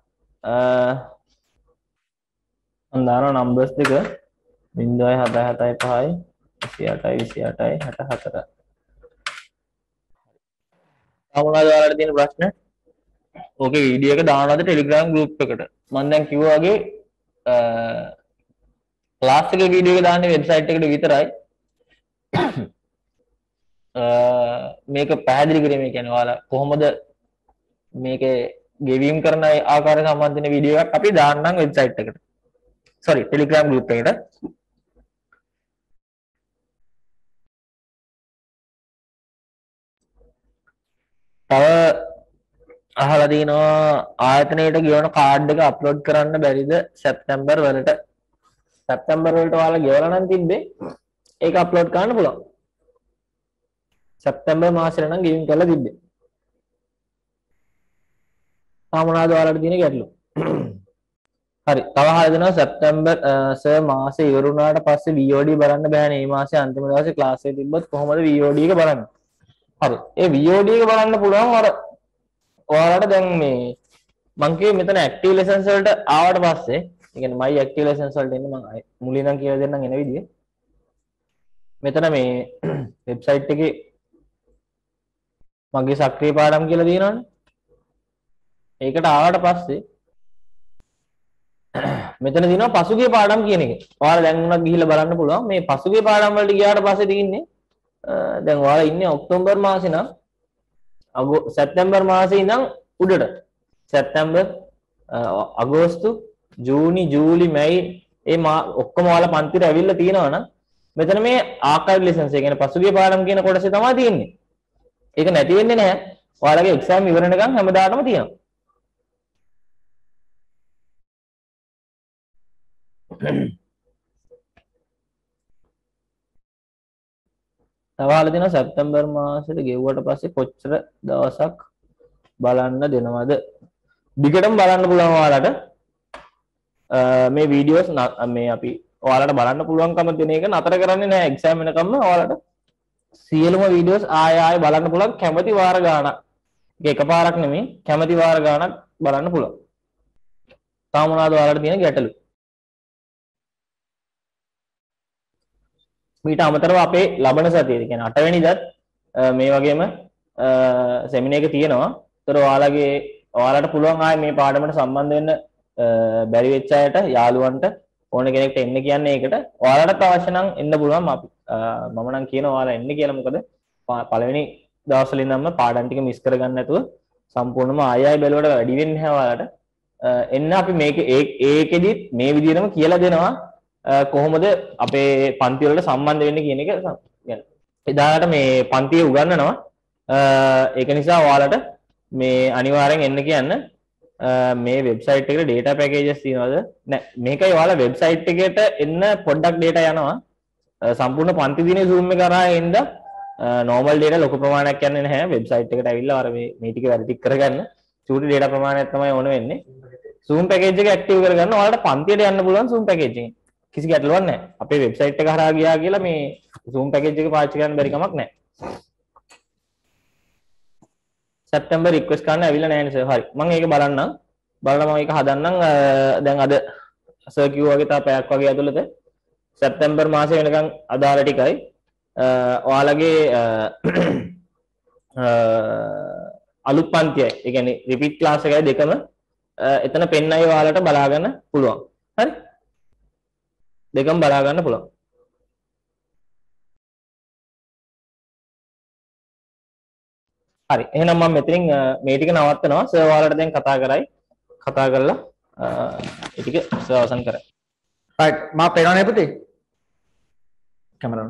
මම දානවා නම්බර්ස් දෙක zero හත හතයි පහයි විසි අටයි විසි අටයි හැට හතර. මොනවද ඔයාලට තියෙන ප්‍රශ්න? ඕකේ වීඩියෝ එක දානවාද Telegram group එකට? මම දැන් කිව්වා වගේ ක්ලාස් එකේ වීඩියෝ එක දාන්නේ වෙබ්සයිට් එකට විතරයි. මේක පැහැදිලි කිරීම කියන්නේ ඔයාලා කොහොමද මේකේ ගෙවීම් කරන ආකාරය සම්බන්ධ වෙන වීඩියෝ එකක් අපි දාන්නම් වෙබ්සයිට් එකට. sorry Telegram group එකට. තව අහලා තිනවා ආයතනයේට ගෙවන කාඩ් එක අප්ලෝඩ් කරන්න බැරිද සැප්තැම්බර් වලට? සැප්තැම්බර් වලට ඔයාලා ගෙවලා නම් තිබ්බේ ඒක අප්ලෝඩ් කරන්න පුළුවන්. සැප්තැම්බර් මාසෙට නම් ගෙවින් කරලා තිබ්බේ. තාම මොනවද ඔයාලට තියෙන ගැටලු? හරි. තව අහලා දෙනවා සැප්තැම්බර් සර් මාසෙ ඉවර වුණාට පස්සේ V O D බලන්න බෑනේ. මේ මාසේ අන්තිම දවසේ ක්ලාස් එක තිබ්බොත් කොහොමද V O D එක බලන්නේ? හරි. ඒ V O D එක බලන්න පුළුවන් අර ඔයාලට දැන් මේ මං කිව්වේ මෙතන ඇක්ටිව් ලෙසන්ස් වලට ආවට පස්සේ, ඒ කියන්නේ my ඇක්ටිව් ලෙසන්ස් වලට එන්න මං මුලින් ඉඳන් කියලා දෙන්නම් එන විදිය. මෙතන මේ වෙබ්සයිට් එකේ මගේ සක්‍රිය පාඩම් කියලා තියෙනවනේ. ඒකට ආවට පස්සේ මෙතන තියෙනවා පසුගිය පාඩම් කියන එක. ඔයාලා දැන් උනත් ගිහිල්ලා බලන්න පුළුවන්. මේ පසුගිය පාඩම් වලට ගියාට පස්සේ තියෙන්නේ දැන් ඔයාලා ඉන්නේ ඔක්තෝබර් මාසේ නම් සැප්තැම්බර් මාසේ ඉඳන් උඩට සැප්තැම්බර් අගෝස්තු ජූනි ජූලි මැයි ඒ ඔක්කොම ඔයාලා පන්තිර ඇවිල්ලා තියෙනවා නම් මෙතන මේ ආකයිව් ලෙසන්ස් ඒ කියන්නේ පසුගිය පාඩම් කියන කොටසේ තමයි තියෙන්නේ. ඒක නැති වෙන්නේ නැහැ. ඔයාලගේ එක්සෑම් ඉවර වෙනකන් හැමදාටම තියෙනවා. තවහල දෙන සැප්තැම්බර් මාසෙට ගෙවුවට පස්සේ කොච්චර දවසක් බලන්න දෙනවද? දිගටම බලන්න පුළුවන් ඔයාලට. මේ වීඩියෝස් මේ අපි ඔයාලට බලන්න පුළුවන්කම දෙන එක නතර කරන්නේ නැහැ. එක්සෑම් වෙනකම්ම ඔයාලට සියලුම වීඩියෝස් ආය ආය බලන්න පුළුවන් කැමති වාර ගාණක්. ඒක එකපාරක් නෙමෙයි කැමති වාර ගාණක් බලන්න පුළුවන්. තාම මොනවද ඔයාලට තියෙන ගැටලු? මීට අමතරව අපේ ලබන සතියේ කියන්නේ අට වෙනිදාත් මේ වගේම සෙමිනාර් එක තියෙනවා. ඒතර ඔයාලගේ ඔයාලට පුළුවන් ආයේ මේ පාඩමට සම්බන්ධ වෙන්න බැරි වෙච්ච අයට යාළුවන්ට ඕන කෙනෙක්ට එන්න කියන්නේ ඒකට. ඔයාලටත් අවශ්‍ය නම් එන්න පුළුවන්. අපි මම නම් කියනවා ඔයාලා එන්න කියලා. මොකද පළවෙනි දවස්වල ඉඳන්ම පාඩම් ටික මිස් කරගන්න නැතුව සම්පූර්ණයෙන්ම ආය ආය බැලුවට වැඩි වෙන්නේ නැහැ ඔයාලට. එන්න අපි මේක ඒකෙදිත් මේ විදිහටම කියලා දෙනවා කොහොමද අපේ පන්ති වලට සම්බන්ධ වෙන්නේ කියන එක. එදාට මේ පන්තිය උගන්වනවා. ඒක නිසා ඔයාලට මේ අනිවාර්යෙන් එන්න කියන්න. මේ වෙබ්සයිට් එකට data packages තියනවාද? නෑ. මේකයි ඔයාලා වෙබ්සයිට් එකට එන්න පොඩ්ඩක් data යනවා. සම්පූර්ණ පන්ති දිනේ zoom එක කරා එන්න normal data ලොකු ප්‍රමාණයක් යන්නේ නැහැ. වෙබ්සයිට් එකට ඇවිල්ලා අර මේ මේ ටික වැඩි ටික කරගන්න. චූටි data ප්‍රමාණයක් තමයි ඕන වෙන්නේ. zoom package එක active කරගන්න ඔයාලට පන්තියට යන්න පුළුවන් zoom package එකෙන්. කිසි ගැටලුවක් නැහැ. අපේ වෙබ්සයිට් එක හරහා ගියා කියලා මේ zoom package එක පාවිච්චි කරන්න බැරි කමක් නැහැ. සැප්තැම්බර් රික්වෙස්ට් කරන්න ඇවිල්ලා නැහැ නේ සර්. හරි. මම ඒක බලන්නම්. බලලා මම ඒක හදන්නම් දැන් අද සර් කිව්වා වගේ තා පැයක් වගේ ඇතුළත සැප්තැම්බර් මාසෙ වෙනකන් අදාළ ටිකයි ඔයාලගේ අලුත් පන්තියයි ඒ කියන්නේ රිපීට් ක්ලාස් එකයි දෙකම එතන පෙන්නයි ඔයාලට බලා ගන්න පුළුවන් හරි දෙකම බලා ගන්න පුළුවන් හරි එහෙනම් මම මෙතනින් මේ ටික නවත්තනවා සර් ඔයාලට දැන් කතා කරයි කතා කරලා ඒ ටික සර් අවසන් කරයි right මම පේනවනේ පුතේ කැමරාව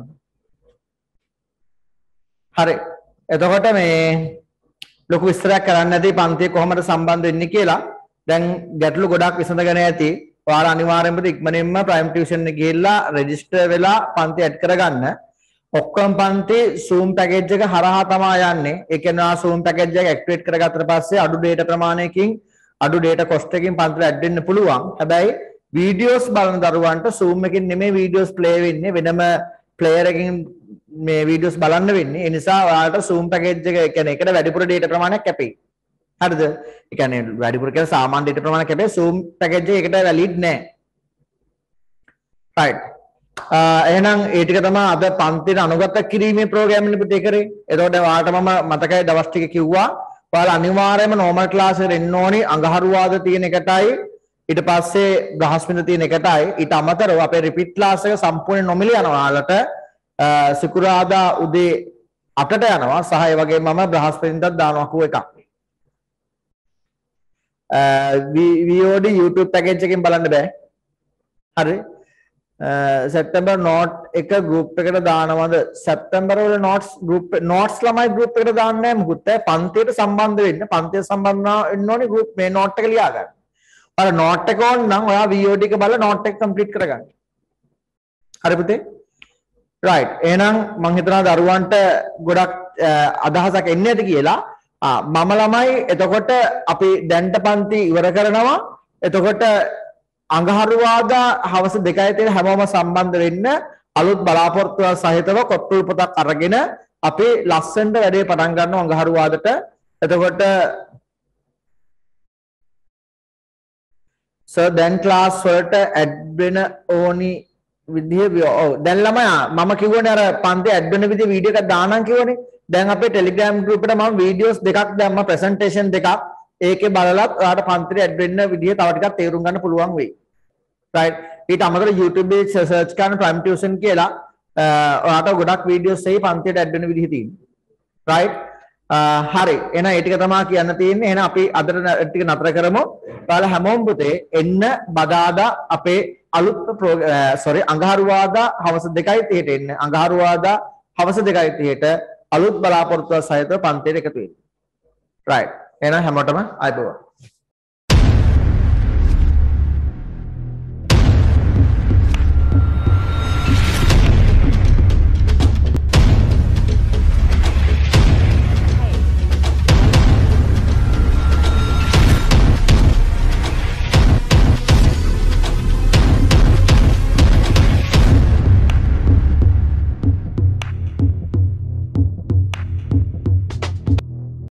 හරි එතකොට මේ ලොකු විස්තරයක් කරන්න නැති පන්තිය කොහොමද සම්බන්ධ වෙන්නේ කියලා දැන් ගැටලු ගොඩක් විසඳගෙන ඇති ඔයාලා අනිවාර්යෙන්ම ඉක්මනින්ම ප්‍රයිම් ටියුෂන් එක ගිහිල්ලා රෙජිස්ටර් වෙලා පන්ති ඇඩ් කරගන්න ඔක්කොම පන්ති Zoom පැකේජ් එක හරහා තමයි යන්නේ ඒ කියන්නේ ආ Zoom පැකේජ් එක ඇක්ටිවේට් කරගත්තට පස්සේ අඩු data ප්‍රමාණයකින් අඩු data cost එකකින් පන්තිට ඇඩ් වෙන්න පුළුවන් හැබැයි වීඩියෝස් බලන දරුවන්ට Zoom එකකින් නෙමෙයි වීඩියෝස් ප්ලේ වෙන්නේ වෙනම ප්ලේයර් එකකින් මේ වීඩියෝස් බලන්න වෙන්නේ ඒ නිසා ඔයාලට Zoom පැකේජ් එක ඒ කියන්නේ ඒකට වැඩිපුර data ප්‍රමාණයක් කැපෙයි හරිද ඒ කියන්නේ වැඩිපුර කියලා සාමාන්‍ය data ප්‍රමාණයක් කැපෙයි Zoom පැකේජ් එක ඒකට වැලිඩ් නෑ right එහෙනම් ඒ ටික තමයි අද පන්තිට අනුගත කිරීමේ ප්‍රෝග්‍රෑම් එක පුතේ කරේ එතකොට ඔයාලට මම මතකයි දවස් ටික කිව්වා ඔයාලා අනිවාර්යයෙන්ම normal class එකට එන්න ඕනි අඟහරුවාද තියෙන එකටයි ඊට පස්සේ බ්‍රහස්පතින්දා තියෙන එකටයි ඊට අමතරව අපේ රිපීට් ක්ලාස් එක සම්පූර්ණ නොමිලේ යනවා ඔයාලට සිකුරාදා උදේ අටට යනවා සහ ඒ වගේම මම බ්‍රහස්පතින්දාත් දානවා කෝ එකක් V O D YouTube package එකෙන් බලන්න බෑ හරි සැප්තැම්බර් නෝට් එක ගෲප් එකට දානවද සැප්තැම්බර් වල නෝට්ස් ගෲප් නෝට්ස් ළමයි ගෲප් එකට දාන්නේ නැහැ මොකුත් පන්තියට සම්බන්ධ වෙන්න පන්තියට සම්බන්ධ වෙන්න ඕනේ ගෲප් මේ නෝට් එක ලියා ගන්න. අර නෝට් එක ඕන නම් ඔයා V O D එක බලලා නෝට් එක කම්ප්ලීට් කරගන්න. හරි පුතේ? right එහෙනම් මම හිතනවා දරුවන්ට ගොඩක් අදහසක් එන්නේ නැති කියලා ආ මම ළමයි එතකොට අපි දැන්ට පන්ති ඉවර කරනවා එතකොට අඟහරුවාදා හවස දෙකයි තියෙන හැමෝම සම්බන්ධ වෙන්න අලුත් බලාපොරොත්තුවක් සහිතව කොට්ටුල් පොතක් අරගෙන අපි ලස්සනට වැඩේ පටන් ගන්නවා අඟහරුවාදට එතකොට සර් දැන් ක්ලාස් වලට ඇඩ් වෙන ඕනි විදිය ඔව් දැන් ළමයා මම කිව්වනේ අර පන්ති ඇඩ් වෙන විදිය වීඩියෝ එකක් දානම් කිව්වනේ දැන් අපේ ටෙලිග්‍රෑම් ගෲප් එකට මම වීඩියෝස් දෙකක් දැම්මා ප්‍රසන්ටේෂන් දෙකක් ඒකේ බලලත් ඔයාලට පන්තිට ඇඩ් වෙන්න විදිය තව ටිකක් තේරුම් ගන්න පුළුවන් වෙයි right ඊට අමතරව YouTube එකේ සර්ච් කරන ප්‍රයිම් ටියුෂන් කියලා ඔයාලට ගොඩක් වීඩියෝස් එයි පන්තියට ඇඩ් වෙන විදිහ තියෙනවා right හරි එහෙනම් ඒ ටික තමයි කියන්න තියෙන්නේ එහෙනම් අපි අදට ටික නතර කරමු ඔයාලා හැමෝම පුතේ එන්න බදාදා අපේ අලුත් sorry අඟහරුවාදා හවස දෙකයි තිහට එන්න අඟහරුවාදා හවස දෙකයි තිහට අලුත් බලාපොරොත්තුවක් සහිතව පන්තියට එකතු වෙන්න right එහෙනම් හැමෝටම ආයුබෝවන්